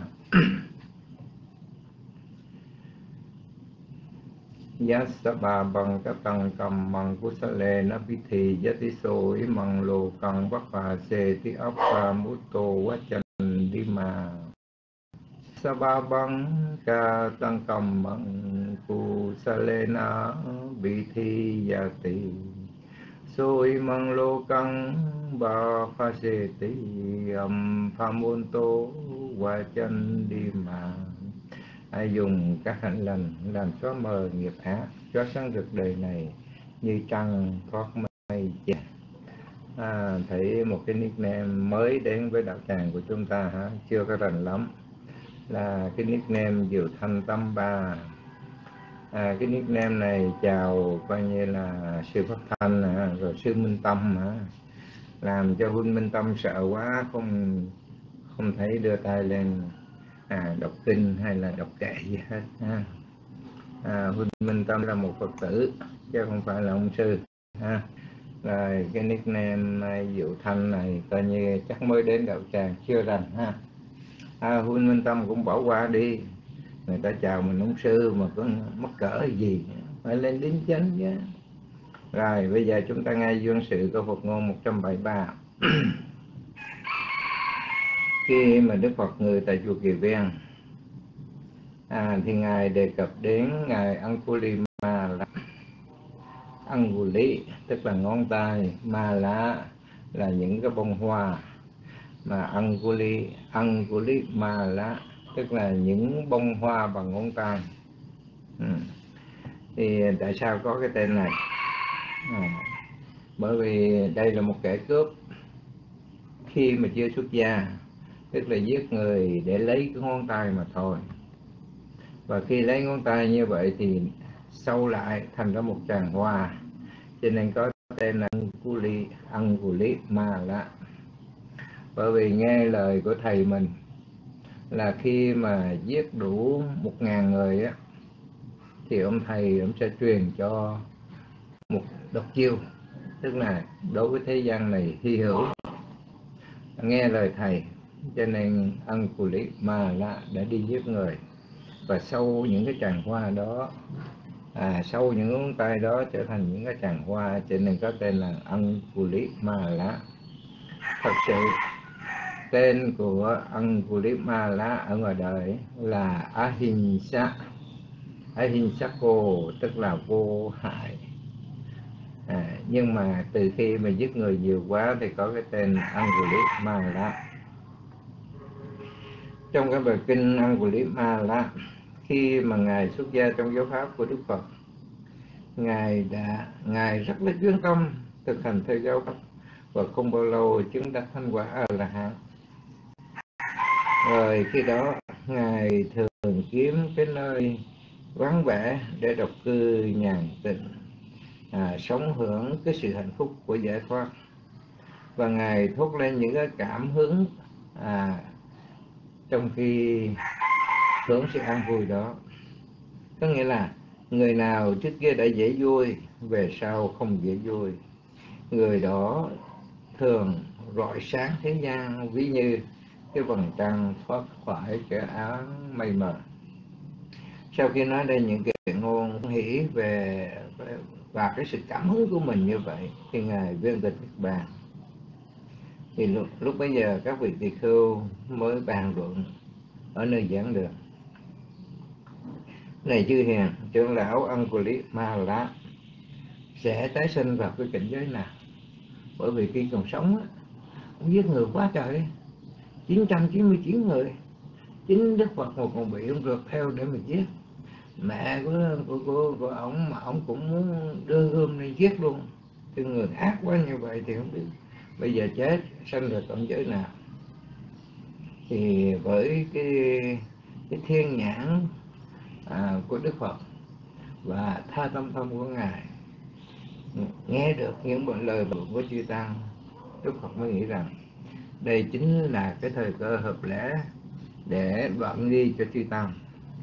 Giá sa ba bằng các tăng cầm măng của sa lê na pi thì giá tí sô ý măng lô căng bắc phà xê tí áp phà mút tô quá chân đi mà. Sa ba bằng các tăng cầm măng của sa lê na pi thì giá tí sô ý măng lô căng bắc phà xê tí âm phà mút tô quá chân đi mà. Ai dùng các hạnh lành làm xóa mờ nghiệp ác, chói sáng rực đời này như trăng có mây che. À, thấy một cái nickname mới đến với đạo tràng của chúng ta hả? Chưa có rành lắm. Là cái nickname Diệu Thanh Tâm Ba. À, cái nickname này chào coi như là sư Pháp Thanh hả? Rồi sư Minh Tâm hả? Làm cho Huynh Minh Tâm sợ quá, không không thấy đưa tay lên à, đọc kinh hay là đọc kệ gì hết ha. À, Huynh Minh Tâm là một Phật tử chứ không phải là ông sư ha. Rồi cái nickname Diệu Thanh này coi như chắc mới đến đạo tràng chưa rành ha. À, Huynh Minh Tâm cũng bỏ qua đi, người ta chào mình ông sư mà có mắc cỡ gì, phải lên đính chánh chứ. Rồi bây giờ chúng ta nghe duyên sự câu Phật ngôn một trăm bảy mươi ba. Khi mà Đức Phật người tại chùa Kỳ Viên à, thì ngài đề cập đến ngài Angulimala. Anguli tức là ngón tay, Mala là những cái bông hoa, mà Anguli Angulimala tức là những bông hoa bằng ngón tay. Ừ. Thì tại sao có cái tên này? À, bởi vì đây là một kẻ cướp khi mà chưa xuất gia, tức là giết người để lấy cái ngón tay mà thôi. Và khi lấy ngón tay như vậy thì sâu lại thành ra một tràng hoa, cho nên có tên là Anguli Angulimala. Bởi vì nghe lời của thầy mình là khi mà giết đủ một ngàn người á, thì ông thầy ông sẽ truyền cho một độc chiêu, tức là đối với thế gian này hy hữu, nghe lời thầy, cho nên Angulimala đã đi giết người. Và sau những cái tràng hoa đó, à, sau những ngón tay đó trở thành những cái tràng hoa, cho nên có tên là Angulimala. Thật sự tên của Angulimala ở ngoài đời là Ahimsa, Ahinsako tức là vô hại. À, nhưng mà từ khi mà giết người nhiều quá thì có cái tên Angulimala. Trong cái bài kinh Angulimala, khi mà ngài xuất gia trong giáo pháp của Đức Phật, ngài đã ngài rất là chuyên tâm thực hành theo giáo pháp, và không bao lâu chứng đắc thánh quả A La Hán. Rồi khi đó ngài thường kiếm cái nơi vắng vẻ để độc cư nhàn tịnh, à, sống hưởng cái sự hạnh phúc của giải thoát. Và ngài thốt lên những cái cảm hứng à, trong khi hưởng sự an vui đó. Có nghĩa là người nào trước kia đã dễ vui, về sau không dễ vui, người đó thường rọi sáng thế gian ví như cái vầng trăng thoát khỏi cái áng mây mờ. Sau khi nói đến những cái ngôn hỷ về và cái sự cảm hứng của mình như vậy, thì ngài viên tịch Niết Bàn. Thì lúc, lúc bấy giờ các vị tỳ khưu mới bàn luận ở nơi giảng đường: này chư hiền, trưởng lão Angulimala sẽ tái sinh vào cái cảnh giới nào? Bởi vì khi còn sống á, ông giết người quá trời, chín trăm chín mươi chín người, chính Đức Phật một còn bị ông rượt theo để mà giết. Mẹ của của của, của ông mà ông cũng muốn đưa gươm đi giết luôn. Thì người ác quá như vậy thì không biết bây giờ chết sanh được cảnh giới nào. Thì với cái cái thiên nhãn à, của Đức Phật và tha tâm tâm của ngài, nghe được những bộ lời của chư tăng, Đức Phật mới nghĩ rằng đây chính là cái thời cơ hợp lẽ để đoạn nghi cho chư tăng.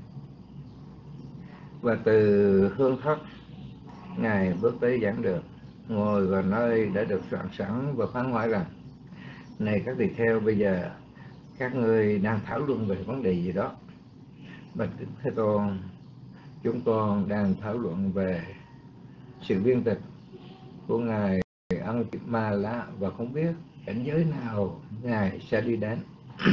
Và từ hương thất, ngài bước tới giảng đường, ngồi vào nơi đã được soạn sẵn và phán hỏi rằng: này các tỳ kheo, bây giờ các người đang thảo luận về vấn đề gì đó? Bạch Đức Thế Tôn, chúng con đang thảo luận về sự viên tịch của ngài Angulimala và không biết cảnh giới nào ngài sẽ đi đến.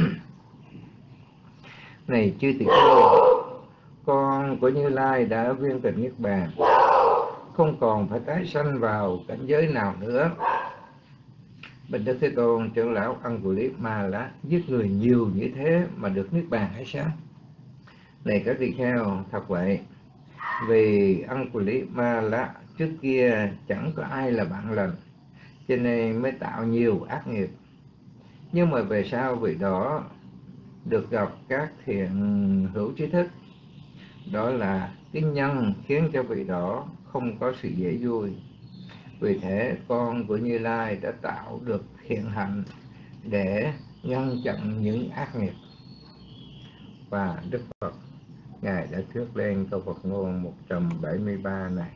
Này chư tỳ kheo, con của Như Lai đã viên tịch Niết Bàn, không còn phải tái sanh vào cảnh giới nào nữa. Bạch Đức Thế Tôn, trưởng lão Angulimala giết người nhiều như thế mà được Niết Bàn hay sao? Này các tỳ kheo, thật vậy, Vì Angulimala trước kia chẳng có ai là bạn lành, cho nên mới tạo nhiều ác nghiệp. Nhưng mà về sau vị đó được gặp các thiện hữu trí thức, đó là cái nhân khiến cho vị đó không có sự dễ vui. Vì thế con của Như Lai đã tạo được thiện hạnh để ngăn chặn những ác nghiệp. Và Đức Phật Ngài đã thuyết lên câu Phật ngôn một trăm bảy mươi ba này: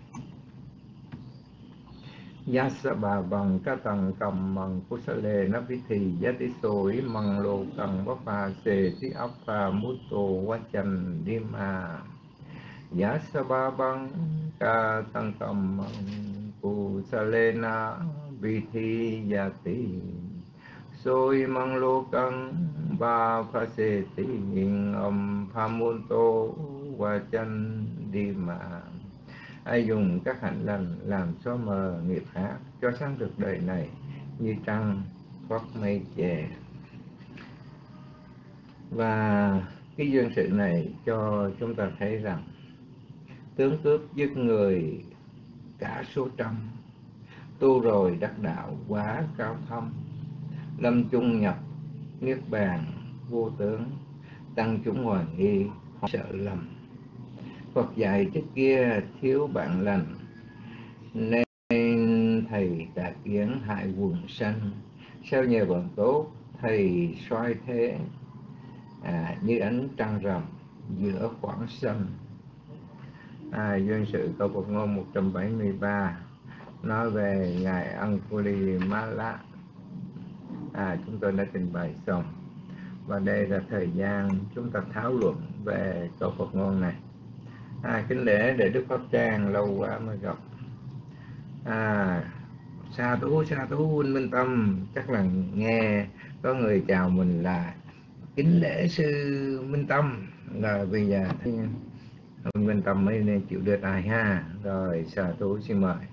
Yasaba bằng ca tầng cầm bằng kusale napithi yatiso imang lo tầng vapa se ti appa muto vachan dima. Yasaba bằng ca tầng cầm bằng kusale napithi yati so imang lo tầng vapa se ti appa muto vachan dima. Ai dùng các hạnh lành làm xóa mờ nghiệp ác, cho sáng được đời này như trăng thoát mây che. Và cái duyên sự này cho chúng ta thấy rằng tướng cướp giết người cả số trăm, tu rồi đắc đạo quá cao thâm, lâm chung nhập niết bàn vô tướng, tăng chúng hoài nghi sợ lầm. Phật dạy trước kia thiếu bạn lành, nên thầy tà kiến hại quần sanh. Sao nhờ bạn tốt, thầy soi thế à, như ánh trăng rằm giữa khoảng sân. À, duyên sự câu Phật ngôn một trăm bảy mươi ba nói về ngài Angulimala. À, chúng tôi đã trình bày xong, và đây là thời gian chúng ta thảo luận về câu Phật ngôn này. À, kính lễ để Đức Pháp Trang, lâu quá mới gặp. À, sa thú sa thú huynh Minh Tâm, chắc là nghe có người chào mình là kính lễ sư Minh Tâm, là bây giờ Minh Tâm mới nên chịu đưa tài ha. Rồi sa thú xin mời.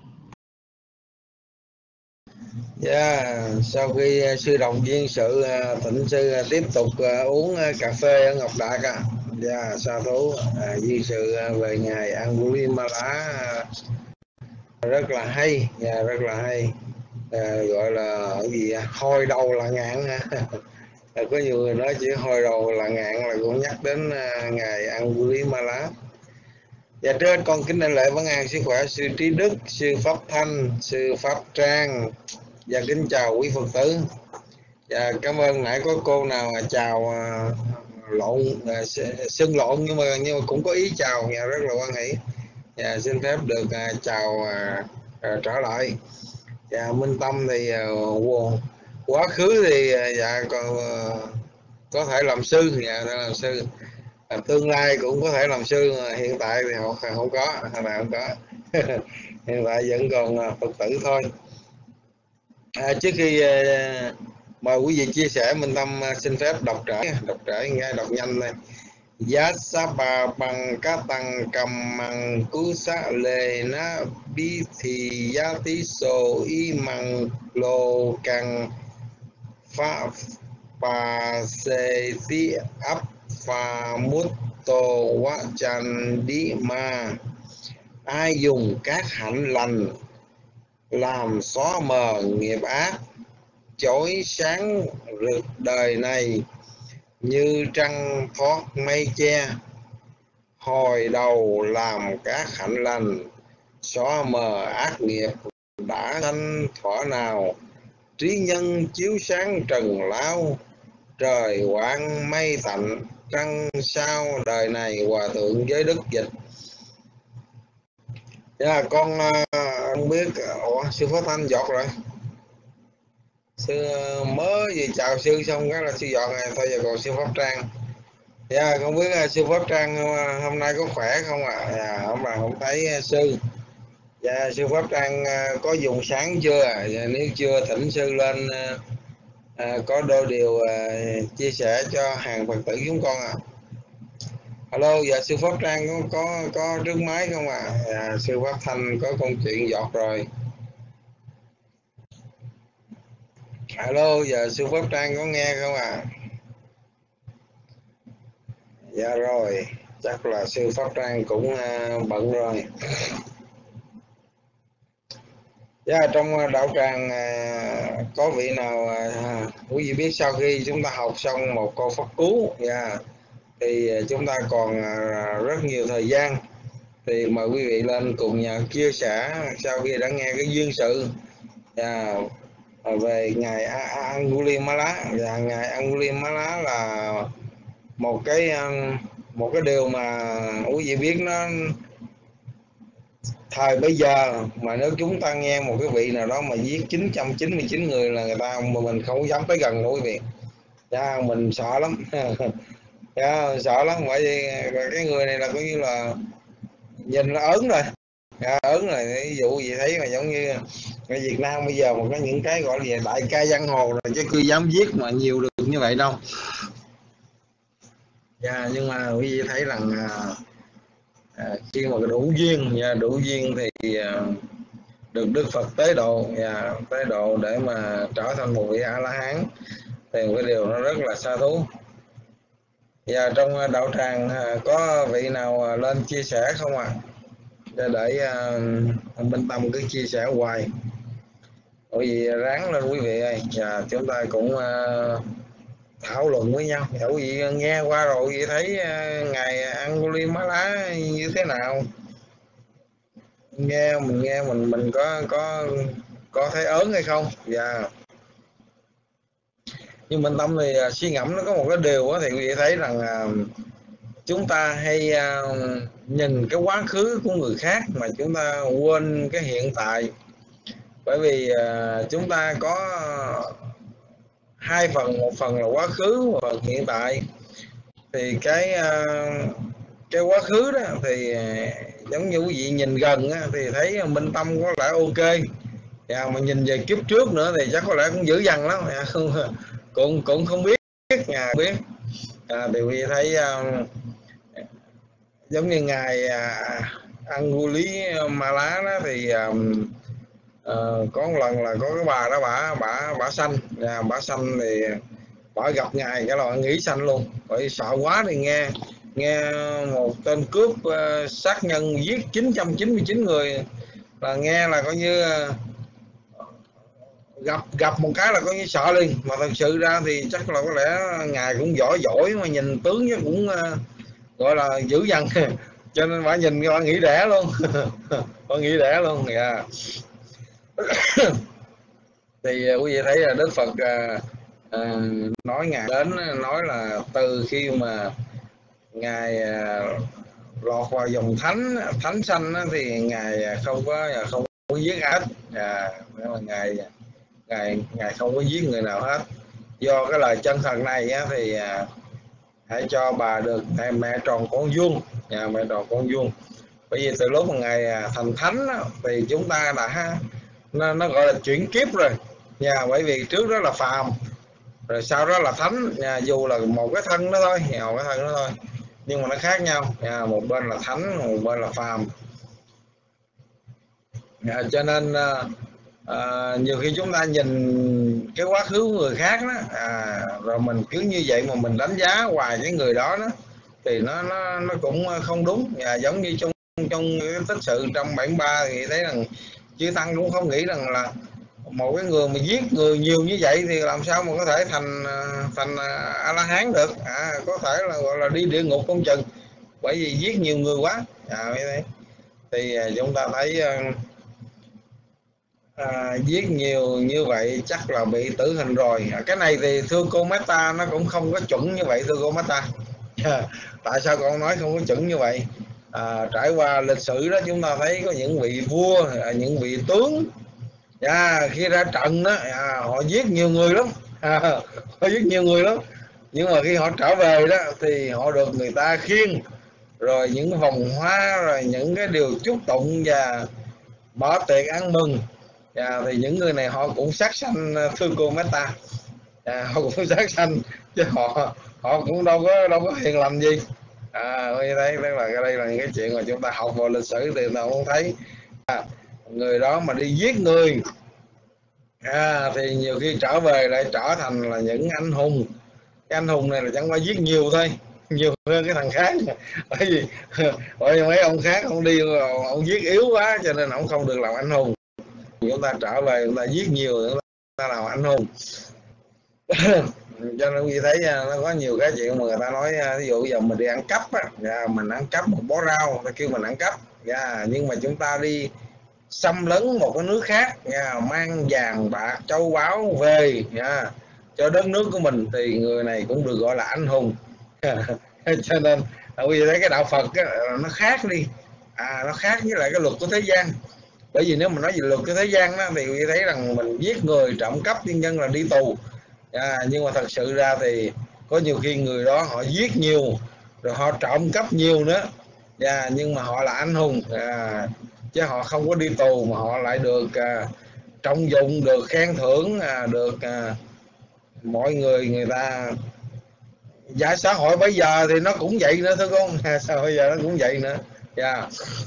Dạ, yeah, sau khi sư đồng viên sự, thịnh sư tiếp tục uống cà phê ở Ngọc Đạt à. Dạ, yeah, sa thú à, viên sự về ngài Angulimala rất là hay, yeah, rất là hay, à, gọi là gì hồi đầu là ngạn ha. Có nhiều người nói chỉ hồi đầu là ngạn là cũng nhắc đến uh, ngài Angulimala. Và trên con kính đảnh lễ vấn an sức khỏe sư Trí Đức, sư Pháp Thanh, sư Pháp Trang, và kính chào quý Phật tử. Và cảm ơn nãy có cô nào chào uh, lộn, uh, xưng lộn nhưng mà nhưng mà cũng có ý chào, và rất là hoan hỷ. Và xin phép được uh, chào uh, uh, trở lại. Và Minh Tâm thì uh, quá khứ thì uh, dạ còn uh, có thể làm sư, dạ làm sư. À, tương lai cũng có thể làm sư, mà hiện tại thì họ không có, là không có. Hiện tại vẫn còn Phật tử thôi. À, trước khi uh, mời quý vị chia sẻ, Minh Tâm uh, xin phép đọc trễ, đọc trễ nghe đọc nhanh này. Giá sa bà bằng cá tăng cầm măng cú sa lê na bi thì giá tí sô y măng lô căng pha bà sê tí ấp và mút tô quá chan đi ma. Ai dùng các hạnh lành làm xóa mờ nghiệp ác, chói sáng rực đời này như trăng thoát mây che. Hồi đầu làm các hạnh lành, xóa mờ ác nghiệp đã thanh thỏa nào. Trí nhân chiếu sáng trần lao, trời quang mây tạnh trăng sao đời này. Hòa thượng Giới Đức dịch. Dạ, con không biết. Ủa, sư Pháp Thanh giọt rồi. Sư mới vừa chào sư xong cái là sư giọt này. Thôi giờ còn sư Pháp Trang. Dạ, không biết sư Pháp Trang hôm nay có khỏe không ạ? À? Dạ, hôm nay không thấy sư. Dạ, sư Pháp Trang có dùng sáng chưa? Dạ, nếu chưa thỉnh sư lên à, có đôi điều à, chia sẻ cho hàng Phật tử chúng con ạ. À. Alo, dạ sư Pháp Trang có có, có trước máy không ạ? À? Dạ, sư Pháp Thanh có công chuyện giọt rồi. Alo, giờ sư Pháp Trang có nghe không ạ? À? Dạ rồi. chắc là sư Pháp Trang cũng uh, bận rồi. Yeah, trong đạo tràng uh, có vị nào uh, quý vị biết sau khi chúng ta học xong một câu pháp cú, yeah, thì chúng ta còn uh, rất nhiều thời gian, thì mời quý vị lên cùng nhà chia sẻ sau khi đã nghe cái duyên sự yeah, về ngài Angulimala. Và ngài Angulimala là một cái một cái điều mà quý vị biết, nó thời bây giờ mà nếu chúng ta nghe một cái vị nào đó mà giết chín trăm chín mươi chín người là người ta mà mình không dám tới gần đâu quý vị. Yeah, mình sợ lắm. Yeah, sợ lắm, bởi vì cái người này là coi như là nhìn nó ớn rồi. Yeah, ớn rồi. Ví dụ gì thấy mà giống như ở Việt Nam bây giờ mà có những cái gọi là đại ca giang hồ rồi, chứ cứ dám giết mà nhiều được như vậy đâu. Yeah, nhưng mà quý vị thấy rằng à, khi mà đủ duyên, yeah, đủ duyên thì à, được Đức Phật tế độ, yeah, tế độ để mà trở thành một vị A La Hán, thì cái điều nó rất là xa thú. Và trong đạo tràng à, có vị nào lên chia sẻ không ạ? À? Để, để uh, Minh Tâm cứ chia sẻ hoài. Bởi vì ráng lên quý vị ơi, và chúng ta cũng uh, thảo luận với nhau. Và quý vị nghe qua rồi quý vị thấy uh, ngài Angulimala như thế nào? Nghe mình nghe mình mình có có có thấy ớn hay không? Và nhưng Minh Tâm thì uh, suy ngẫm nó có một cái điều đó, thì quý vị thấy rằng uh, chúng ta hay uh, nhìn cái quá khứ của người khác mà chúng ta quên cái hiện tại. Bởi vì uh, chúng ta có hai phần, một phần là quá khứ và phần hiện tại. Thì cái uh, cái quá khứ đó thì uh, giống như quý vị nhìn gần á, thì thấy Minh Tâm có lẽ ok. Và mà nhìn về kiếp trước nữa thì chắc có lẽ cũng dữ dằn lắm. cũng cũng không biết nhà biết. À, thì quý vị thấy uh, giống như ngài uh, Angulimala đó thì um, uh, có một lần là có cái bà đó bả bả bả sanh, yeah, bả sanh thì bả gặp ngài cái là nghỉ sanh luôn, bởi sợ quá thì nghe nghe một tên cướp uh, sát nhân giết chín trăm chín mươi chín người là nghe là coi như uh, gặp gặp một cái là coi như sợ liền. Mà thật sự ra thì chắc là có lẽ ngài cũng giỏi giỏi mà nhìn tướng chứ cũng uh, gọi là dữ dằn, cho nên bà nhìn bà nghĩ đẻ luôn. Bà nghĩ đẻ luôn. Yeah. Thì quý vị thấy là Đức Phật uh, uh, nói ngài đến, nói là từ khi mà ngài uh, lọt vào dòng thánh thánh sanh thì ngài không có không có giết ai hết. À, ngài ngài ngài không có giết người nào hết. Do cái lời chân thật này á, thì uh, hãy cho bà được mẹ tròn con vuông, nhà mẹ tròn con vuông. Bởi vì từ lúc mà ngài thành thánh đó, thì chúng ta đã nó, nó gọi là chuyển kiếp rồi nha. Bởi vì trước đó là phàm, rồi sau đó là thánh nha. Dù là một cái thân đó thôi, một cái thân đó thôi, nhưng mà nó khác nhau nha. Một bên là thánh, một bên là phàm. À, cho nên à, nhiều khi chúng ta nhìn cái quá khứ của người khác đó, à, rồi mình cứ như vậy mà mình đánh giá hoài cái người đó đó, thì nó nó nó cũng không đúng. À, giống như trong trong cái tích sự trong bảy mươi ba thì thấy rằng chư tăng cũng không nghĩ rằng là một cái người mà giết người nhiều như vậy thì làm sao mà có thể thành thành A La Hán được. À, có thể là gọi là đi địa ngục không chừng, bởi vì giết nhiều người quá. À, thì chúng ta thấy à, giết nhiều như vậy chắc là bị tử hình rồi. À, cái này thì thưa cô Meta nó cũng không có chuẩn như vậy thưa cô Meta. Tại sao con nói không có chuẩn như vậy? À, trải qua lịch sử đó chúng ta thấy có những vị vua, những vị tướng, à, khi ra trận đó à, họ giết nhiều người lắm, à, họ giết nhiều người lắm, nhưng mà khi họ trở về đó thì họ được người ta khiêng, rồi những vòng hoa, rồi những cái điều chúc tụng và mở tiệc ăn mừng. À, thì những người này họ cũng sát sanh thưa cô Meta. À, họ cũng sát sanh chứ họ họ cũng đâu có đâu có hiền lành gì. À, đây tức là cái đây là những cái chuyện mà chúng ta học vào lịch sử thì nào không thấy. À, người đó mà đi giết người, à, thì nhiều khi trở về lại trở thành là những anh hùng. Cái anh hùng này là chẳng qua giết nhiều thôi, nhiều hơn cái thằng khác. Bởi vì bởi vì mấy ông khác ông đi ông giết yếu quá cho nên ông không được làm anh hùng. Chúng ta trở về chúng ta giết nhiều chúng ta làm anh hùng. Cho nên quý vị thấy nó có nhiều cái chuyện mà người ta nói, ví dụ giờ mình đi ăn cắp á, mình ăn cắp một bó rau ta kêu mình ăn cắp, nhưng mà chúng ta đi xâm lấn một cái nước khác, mang vàng bạc châu báu về cho đất nước của mình thì người này cũng được gọi là anh hùng. Cho nên quý vị thấy cái đạo Phật á, nó khác đi, à, nó khác với lại cái luật của thế gian. Bởi vì nếu mà nói về luật của thế gian đó, thì quý vị thấy rằng mình giết người, trộm cắp nhân dân là đi tù. À, nhưng mà thật sự ra thì có nhiều khi người đó họ giết nhiều rồi họ trộm cắp nhiều nữa, à, nhưng mà họ là anh hùng, à, chứ họ không có đi tù mà họ lại được à, trọng dụng, được khen thưởng, à, được à, mọi người người ta. Dạ xã hội bây giờ thì nó cũng vậy nữa thưa con, à, sao bây giờ nó cũng vậy nữa. Yeah.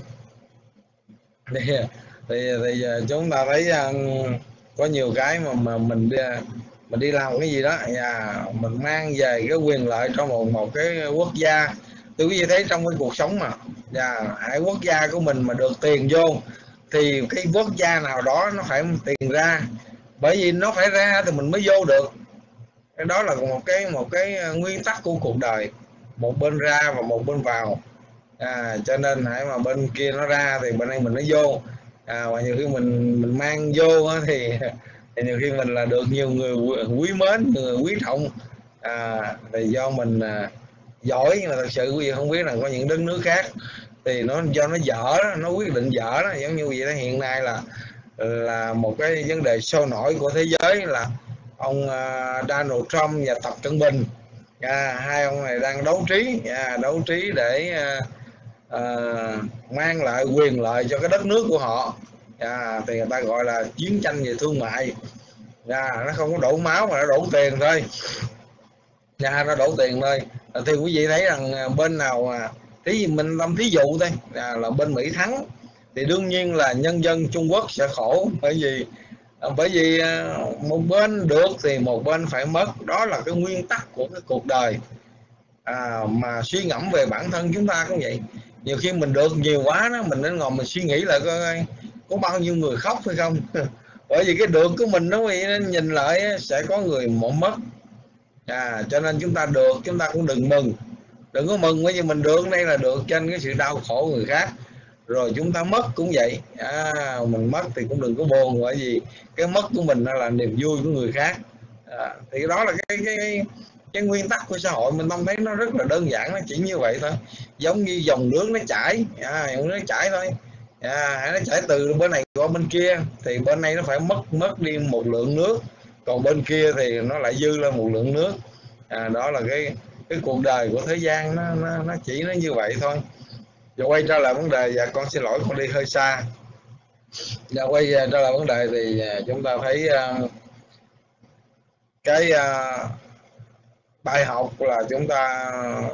Thì, thì, thì chúng ta thấy uh, có nhiều cái mà, mà mình đi, mình đi làm cái gì đó, và mình mang về cái quyền lợi trong một một cái quốc gia. Tôi quý vị thấy trong cái cuộc sống mà, và hai quốc gia của mình mà được tiền vô thì cái quốc gia nào đó nó phải tiền ra, bởi vì nó phải ra thì mình mới vô được. Cái đó là một cái một cái nguyên tắc của cuộc đời, một bên ra và một bên vào. À, cho nên hãy mà bên kia nó ra thì bên đây mình nó vô. À, và nhiều khi mình mình mang vô thì, thì nhiều khi mình là được nhiều người quý mến, người quý trọng. À, thì do mình à, giỏi, nhưng mà thật sự quý vị không biết là có những đất nước khác thì nó do nó dở, nó quyết định dở đó. Giống như vậy đó, hiện nay là là một cái vấn đề sôi nổi của thế giới là ông uh, Donald Trump và Tập Cận Bình. À, hai ông này đang đấu trí, à, đấu trí để uh, uh, mang lại quyền lợi cho cái đất nước của họ. À, thì người ta gọi là chiến tranh về thương mại. À, nó không có đổ máu mà nó đổ tiền thôi. À, nó đổ tiền thôi. À, thì quý vị thấy rằng bên nào à, thí mình làm thí dụ thôi, à, là bên Mỹ thắng thì đương nhiên là nhân dân Trung Quốc sẽ khổ, bởi vì bởi vì một bên được thì một bên phải mất. Đó là cái nguyên tắc của cái cuộc đời. À, mà suy ngẫm về bản thân chúng ta cũng vậy. Nhiều khi mình được nhiều quá đó, mình nên ngồi mình suy nghĩ lại coi có bao nhiêu người khóc hay không. Bởi vì cái được của mình nó nhìn lại sẽ có người một mất. À, cho nên chúng ta được chúng ta cũng đừng mừng, đừng có mừng bởi vì mình được đây là được trên cái sự đau khổ người khác. Rồi chúng ta mất cũng vậy, à, mình mất thì cũng đừng có buồn, bởi vì cái mất của mình là niềm vui của người khác. À, thì đó là cái, cái cái nguyên tắc của xã hội. Mình không thấy nó rất là đơn giản, nó chỉ như vậy thôi, giống như dòng nước nó chảy, à, dòng nước nó chảy thôi. À, nó chảy từ bên này qua bên kia thì bên này nó phải mất mất đi một lượng nước, còn bên kia thì nó lại dư lên một lượng nước. À, đó là cái cái cuộc đời của thế gian, nó nó, nó chỉ nó như vậy thôi. Giờ quay trở lại vấn đề, và con xin lỗi con đi hơi xa. Giờ quay trở lại vấn đề thì chúng ta thấy uh, cái uh, bài học là chúng ta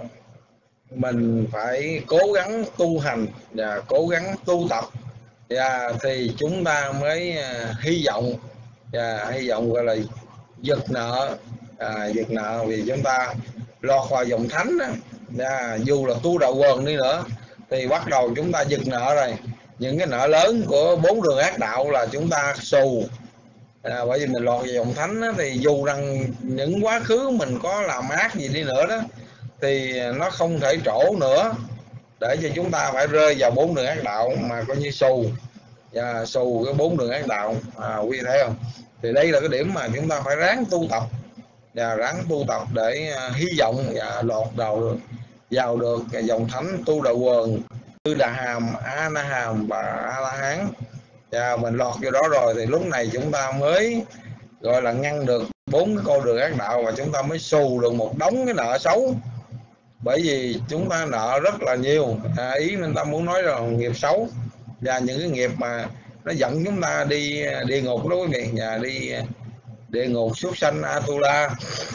mình phải cố gắng tu hành và cố gắng tu tập, và thì chúng ta mới uh, hy vọng và hy vọng gọi là giật nợ, à, giật nợ vì chúng ta lọt vào dòng thánh đó. À, dù là tu đạo quần đi nữa thì bắt đầu chúng ta giật nợ rồi. Những cái nợ lớn của bốn đường ác đạo là chúng ta xù. À, bởi vì mình lọt vào dòng thánh đó, thì dù rằng những quá khứ mình có làm ác gì đi nữa đó thì nó không thể trổ nữa để cho chúng ta phải rơi vào bốn đường ác đạo mà coi như xù. Và xù cái bốn đường ác đạo, à, quý vị thấy không? Thì đây là cái điểm mà chúng ta phải ráng tu tập, và ráng tu tập để uh, hy vọng và lọt đầu vào được dòng thánh tu đạo quần, Tư Đà Hàm, A Na Hàm và A La Hán. Và mình lọt vô đó rồi thì lúc này chúng ta mới gọi là ngăn được bốn cái con đường ác đạo, và chúng ta mới xù được một đống cái nợ xấu. Bởi vì chúng ta nợ rất là nhiều, à, ý mình ta muốn nói là nghiệp xấu và những cái nghiệp mà nó dẫn chúng ta đi địa ngục đó quý vị, và đi địa ngục súc sanh Atula.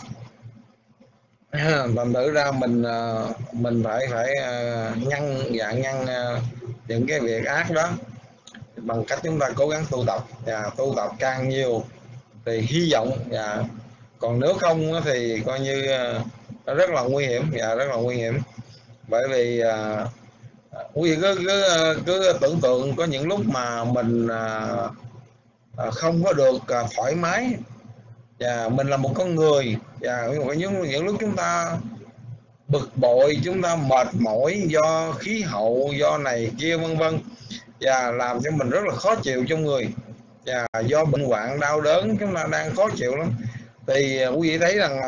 Thành thử ra mình mình phải phải ngăn và ngăn những cái việc ác đó bằng cách chúng ta cố gắng tu tập, và tu tập càng nhiều thì hy vọng. Và còn nếu không thì coi như rất là nguy hiểm, dạ rất là nguy hiểm. Bởi vì à, quý vị cứ, cứ cứ tưởng tượng có những lúc mà mình à, à, không có được à, thoải mái, và mình là một con người, và những những lúc chúng ta bực bội, chúng ta mệt mỏi do khí hậu, do này kia vân vân, và làm cho mình rất là khó chịu trong người, và do bệnh hoạn đau đớn chúng ta đang khó chịu lắm, thì quý vị thấy rằng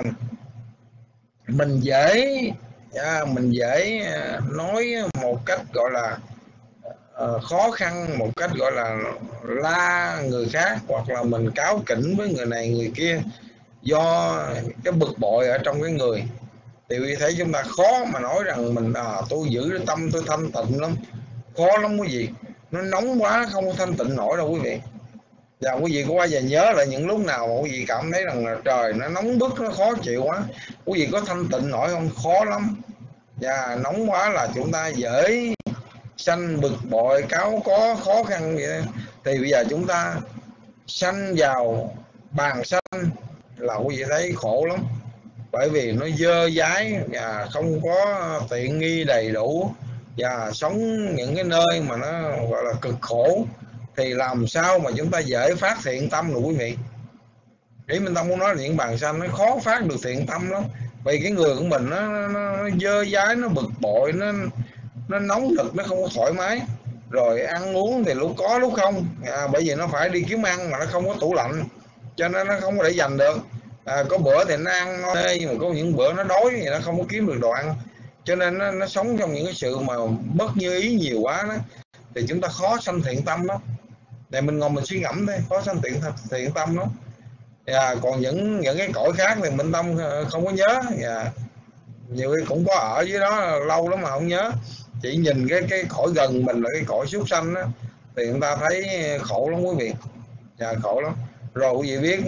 mình dễ à, mình dễ nói một cách gọi là uh, khó khăn, một cách gọi là la người khác, hoặc là mình cáu kỉnh với người này người kia do cái bực bội ở trong cái người. Thì quý vị thấy chúng ta khó mà nói rằng mình à, tôi giữ tâm tôi thanh tịnh lắm, khó lắm quý vị. Nó nóng quá không có thanh tịnh nổi đâu quý vị. Và quý vị có bao giờ nhớ lại những lúc nào mà quý vị cảm thấy rằng là trời nó nóng bức, nó khó chịu quá, quý vị có thanh tịnh nổi không? Khó lắm. Và nóng quá là chúng ta dễ sanh bực bội, cáu có khó khăn vậy. Thì bây giờ chúng ta sanh vào bàn sanh là quý vị thấy khổ lắm. Bởi vì nó dơ dái và không có tiện nghi đầy đủ, và sống những cái nơi mà nó gọi là cực khổ, thì làm sao mà chúng ta dễ phát thiện tâm được quý vị. Ý mình Tâm muốn nói là những bàn sanh nó khó phát được thiện tâm lắm. Vì cái người của mình nó, nó, nó dơ dái, nó bực bội, nó nó nóng nực, nó không có thoải mái. Rồi ăn uống thì lúc có lúc không, à, bởi vì nó phải đi kiếm ăn mà nó không có tủ lạnh, cho nên nó không có để dành được. À, có bữa thì nó ăn ngon, nhưng mà có những bữa nó đói thì nó không có kiếm được đồ ăn, cho nên nó, nó sống trong những cái sự mà bất như ý nhiều quá đó, thì chúng ta khó sanh thiện tâm đó. Để mình ngồi mình suy ngẫm thôi, khó sanh thiện thiện tâm đó. À, còn những những cái cõi khác thì Minh Tâm không có nhớ, à, nhiều khi cũng có ở dưới đó lâu lắm mà không nhớ, chỉ nhìn cái cái cõi gần mình là cái cõi súc sanh đó, thì người ta thấy khổ lắm quý vị, à, khổ lắm. Rồi quý vị biết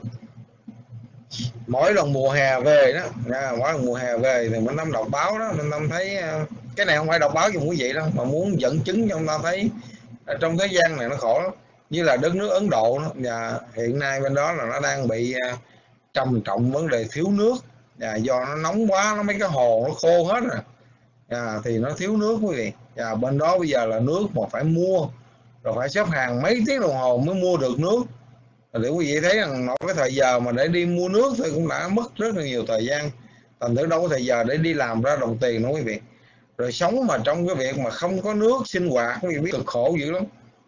mỗi lần mùa hè về đó, à, mỗi lần mùa hè về thì Minh Tâm đọc báo đó, Minh Tâm thấy cái này không phải đọc báo cho quý vị đâu, mà muốn dẫn chứng cho chúng ta thấy trong thế gian này nó khổ lắm. Như là đất nước Ấn Độ đó, và hiện nay bên đó là nó đang bị trầm trọng vấn đề thiếu nước, và do nó nóng quá, nó mấy cái hồ nó khô hết rồi, à, thì nó thiếu nước quý vị. Và bên đó bây giờ là nước mà phải mua, rồi phải xếp hàng mấy tiếng đồng hồ mới mua được nước. Để quý vị thấy rằng nó cái thời giờ mà để đi mua nước thì cũng đã mất rất là nhiều thời gian, thành thử đâu có thời giờ để đi làm ra đồng tiền nữa quý vị. Rồi sống mà trong cái việc mà không có nước sinh hoạt, quý vị biết cực khổ dữ lắm,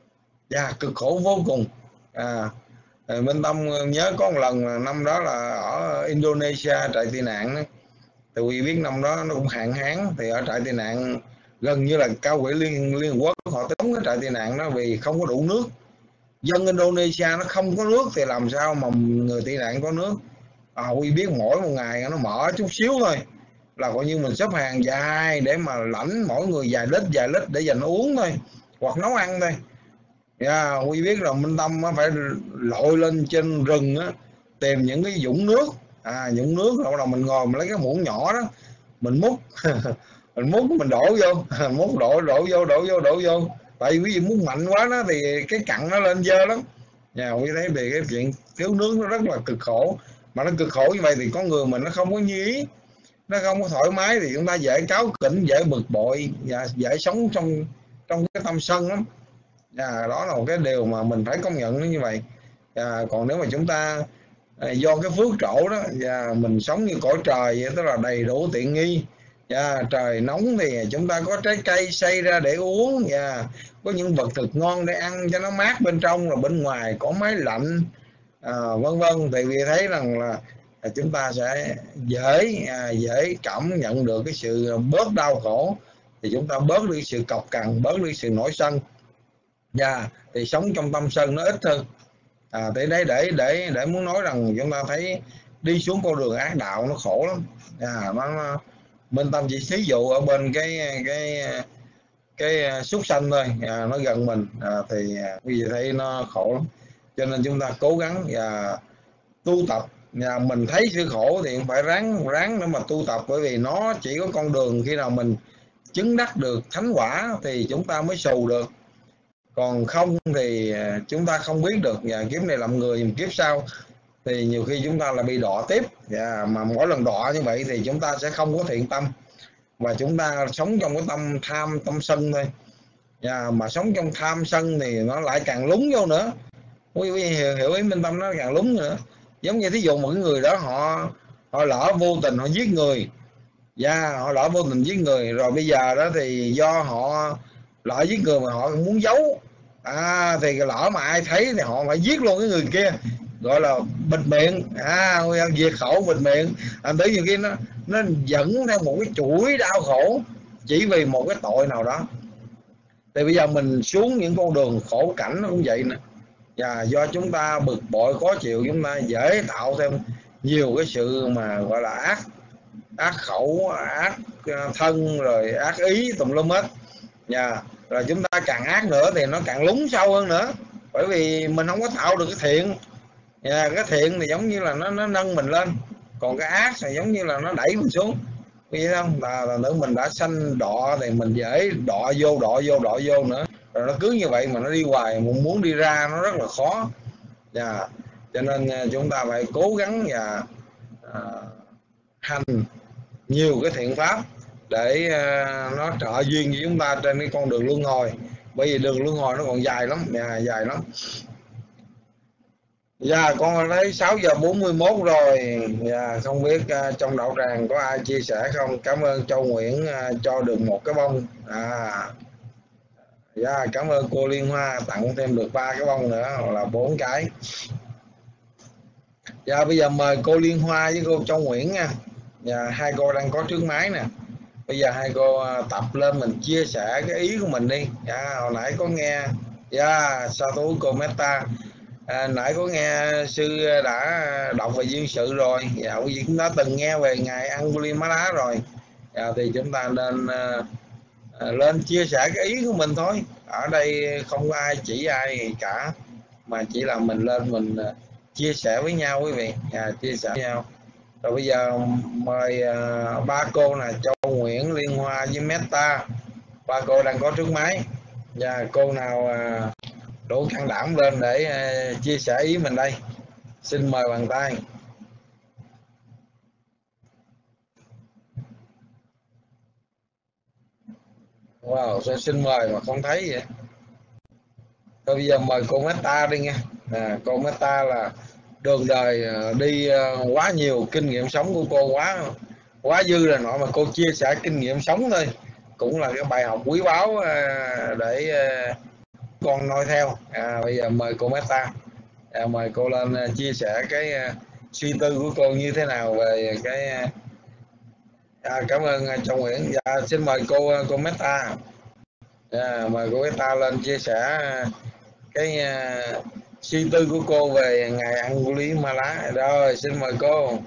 dạ cực khổ vô cùng. À, Minh Tâm nhớ có một lần năm đó là ở Indonesia trại tị nạn đó. Thì quý vị biết năm đó nó cũng hạn hán, thì ở trại tị nạn gần như là cao ủy liên liên Hợp quốc họ tống cái trại tị nạn đó vì không có đủ nước. Dân Indonesia nó không có nước thì làm sao mà người tị nạn có nước. À, quý biết mỗi một ngày nó mở chút xíu thôi là coi như mình xếp hàng dài để mà lãnh mỗi người vài lít vài lít để dành uống thôi, hoặc nấu ăn thôi. Yeah, quý biết là Minh Tâm phải lội lên trên rừng á, tìm những cái vũng nước, à vũng nước rồi là mình ngồi mình lấy cái muỗng nhỏ đó mình múc mình múc mình đổ vô múc đổ đổ vô đổ vô đổ vô tại vì quý vị múc mạnh quá đó thì cái cặn nó lên dơ lắm. Nhà quý thấy về cái chuyện thiếu nước nó rất là cực khổ, mà nó cực khổ như vậy thì con người mình nó không có như ý, nó không có thoải mái, thì chúng ta dễ cáu kỉnh, dễ bực bội và dễ sống trong trong cái tâm sân lắm. À, đó là một cái điều mà mình phải công nhận nó như vậy. À, còn nếu mà chúng ta à, do cái phước trổ đó và mình sống như cõi trời vậy, tức là đầy đủ tiện nghi. À, trời nóng thì chúng ta có trái cây xay ra để uống, và có những vật thực ngon để ăn cho nó mát bên trong, là bên ngoài có máy lạnh, à, vân vân. Thì vì thấy rằng là à, chúng ta sẽ dễ à, dễ cảm nhận được cái sự bớt đau khổ, thì chúng ta bớt đi sự cọc cằn, bớt đi sự nổi sân. Yeah, thì sống trong tâm sân nó ít hơn. À, thì đấy để để để muốn nói rằng chúng ta thấy đi xuống con đường ác đạo nó khổ lắm. À, nó, nó Minh Tâm chỉ thí dụ ở bên cái cái cái súc sanh thôi, à, nó gần mình, à, thì quý vị thấy nó khổ lắm. Cho nên chúng ta cố gắng và tu tập. Nhà mình thấy sự khổ thì phải ráng ráng để mà tu tập, bởi vì nó chỉ có con đường khi nào mình chứng đắc được thánh quả thì chúng ta mới xù được, còn không thì chúng ta không biết được. Và kiếp này làm người, kiếp sau thì nhiều khi chúng ta là bị đọa tiếp. Yeah, mà mỗi lần đọa như vậy thì chúng ta sẽ không có thiện tâm, và chúng ta sống trong cái tâm tham, tâm sân thôi. Yeah, mà sống trong tham sân thì nó lại càng lúng vô nữa. Quý vị hiểu, hiểu ý Minh Tâm, nó càng lúng nữa. Giống như thí dụ một cái người đó họ họ lỡ vô tình họ giết người, yeah, họ lỡ vô tình giết người rồi, bây giờ đó thì do họ lỡ giết người mà họ muốn giấu, à, thì lỡ mà ai thấy thì họ phải giết luôn cái người kia, gọi là bịt miệng, à, diệt khẩu bịt miệng. Anh thấy nhiều khi nó nó dẫn theo một cái chuỗi đau khổ chỉ vì một cái tội nào đó. Thì bây giờ mình xuống những con đường khổ cảnh nó cũng vậy nè. Và do chúng ta bực bội khó chịu, chúng ta dễ tạo thêm nhiều cái sự mà gọi là ác ác khẩu, ác thân, rồi ác ý tùm lum hết. Và rồi chúng ta càng ác nữa thì nó càng lún sâu hơn nữa, bởi vì mình không có tạo được cái thiện. Và cái thiện thì giống như là nó nó nâng mình lên, còn cái ác thì giống như là nó đẩy mình xuống. Biết không? Là, là nữa mình đã sanh đọa thì mình dễ đọa vô, đọa vô, đọa vô nữa. Rồi nó cứ như vậy mà nó đi hoài, muốn đi ra nó rất là khó. Và cho nên chúng ta phải cố gắng và à, hành nhiều cái thiện pháp để à, nó trợ duyên với chúng ta trên cái con đường luân hồi. Bởi vì đường luân hồi nó còn dài lắm, à, dài lắm. Dạ, con lấy sáu giờ bốn mươi mốt rồi. Dạ, không biết uh, trong đạo tràng có ai chia sẻ không? Cảm ơn Châu Nguyễn uh, cho được một cái bông. À, dạ, cảm ơn cô Liên Hoa tặng thêm được ba cái bông nữa, hoặc là bốn cái. Dạ, bây giờ mời cô Liên Hoa với cô Châu Nguyễn nha. Dạ, hai cô đang có trước máy nè. Bây giờ hai cô uh, tập lên mình chia sẻ cái ý của mình đi. Dạ, hồi nãy có nghe. Dạ, sa thú cô Meta. À, nãy có nghe sư đã đọc về duyên sự rồi. Dạ, quý vị cũng đã từng nghe về ngài Angulimala rồi. Dạ, thì chúng ta nên à, lên chia sẻ cái ý của mình thôi. Ở đây không có ai chỉ ai cả, mà chỉ là mình lên mình chia sẻ với nhau quý vị. Dạ, chia sẻ với nhau. Rồi bây giờ mời à, ba cô là Châu Nguyễn, Liên Hoa với Meta. Ba cô đang có trước máy. Dạ, cô nào à, đủ can đảm lên để uh, chia sẻ ý mình đây. Xin mời bàn tay. Wow, sao xin mời mà không thấy vậy? Thôi bây giờ mời cô Meta đi nha. À, cô Meta là đường đời uh, đi uh, quá nhiều, kinh nghiệm sống của cô quá quá dư rồi nọ, mà cô chia sẻ kinh nghiệm sống thôi cũng là cái bài học quý báu uh, để uh, con noi theo. À, bây giờ mời cô Meta, à, mời cô lên uh, chia sẻ cái uh, suy tư của cô như thế nào về cái uh, à, cảm ơn uh, Châu Nguyễn. Dạ, xin mời cô uh, cô Meta. À, mời cô Meta lên chia sẻ uh, cái uh, suy tư của cô về ngài Angulimala. Rồi, xin mời cô.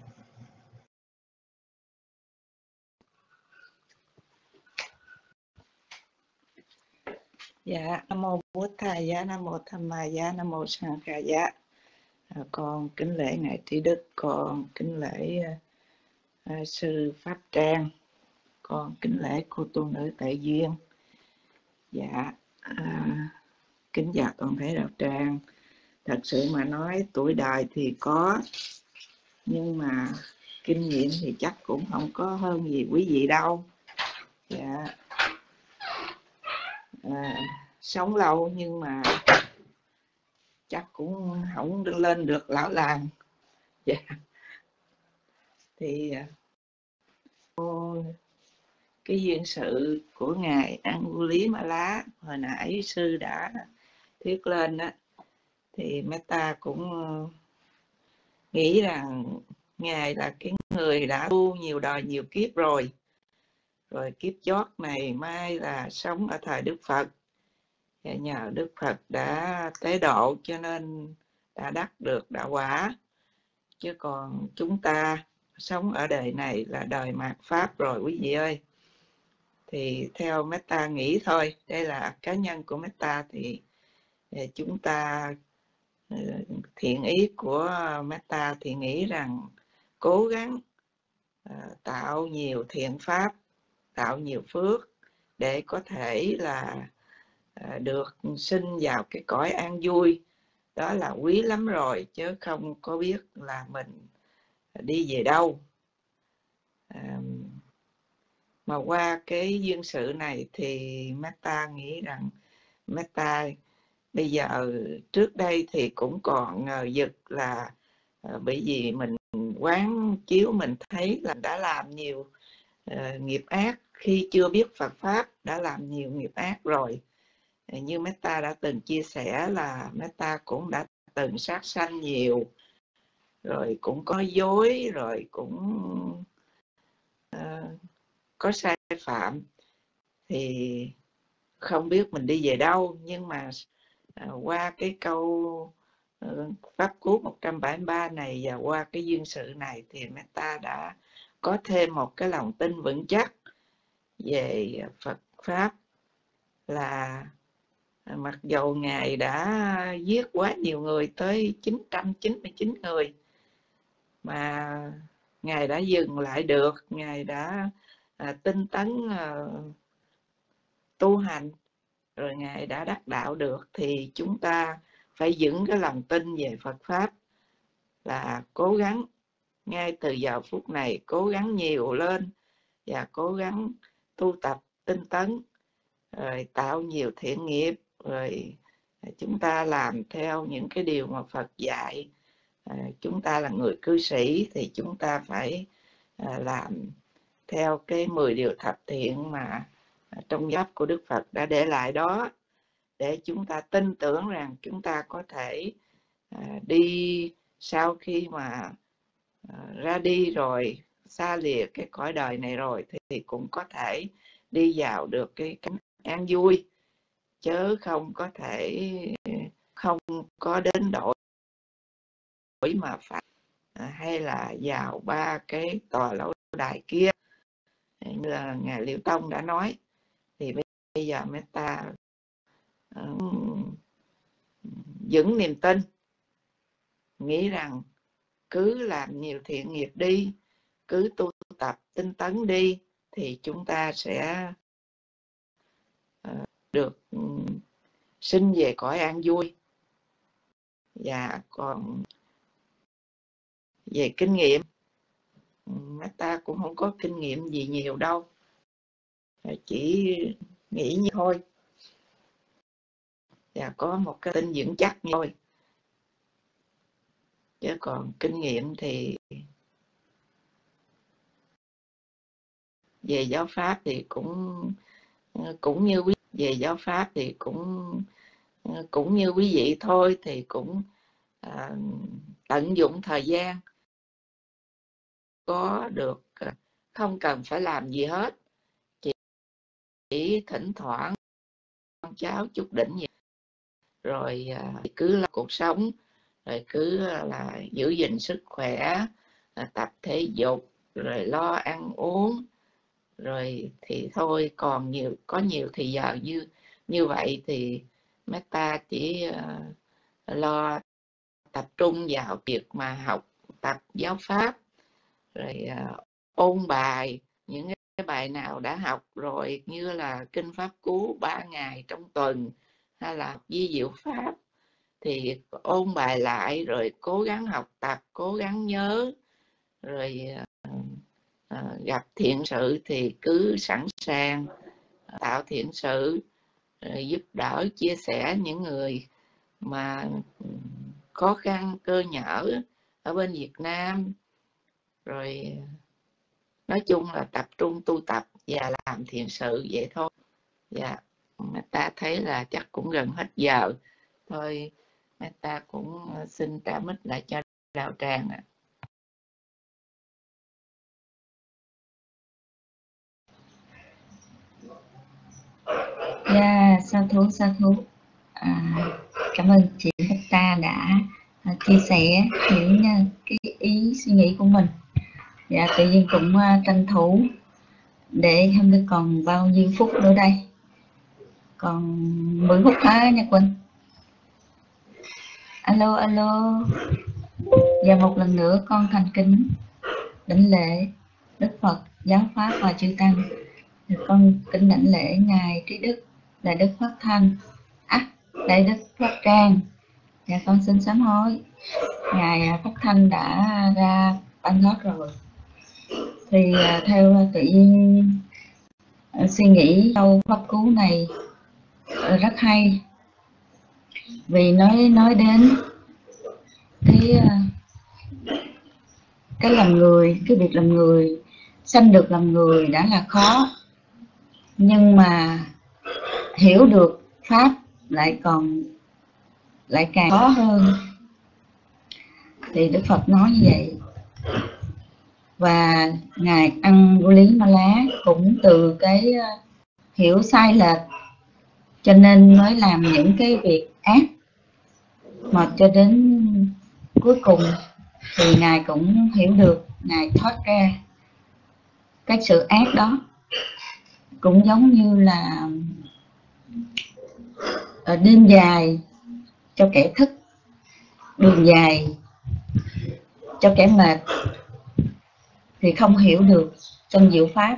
Dạ, Nam mô Bụt Thầy Giá, Nam mô Tham Ma Giá, Nam mô Sang Kha Giá. À, con kính lễ ngài Trí Đức, con kính lễ uh, sư Pháp Trang, con kính lễ cô tu nữ Tệ Duyên. Dạ, à, kính chào toàn thể đạo tràng. Thật sự mà nói tuổi đời thì có, nhưng mà kinh nghiệm thì chắc cũng không có hơn gì quý vị đâu. Dạ. À, sống lâu nhưng mà chắc cũng không lên được lão làng. Dạ. Thì cái duyên sự của ngài Angulimala hồi nãy sư đã thuyết lên đó, thì Meta cũng nghĩ rằng ngài là cái người đã tu nhiều đời nhiều kiếp rồi, rồi kiếp chót này mai là sống ở thời Đức Phật, và nhờ Đức Phật đã tế độ cho nên đã đắc được đạo quả. Chứ còn chúng ta sống ở đời này là đời mạt Pháp rồi quý vị ơi. Thì theo Meta nghĩ thôi, đây là cá nhân của Meta, thì chúng ta thiện ý của Meta thì nghĩ rằng cố gắng tạo nhiều thiện pháp, tạo nhiều phước để có thể là được sinh vào cái cõi an vui, đó là quý lắm rồi, chứ không có biết là mình đi về đâu. À, mà qua cái duyên sự này thì Metta nghĩ rằng Metta bây giờ, trước đây thì cũng còn ngờ vực là uh, bởi vì mình quán chiếu mình thấy là đã làm nhiều uh, nghiệp ác khi chưa biết Phật Pháp, đã làm nhiều nghiệp ác rồi. Uh, như Metta đã từng chia sẻ là Metta cũng đã từng sát sanh nhiều, rồi cũng có dối, rồi cũng uh, có sai phạm, thì không biết mình đi về đâu. Nhưng mà uh, qua cái câu uh, Pháp Cú một trăm bảy mươi ba này và qua cái duyên sự này thì Metta đã có thêm một cái lòng tin vững chắc về Phật Pháp, là mặc dầu Ngài đã giết quá nhiều người, tới chín trăm chín mươi chín người, mà Ngài đã dừng lại được, Ngài đã à, tinh tấn à, tu hành, rồi Ngài đã đắc đạo được, thì chúng ta phải giữ cái lòng tin về Phật Pháp, là cố gắng ngay từ giờ phút này, cố gắng nhiều lên và cố gắng tu tập tinh tấn, rồi tạo nhiều thiện nghiệp, rồi chúng ta làm theo những cái điều mà Phật dạy. À, chúng ta là người cư sĩ thì chúng ta phải à, làm theo cái mười điều thập thiện mà trong giáo của Đức Phật đã để lại đó, để chúng ta tin tưởng rằng chúng ta có thể à, đi sau khi mà à, ra đi rồi, xa lìa cái cõi đời này rồi, thì, thì cũng có thể đi vào được cái cảnh an vui, chứ không có thể không có đến độ mà phải à, hay là vào ba cái tòa lâu đài kia như là Ngài Liễu Tông đã nói. Thì bây giờ Metta uh, vững niềm tin, nghĩ rằng cứ làm nhiều thiện nghiệp đi, cứ tu tập tinh tấn đi, thì chúng ta sẽ uh, được um, sinh về cõi an vui. Và còn về kinh nghiệm, Metta cũng không có kinh nghiệm gì nhiều đâu, chỉ nghĩ như thôi, và có một cái tin vững chắc như thôi. Chứ còn kinh nghiệm thì về giáo pháp thì cũng cũng như quý về giáo pháp thì cũng cũng như quý vị thôi, thì cũng à, tận dụng thời gian, có được, không cần phải làm gì hết, chỉ, chỉ thỉnh thoảng con cháu chút đỉnh gì, rồi à, cứ là cuộc sống, rồi cứ là giữ gìn sức khỏe, tập thể dục, rồi lo ăn uống, rồi thì thôi. Còn nhiều có nhiều thì giờ như như vậy thì Metta chỉ uh, lo tập trung vào việc mà học tập giáo pháp, rồi uh, ôn bài những cái bài nào đã học rồi, như là kinh Pháp Cú ba ngày trong tuần, hay là vi diệu pháp, thì ôn bài lại, rồi cố gắng học tập, cố gắng nhớ, rồi uh, uh, gặp thiện sự thì cứ sẵn sàng tạo thiện sự, rồi giúp đỡ chia sẻ những người mà khó khăn cơ nhở ở bên Việt Nam, rồi nói chung là tập trung tu tập và làm thiện sự vậy thôi. Dạ, Metta thấy là chắc cũng gần hết giờ thôi, Metta cũng xin trả mic lại cho Đạo Tràng ạ. Dạ, sa thú sa thú. À, cảm ơn chị Metta đã à, chia sẻ những uh, cái ý suy nghĩ của mình. Dạ, tự nhiên cũng uh, tranh thủ để không biết còn bao nhiêu phút nữa đây. Còn mười phút hả Nhật Quỳnh? Alo alo. Và một lần nữa con thành kính đảnh lễ Đức Phật, giáo pháp và chư tăng. Con kính đảnh lễ ngài Trí Đức, Đại Đức Pháp Thanh, à, Đại Đức Pháp Trang, Dạ con xin sám hối. Ngài Pháp Thanh đã ra Bangkok rồi. Thì theo tự nhiên suy nghĩ câu pháp cú này rất hay, vì nói nói đến cái cái làm người, cái việc làm người, sanh được làm người đã là khó, nhưng mà hiểu được pháp lại còn lại càng khó hơn. Thì Đức Phật nói như vậy. Và ngài Angulimala cũng từ cái hiểu sai lệch cho nên mới làm những cái việc ác, mà cho đến cuối cùng thì ngài cũng hiểu được, ngài thoát ra cái sự ác đó. Cũng giống như là ở đêm dài cho kẻ thức, đường dài cho kẻ mệt, thì không hiểu được trong diệu pháp.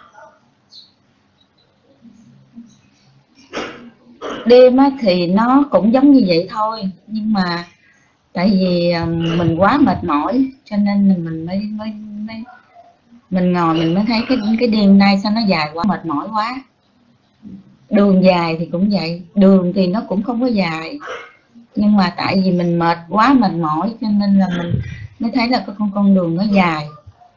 Đêm thì nó cũng giống như vậy thôi, nhưng mà tại vì mình quá mệt mỏi cho nên mình mới mới, mới mình ngồi mình mới thấy cái cái đêm nay sao nó dài quá, mệt mỏi quá. Đường dài thì cũng vậy, đường thì nó cũng không có dài, nhưng mà tại vì mình mệt quá, mệt mỏi cho nên là mình mới thấy là con con đường nó dài.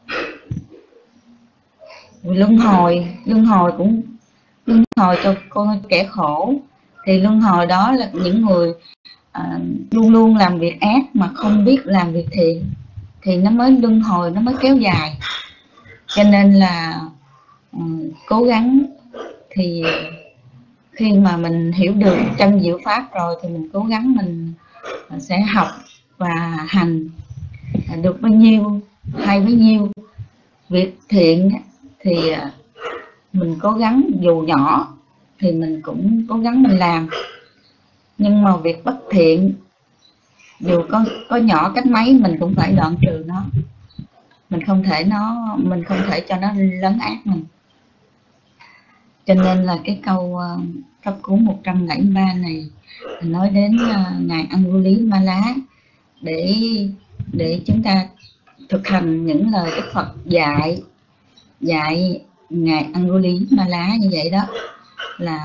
Luân hồi, luân hồi cũng luân hồi cho con kẻ khổ. Thì luân hồi đó là những người à, luôn luôn làm việc ác mà không biết làm việc thiện, thì nó mới luân hồi, nó mới kéo dài. Cho nên là um, cố gắng, thì khi mà mình hiểu được chân diệu pháp rồi thì mình cố gắng mình sẽ học và hành, được bao nhiêu hay bấy nhiêu. Việc thiện thì mình cố gắng, dù nhỏ thì mình cũng cố gắng mình làm, nhưng mà việc bất thiện dù có có nhỏ cách mấy mình cũng phải đoạn trừ nó. Mình không thể nó mình không thể cho nó lấn át mình. Cho nên là cái câu uh, pháp cú một trăm lẻ ba này nói đến uh, ngài Angulimala để để chúng ta thực hành những lời Đức Phật dạy dạy ngài Angulimala như vậy đó, là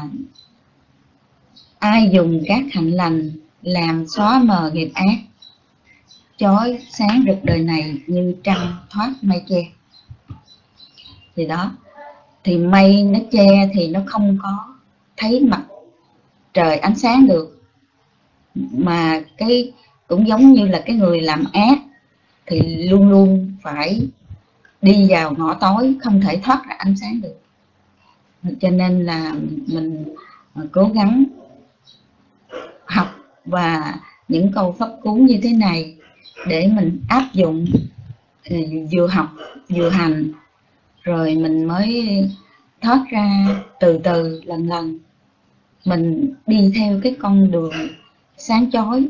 ai dùng các hạnh lành làm xóa mờ nghiệp ác, chói sáng rực đời này như trăng thoát mây che. Thì đó, thì mây nó che thì nó không có thấy mặt trời ánh sáng được, mà cái cũng giống như là cái người làm ác thì luôn luôn phải đi vào ngõ tối, không thể thoát ra ánh sáng được. Cho nên là mình cố gắng học và những câu pháp cú như thế này để mình áp dụng, vừa học vừa hành, rồi mình mới thoát ra từ từ, lần lần mình đi theo cái con đường sáng chói.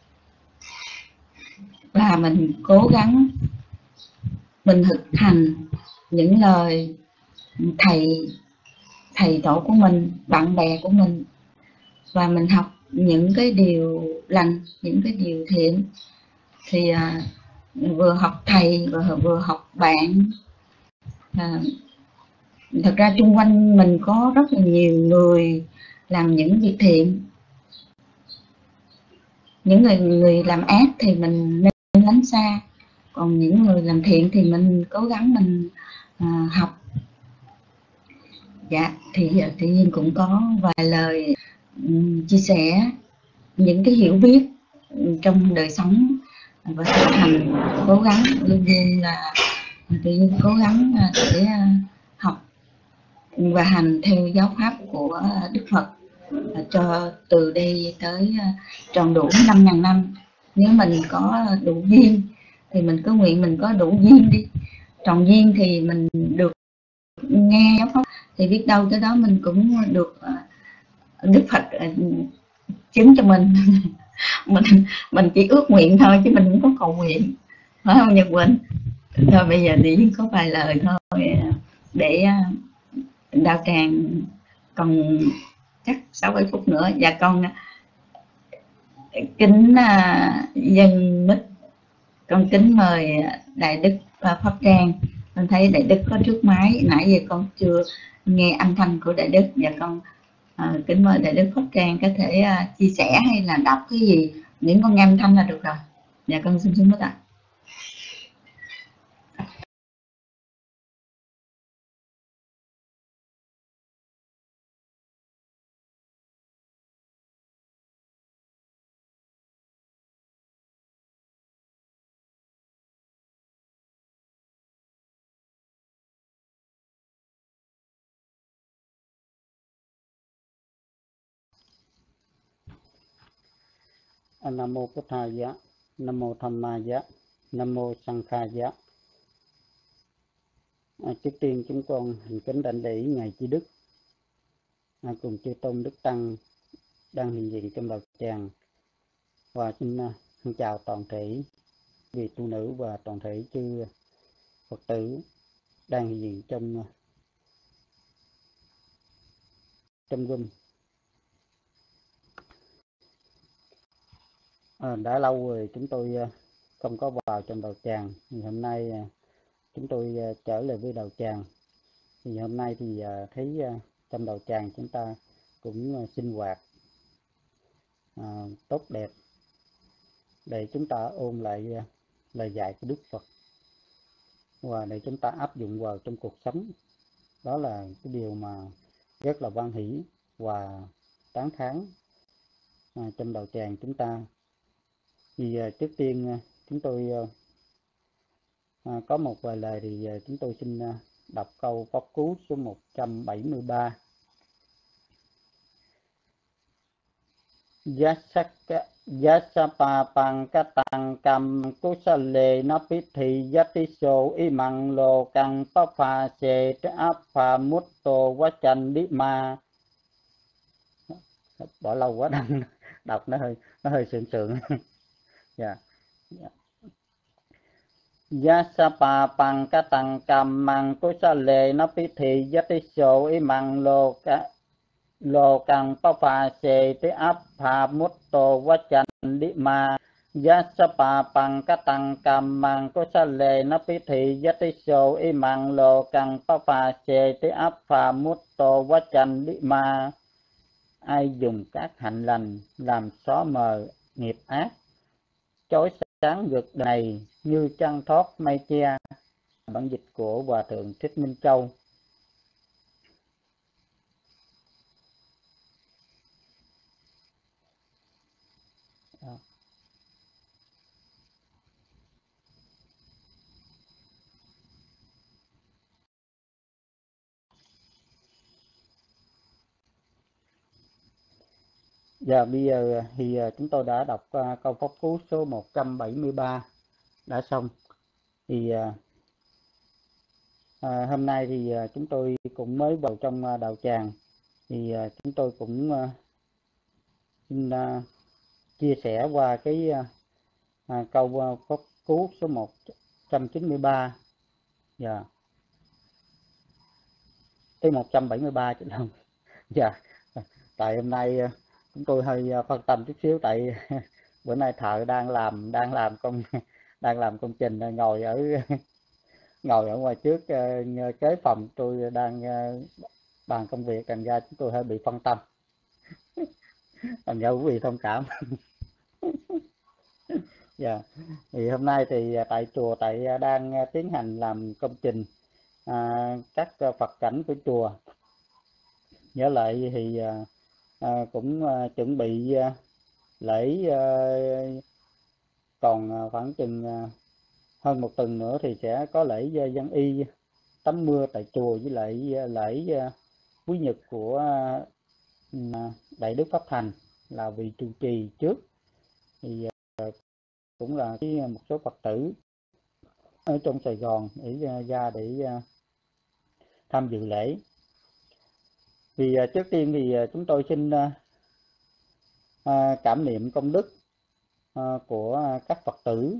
Và mình cố gắng mình thực hành những lời thầy thầy tổ của mình, bạn bè của mình, và mình học những cái điều lành, những cái điều thiện. Thì à, vừa học thầy và vừa học bạn. à, Thật ra xung quanh mình có rất là nhiều người làm những việc thiện. Những người người làm ác thì mình nên lánh xa, còn những người làm thiện thì mình cố gắng mình à, học. Dạ, thì tự nhiên cũng có vài lời um, chia sẻ những cái hiểu biết trong đời sống và thực hành, cố gắng luôn luôn là tự nhiên cố gắng để học và hành theo giáo pháp của Đức Phật cho từ đây tới tròn đủ năm ngàn năm. Nếu mình có đủ duyên thì mình cứ nguyện mình có đủ duyên đi, tròn duyên thì mình được nghe giáo pháp, thì biết đâu tới đó mình cũng được Đức Phật chứng cho mình. mình mình chỉ ước nguyện thôi chứ mình không có cầu nguyện, phải không Nhật Quỳnh? Thôi bây giờ thì có vài lời thôi để Đạo Tràng còn chắc sáu bảy phút nữa. Dạ con Kính à, dân mít, con kính mời Đại Đức và Pháp Trang. Con thấy Đại Đức có trước máy, nãy giờ con chưa nghe âm thanh của Đại Đức. Và con à, kính mời Đại Đức Pháp Trang có thể à, chia sẻ hay là đọc cái gì, những con nghe âm thanh là được rồi. Dạ con xin xuống mít ạ. Nam mô Bụt Thầy giá, Nam mô Tham Ma giá, Nam mô Sang Kha giá. À, trước tiên chúng con hành kính đảnh lễ ngài Chi Đức à, cùng chư tôn đức tăng đang hiện diện trong đạo tràng, và xin, uh, xin chào toàn thể vị tu nữ và toàn thể chư Phật tử đang hiện diện trong uh, trong room. À, đã lâu rồi chúng tôi uh, không có vào trong đạo tràng, thì hôm nay uh, chúng tôi uh, trở lại với đạo tràng. Thì hôm nay thì uh, thấy uh, trong đạo tràng chúng ta cũng uh, sinh hoạt uh, tốt đẹp để chúng ta ôn lại uh, lời dạy của Đức Phật, và để chúng ta áp dụng vào trong cuộc sống. Đó là cái điều mà rất là hoan hỷ và tán thán uh, trong đạo tràng chúng ta. Thì uh, trước tiên uh, chúng tôi uh, uh, có một vài lời thì uh, chúng tôi xin uh, đọc câu pháp cú số một trăm bảy mươi ba. Yasapa pankatang kam kusale napithi yatiso imang lo kang papa se apa mutto vachandima. Bỏ lâu quá đọc, đọc nó hơi nó hơi sượng sượng. Yeah. Yeah. Yasapa pankatang kam mang kusale napithi yatiso imang lo ka lô càng pa pha se te áp pha mút tô quá chanh đi ma giá sa pa bằng cá tăng cam mang có sa lệ nó pi thị giá tí sô y mang lô càng pa pha se te áp pha mút tô quá chanh đi ma. Ai dùng các hạnh lành làm xóa mờ nghiệp ác, chói sáng rực này như trăng thoát mây che. Bản dịch của Hòa Thượng Thích Minh Châu. Dạ, bây giờ thì chúng tôi đã đọc uh, câu pháp cú số một trăm bảy mươi ba đã xong. Thì uh, uh, hôm nay thì uh, chúng tôi cũng mới vào trong uh, đạo tràng. Thì uh, chúng tôi cũng uh, xin uh, chia sẻ qua cái uh, uh, câu uh, pháp cú số một trăm chín mươi ba. Dạ. Tới một trăm bảy mươi ba chứ không. Dạ. Tại hôm nay uh, chúng tôi hơi phân tâm chút xíu, tại bữa nay thợ đang làm đang làm công đang làm công trình, ngồi ở ngồi ở ngoài trước kế phòng tôi đang bàn công việc, thành ra chúng tôi hơi bị phân tâm, thành ra quý vị thông cảm. Dạ. Thì hôm nay thì tại chùa tại đang tiến hành làm công trình à, các Phật cảnh của chùa. Nhớ lại thì À, cũng à, chuẩn bị à, lễ à, còn khoảng chừng à, hơn một tuần nữa thì sẽ có lễ à, dân y tắm mưa tại chùa, với lại à, lễ à, quý nhật của à, Đại Đức Pháp Thành là vị trụ trì trước. Thì à, cũng là cái, một số Phật tử ở trong Sài Gòn để à, ra để à, tham dự lễ. Thì à, trước tiên thì à, chúng tôi xin à, À, cảm niệm công đức à, của các Phật tử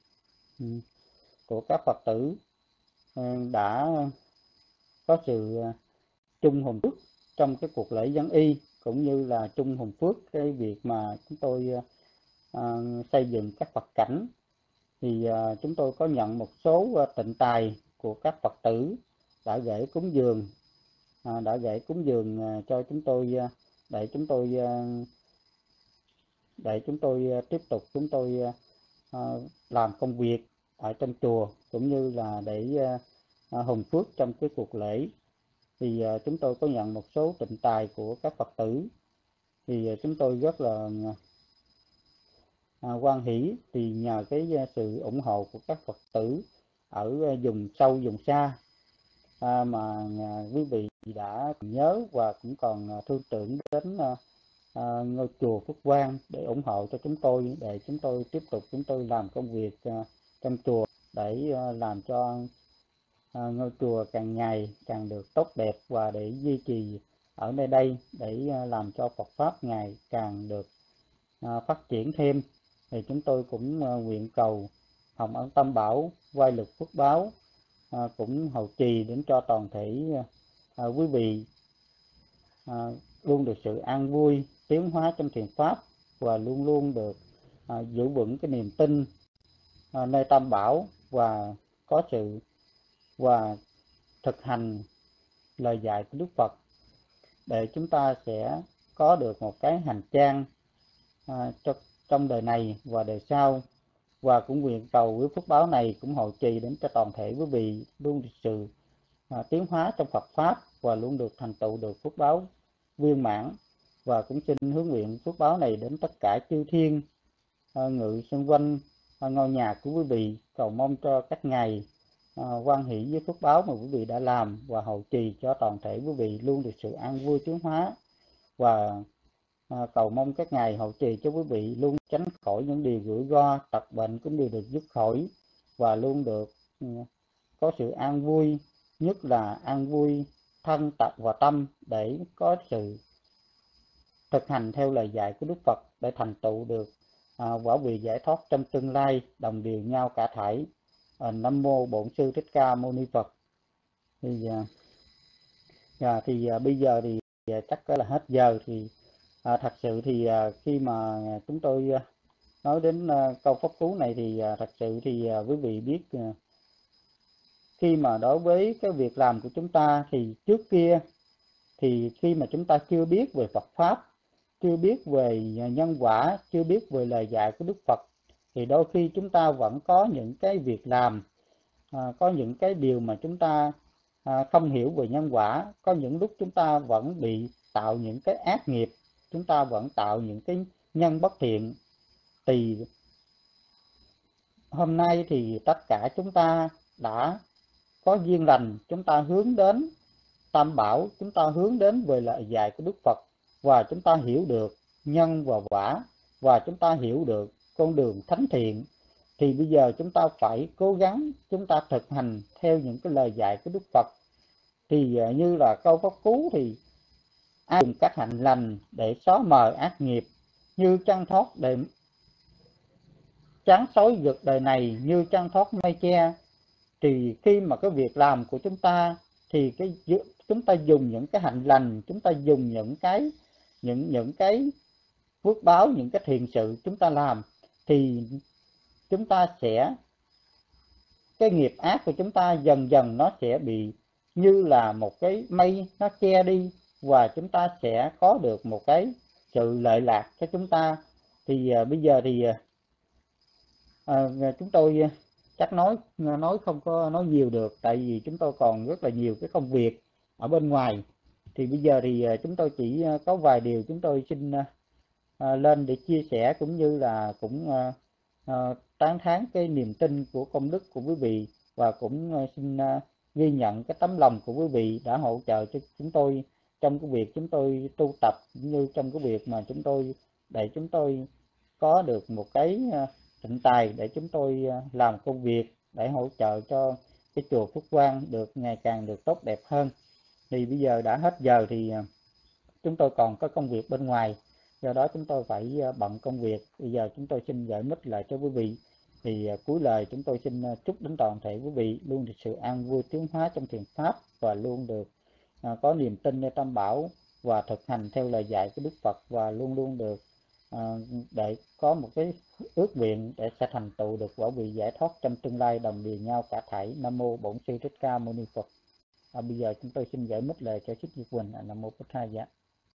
của các Phật tử à, đã có sự chung hồn phước trong cái cuộc lễ dân y, cũng như là chung hồn phước cái việc mà chúng tôi à, xây dựng các Phật cảnh. Thì à, chúng tôi có nhận một số à, tịnh tài của các Phật tử đã gửi cúng dường, à, đã gửi cúng dường à, cho chúng tôi à, để chúng tôi à, để chúng tôi à, tiếp tục chúng tôi à, làm công việc ở trong chùa, cũng như là để à, à, hùng phước trong cái cuộc lễ. Thì à, chúng tôi có nhận một số tịnh tài của các Phật tử, thì à, chúng tôi rất là à, hoan hỷ, thì nhờ cái à, sự ủng hộ của các Phật tử ở à, vùng sâu vùng xa à, mà à, quý vị đã nhớ và cũng còn à, thương tưởng đến à, à, ngôi chùa Phước Quang để ủng hộ cho chúng tôi, để chúng tôi tiếp tục chúng tôi làm công việc à, trong chùa, để à, làm cho à, ngôi chùa càng ngày càng được tốt đẹp, và để duy trì ở nơi đây, để à, làm cho Phật Pháp ngày càng được à, phát triển thêm. Thì chúng tôi cũng à, nguyện cầu Hồng Ân Tam Bảo, Quay Lực Phước Báo à, cũng hậu trì đến cho toàn thể à, quý vị à, luôn được sự an vui, tiến hóa trong thiền Pháp, và luôn luôn được à, giữ vững cái niềm tin à, nơi Tam Bảo, và có sự và thực hành lời dạy của Đức Phật, để chúng ta sẽ có được một cái hành trang à, cho, trong đời này và đời sau. Và cũng nguyện cầu với phước báo này cũng hậu trì đến cho toàn thể quý vị luôn được sự à, tiến hóa trong Phật Pháp, và luôn được thành tựu được phước báo viên mãn. Và cũng xin hướng nguyện phước báo này đến tất cả chư thiên à, ngự xung quanh à, ngôi nhà của quý vị, cầu mong cho các ngài à, hoan hỷ với phước báo mà quý vị đã làm, và hậu trì cho toàn thể quý vị luôn được sự an vui tiến hóa. Và à, cầu mong các ngài hậu trì cho quý vị luôn tránh khỏi những điều rủi ro, tật bệnh cũng đều được dứt khỏi, và luôn được ừ, có sự an vui, nhất là an vui thân, tật và tâm, để có sự thực hành theo lời dạy của Đức Phật, để thành tựu được à, quả vị giải thoát trong tương lai, đồng điều nhau cả thảy. À, Nam mô Bổn Sư Thích Ca Mâu Ni Phật. Thì, à, à, thì à, bây giờ thì à, chắc là hết giờ. Thì à, thật sự thì à, khi mà chúng tôi à, nói đến à, câu pháp cú này, thì à, thật sự thì à, quý vị biết à, khi mà đối với cái việc làm của chúng ta, thì trước kia thì khi mà chúng ta chưa biết về Phật Pháp, chưa biết về nhân quả, chưa biết về lời dạy của Đức Phật, thì đôi khi chúng ta vẫn có những cái việc làm, à, có những cái điều mà chúng ta à, không hiểu về nhân quả. Có những lúc chúng ta vẫn bị tạo những cái ác nghiệp, chúng ta vẫn tạo những cái nhân bất thiện. Thì hôm nay thì tất cả chúng ta đã có duyên lành, chúng ta hướng đến Tam Bảo, chúng ta hướng đến về lời dạy của Đức Phật, và chúng ta hiểu được nhân và quả, và chúng ta hiểu được con đường thánh thiện. Thì bây giờ chúng ta phải cố gắng chúng ta thực hành theo những cái lời dạy của Đức Phật. Thì như là câu pháp cú, thì ai dùng các hạnh lành để xóa mờ ác nghiệp, như trăng thoát để trắng xói rực đời này, như trăng thoát mây che. Thì khi mà cái việc làm của chúng ta, thì cái chúng ta dùng những cái hạnh lành, chúng ta dùng những cái những những cái phước báo, những cái thiện sự chúng ta làm, thì chúng ta sẽ, cái nghiệp ác của chúng ta dần dần nó sẽ bị như là một cái mây nó che đi, và chúng ta sẽ có được một cái sự lợi lạc cho chúng ta. Thì à, bây giờ thì à, chúng tôi chắc nói nói không có nói nhiều được, tại vì chúng tôi còn rất là nhiều cái công việc ở bên ngoài. Thì bây giờ thì chúng tôi chỉ có vài điều chúng tôi xin à, lên để chia sẻ, cũng như là cũng à, à, tán thán cái niềm tin của công đức của quý vị, và cũng à, xin à, ghi nhận cái tấm lòng của quý vị đã hỗ trợ cho chúng tôi trong cái việc chúng tôi tu tập, cũng như trong cái việc mà chúng tôi để chúng tôi có được một cái à, tịnh tài để chúng tôi làm công việc, để hỗ trợ cho cái chùa Phước Quang được ngày càng được tốt đẹp hơn. Thì bây giờ đã hết giờ, thì chúng tôi còn có công việc bên ngoài, do đó chúng tôi phải bận công việc. Bây giờ chúng tôi xin gửi mic lại cho quý vị. Thì cuối lời chúng tôi xin chúc đến toàn thể quý vị luôn được sự an vui tiến hóa trong thiền Pháp, và luôn được có niềm tin nơi Tam Bảo, và thực hành theo lời dạy của Đức Phật, và luôn luôn được à, để có một cái ước nguyện để sẽ thành tựu được quả vị giải thoát trong tương lai đồng điền nhau cả thảy. Nam mô Bổn Sư Thích Ca Mâu Ni Phật. À, bây giờ chúng tôi xin gửi mic lời cho Thích Nhật Quỳnh. À, Nam mô Bổn Thầy Giá.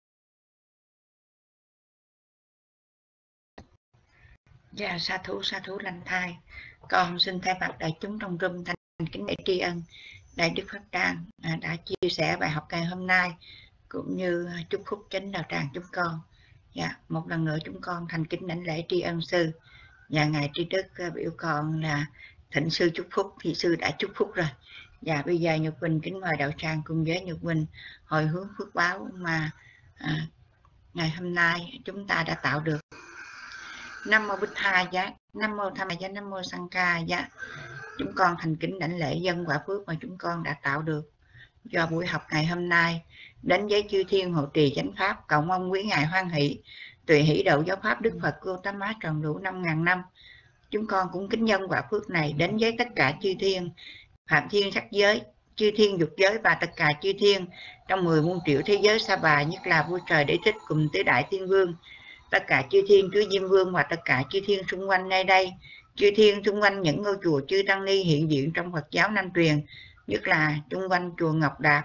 Dạ, sa thú sa thú lành thai. Con xin thay mặt đại chúng trong room thành kính để tri ân Đại Đức Pháp Tràng à, đã chia sẻ bài học ngày hôm nay, cũng như chúc phúc chánh đạo tràng chúng con. Dạ, một lần nữa chúng con thành kính đảnh lễ tri ân sư. Và ngài Tri Đức biểu con là thỉnh sư chúc phúc, thì sư đã chúc phúc rồi. Và bây giờ Nhật Quỳnh kính mời đạo tràng cùng với Nhật Quỳnh hồi hướng phước báo mà à, ngày hôm nay chúng ta đã tạo được. Nam mô Bích Tha Giá, Nam mô Tham Giá, Nam mô Sang Ca Giá. Chúng con thành kính đảnh lễ dân quả phước mà chúng con đã tạo được do buổi học ngày hôm nay. Đến với chư thiên hộ trì chánh pháp, cầu mong quý ngài hoan hỷ tùy hỷ độ giáo pháp Đức Phật Gautama tròn đủ năm ngàn năm. Chúng con cũng kính dân quả phước này đến với tất cả chư thiên phạm thiên sắc giới, chư thiên dục giới và tất cả chư thiên trong mười muôn triệu thế giới sa bà, nhất là vua trời Đế Thích cùng tứ đại thiên vương, tất cả chư thiên chúa Diêm Vương và tất cả chư thiên xung quanh nơi đây, chư thiên xung quanh những ngôi chùa chư tăng ni hiện diện trong Phật giáo Nam truyền, nhất là xung quanh chùa Ngọc Đạt,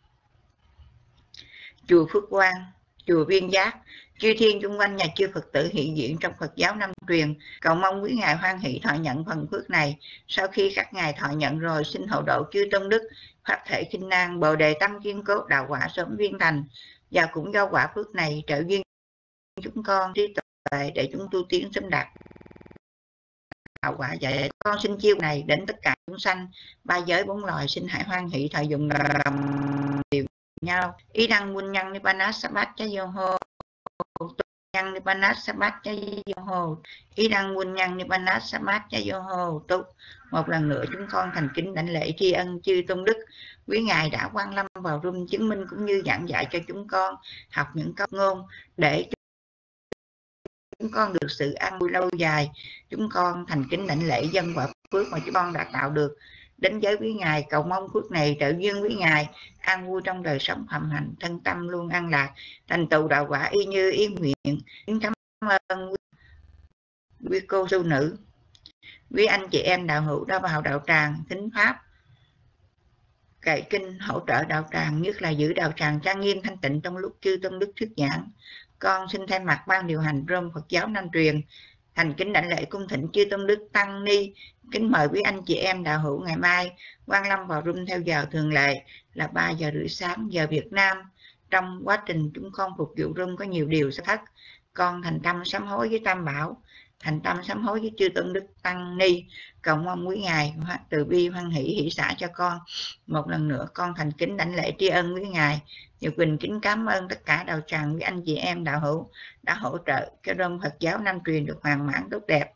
chùa Phước Quang, chùa Viên Giác, chư thiên xung quanh nhà chư Phật tử hiện diện trong Phật giáo Nam truyền, cầu mong quý ngài hoan hỷ thọ nhận phần phước này. Sau khi các ngài thọ nhận rồi, xin hộ độ chư tôn đức pháp thể khinh nan, bồ đề tâm kiên cố, đạo quả sớm viên thành. Và cũng do quả phước này trợ duyên chúng con trí tuệ để chúng tu tiến sớm đạt đạo quả. Vậy con xin chiêu này đến tất cả chúng sanh ba giới bốn loài, xin hãy hoan hỷ thọ dùng đồng điều nhau. Ý đăng quân nhân nibbana sabat cha yo ho, nhân nibbana sabat cha yo ho, ý đăng quân nhân nibbana sabat cha yo ho tu. Một lần nữa chúng con thành kính đảnh lễ tri ân chư tôn đức, quý ngài đã quan lâm vào room chứng minh cũng như giảng dạy cho chúng con học những câu ngôn để chúng con được sự an vui lâu dài. Chúng con thành kính đảnh lễ dân quả phước mà chúng con đã tạo được đến với quý ngài, cầu mong phước này trợ duyên quý ngài an vui trong đời sống phạm hạnh, thân tâm luôn an lạc, thành tựu đạo quả y như ý nguyện. Kính cảm ơn quý cô sư nữ, quý anh chị em đạo hữu đã vào đạo tràng thính pháp cậy kinh hỗ trợ đạo tràng, nhất là giữ đạo tràng trang nghiêm thanh tịnh trong lúc chư tôn đức thuyết giảng. Con xin thay mặt ban điều hành room Phật giáo Nam truyền thành kính đảnh lễ cung thỉnh chư tôn đức tăng ni, kính mời quý anh chị em đạo hữu ngày mai quan lâm vào room theo giờ thường lệ là ba giờ rưỡi sáng giờ Việt Nam. Trong quá trình chúng con phục vụ room có nhiều điều sẽ thất, con thành tâm sám hối với Tam Bảo, thành tâm sám hối với chư tôn đức tăng ni, cầu mong quý ngài từ bi hoan hỷ hỷ xả cho con. Một lần nữa con thành kính đảnh lễ tri ân quý ngài. Nhật Quỳnh kính cảm ơn tất cả đạo tràng quý anh chị em đạo hữu đã hỗ trợ cái room Phật giáo Nam truyền được hoàn mãn tốt đẹp.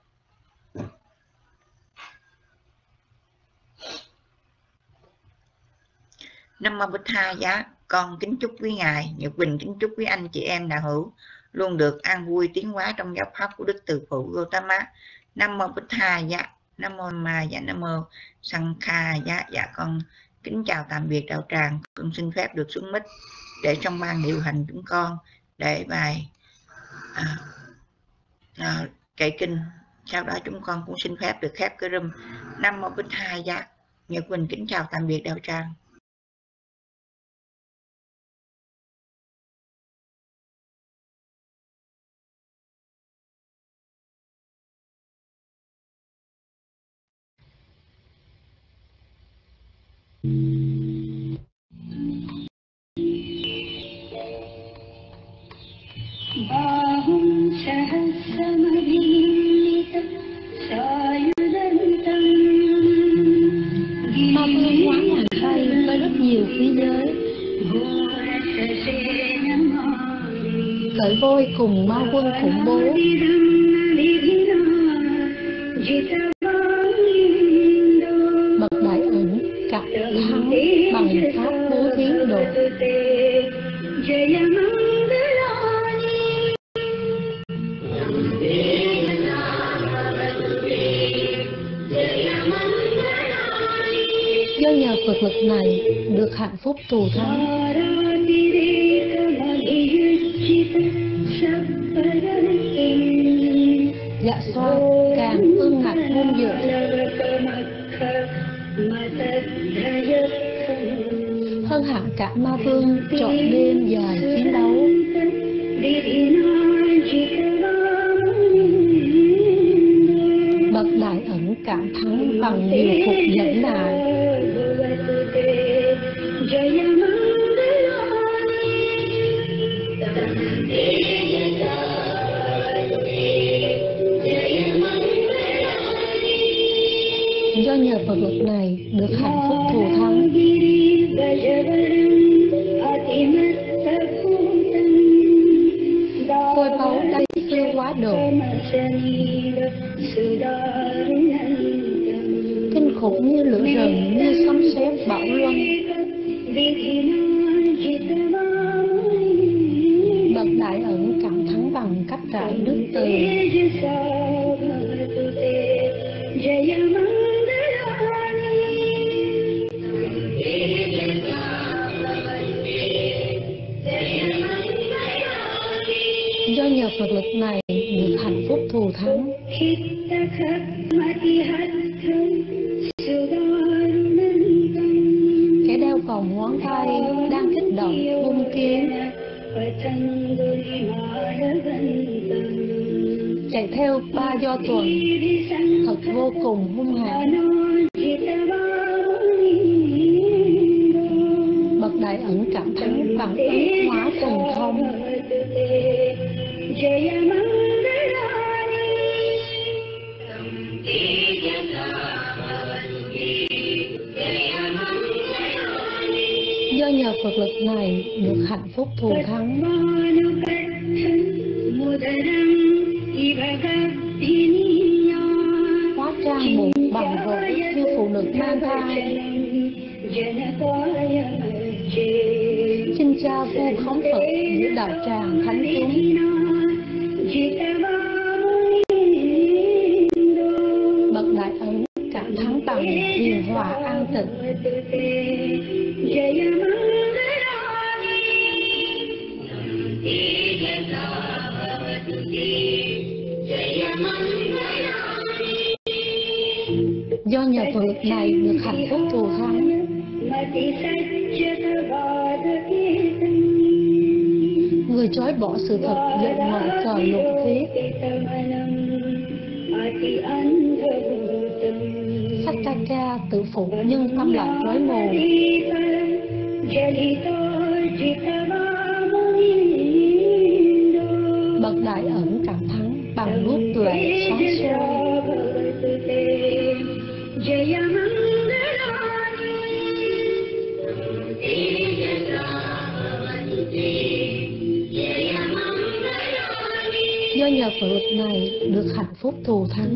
Nam mô Bích Tha Giá. Con kính chúc quý ngài, Nhật Quỳnh kính chúc quý anh chị em đạo hữu luôn được an vui tiến hóa trong giáo pháp của Đức Từ Phụ Gautama. Nam mô Bích Tha Giá, Nam mô Ma Dạ, Nam mô Sang Kha Giá. Dạ con kính chào tạm biệt đạo tràng. Con xin phép được xuống mic để trong ban điều hành chúng con để bài à, à, kệ kinh. Sau đó chúng con cũng xin phép được khép cái room. Nam mô Bích Tha Giá. Nhật Quỳnh kính chào tạm biệt đạo tràng. Ma vương quán hoàng Tây có rất nhiều khí giới. Cởi vôi cùng ma quân khủng bố. Bậc đại ẩn cặp thắng bằng pháp bố thí độ. Do nhờ Phật lực này được hạnh phúc thù thắng. xoa càng ương ngạnh hung dữ. Hơn hẳn cả ma vương trọn đêm dài chiến đấu. Bậc đại ẩn cảm thắng bằng điều phục nhẫn nại. Do nhờ Phật lực này được hạnh phúc thù thắng. Khôi báu đáy siêu quá độ. Kinh khủng như lửa rừng, như sấm sét bão luân. Bậc đại ẩn cảm thắng bằng cách rải nước từ. Do nhờ Phật lực này được hạnh phúc thù thắng. Kẻ đeo vòng ngón tay đang kích động hung kiếm, chạy theo ba do tuần, thật vô cùng hung hãn. Bậc đại ẩn cảm thắng bằng ứng hóa thần thông. Do nhờ Phật lực này được hạnh phúc thù thắng. Hóa trang buộc bằng vợ như phụ nữ mang thai. Xin cha vu khống Phật giữa đạo tràng thánh chúng. Bậc đại ẩn cảm thắng bằng hiền hòa an tịnh. Do nhờ Phật lực này được hạnh phúc thù thắng. Người chối bỏ sự thật dạy ngọn cờ lục thiết. Sattaka tự phụ nhưng tâm lại rối mù. Bậc đại ẩn cảm thắng bằng đuốc tuệ sáng soi. Do nhờ Phật lực này được hạnh phúc thù thắng.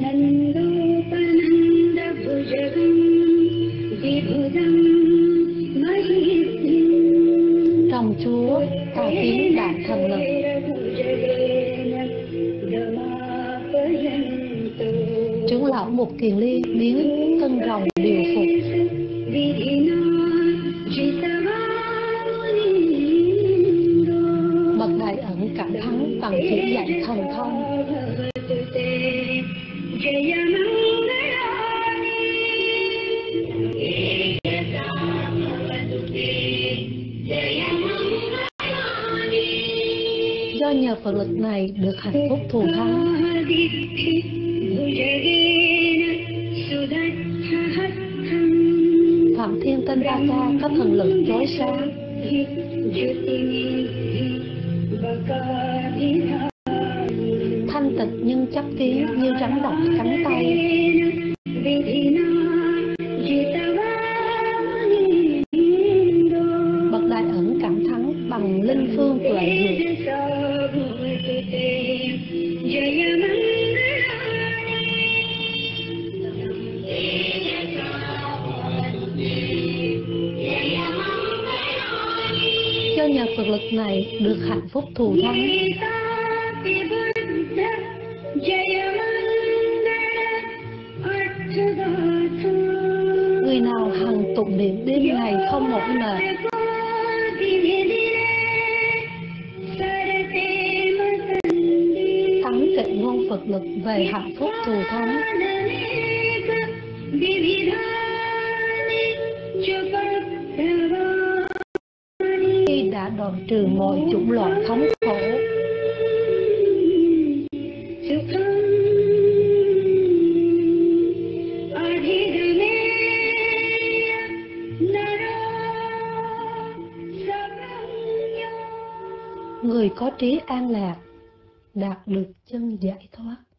Trong Chúa ta tiến đại thần lực. Trưởng lão Mục Kiền Liên biến thân rồng điều phục. Bậc đại ẩn cảm thắng bằng chỉ dạy thần thông. Do nhờ Phật lực này được hạnh phúc thù thắng. Phạm Thiên Tinh A Ca có thần lực chói sáng. Thanh tịnh nhưng chấp kiến như rắn độc cắn tay. Bậc đại ẩn cảm thắng bằng linh phương tuệ duyệt. Do nhờ Phật lực này được hạnh phúc thù thắng. Người nào hằng tụng niệm đêm ngày không mỏi mệt, thắng tịnh ngôn Phật thực lực về hạnh phúc thù thắng. Khi đã đoạn trừ mọi chủng loại thống khổ, người có trí an lạc đạt được chân giải thoát.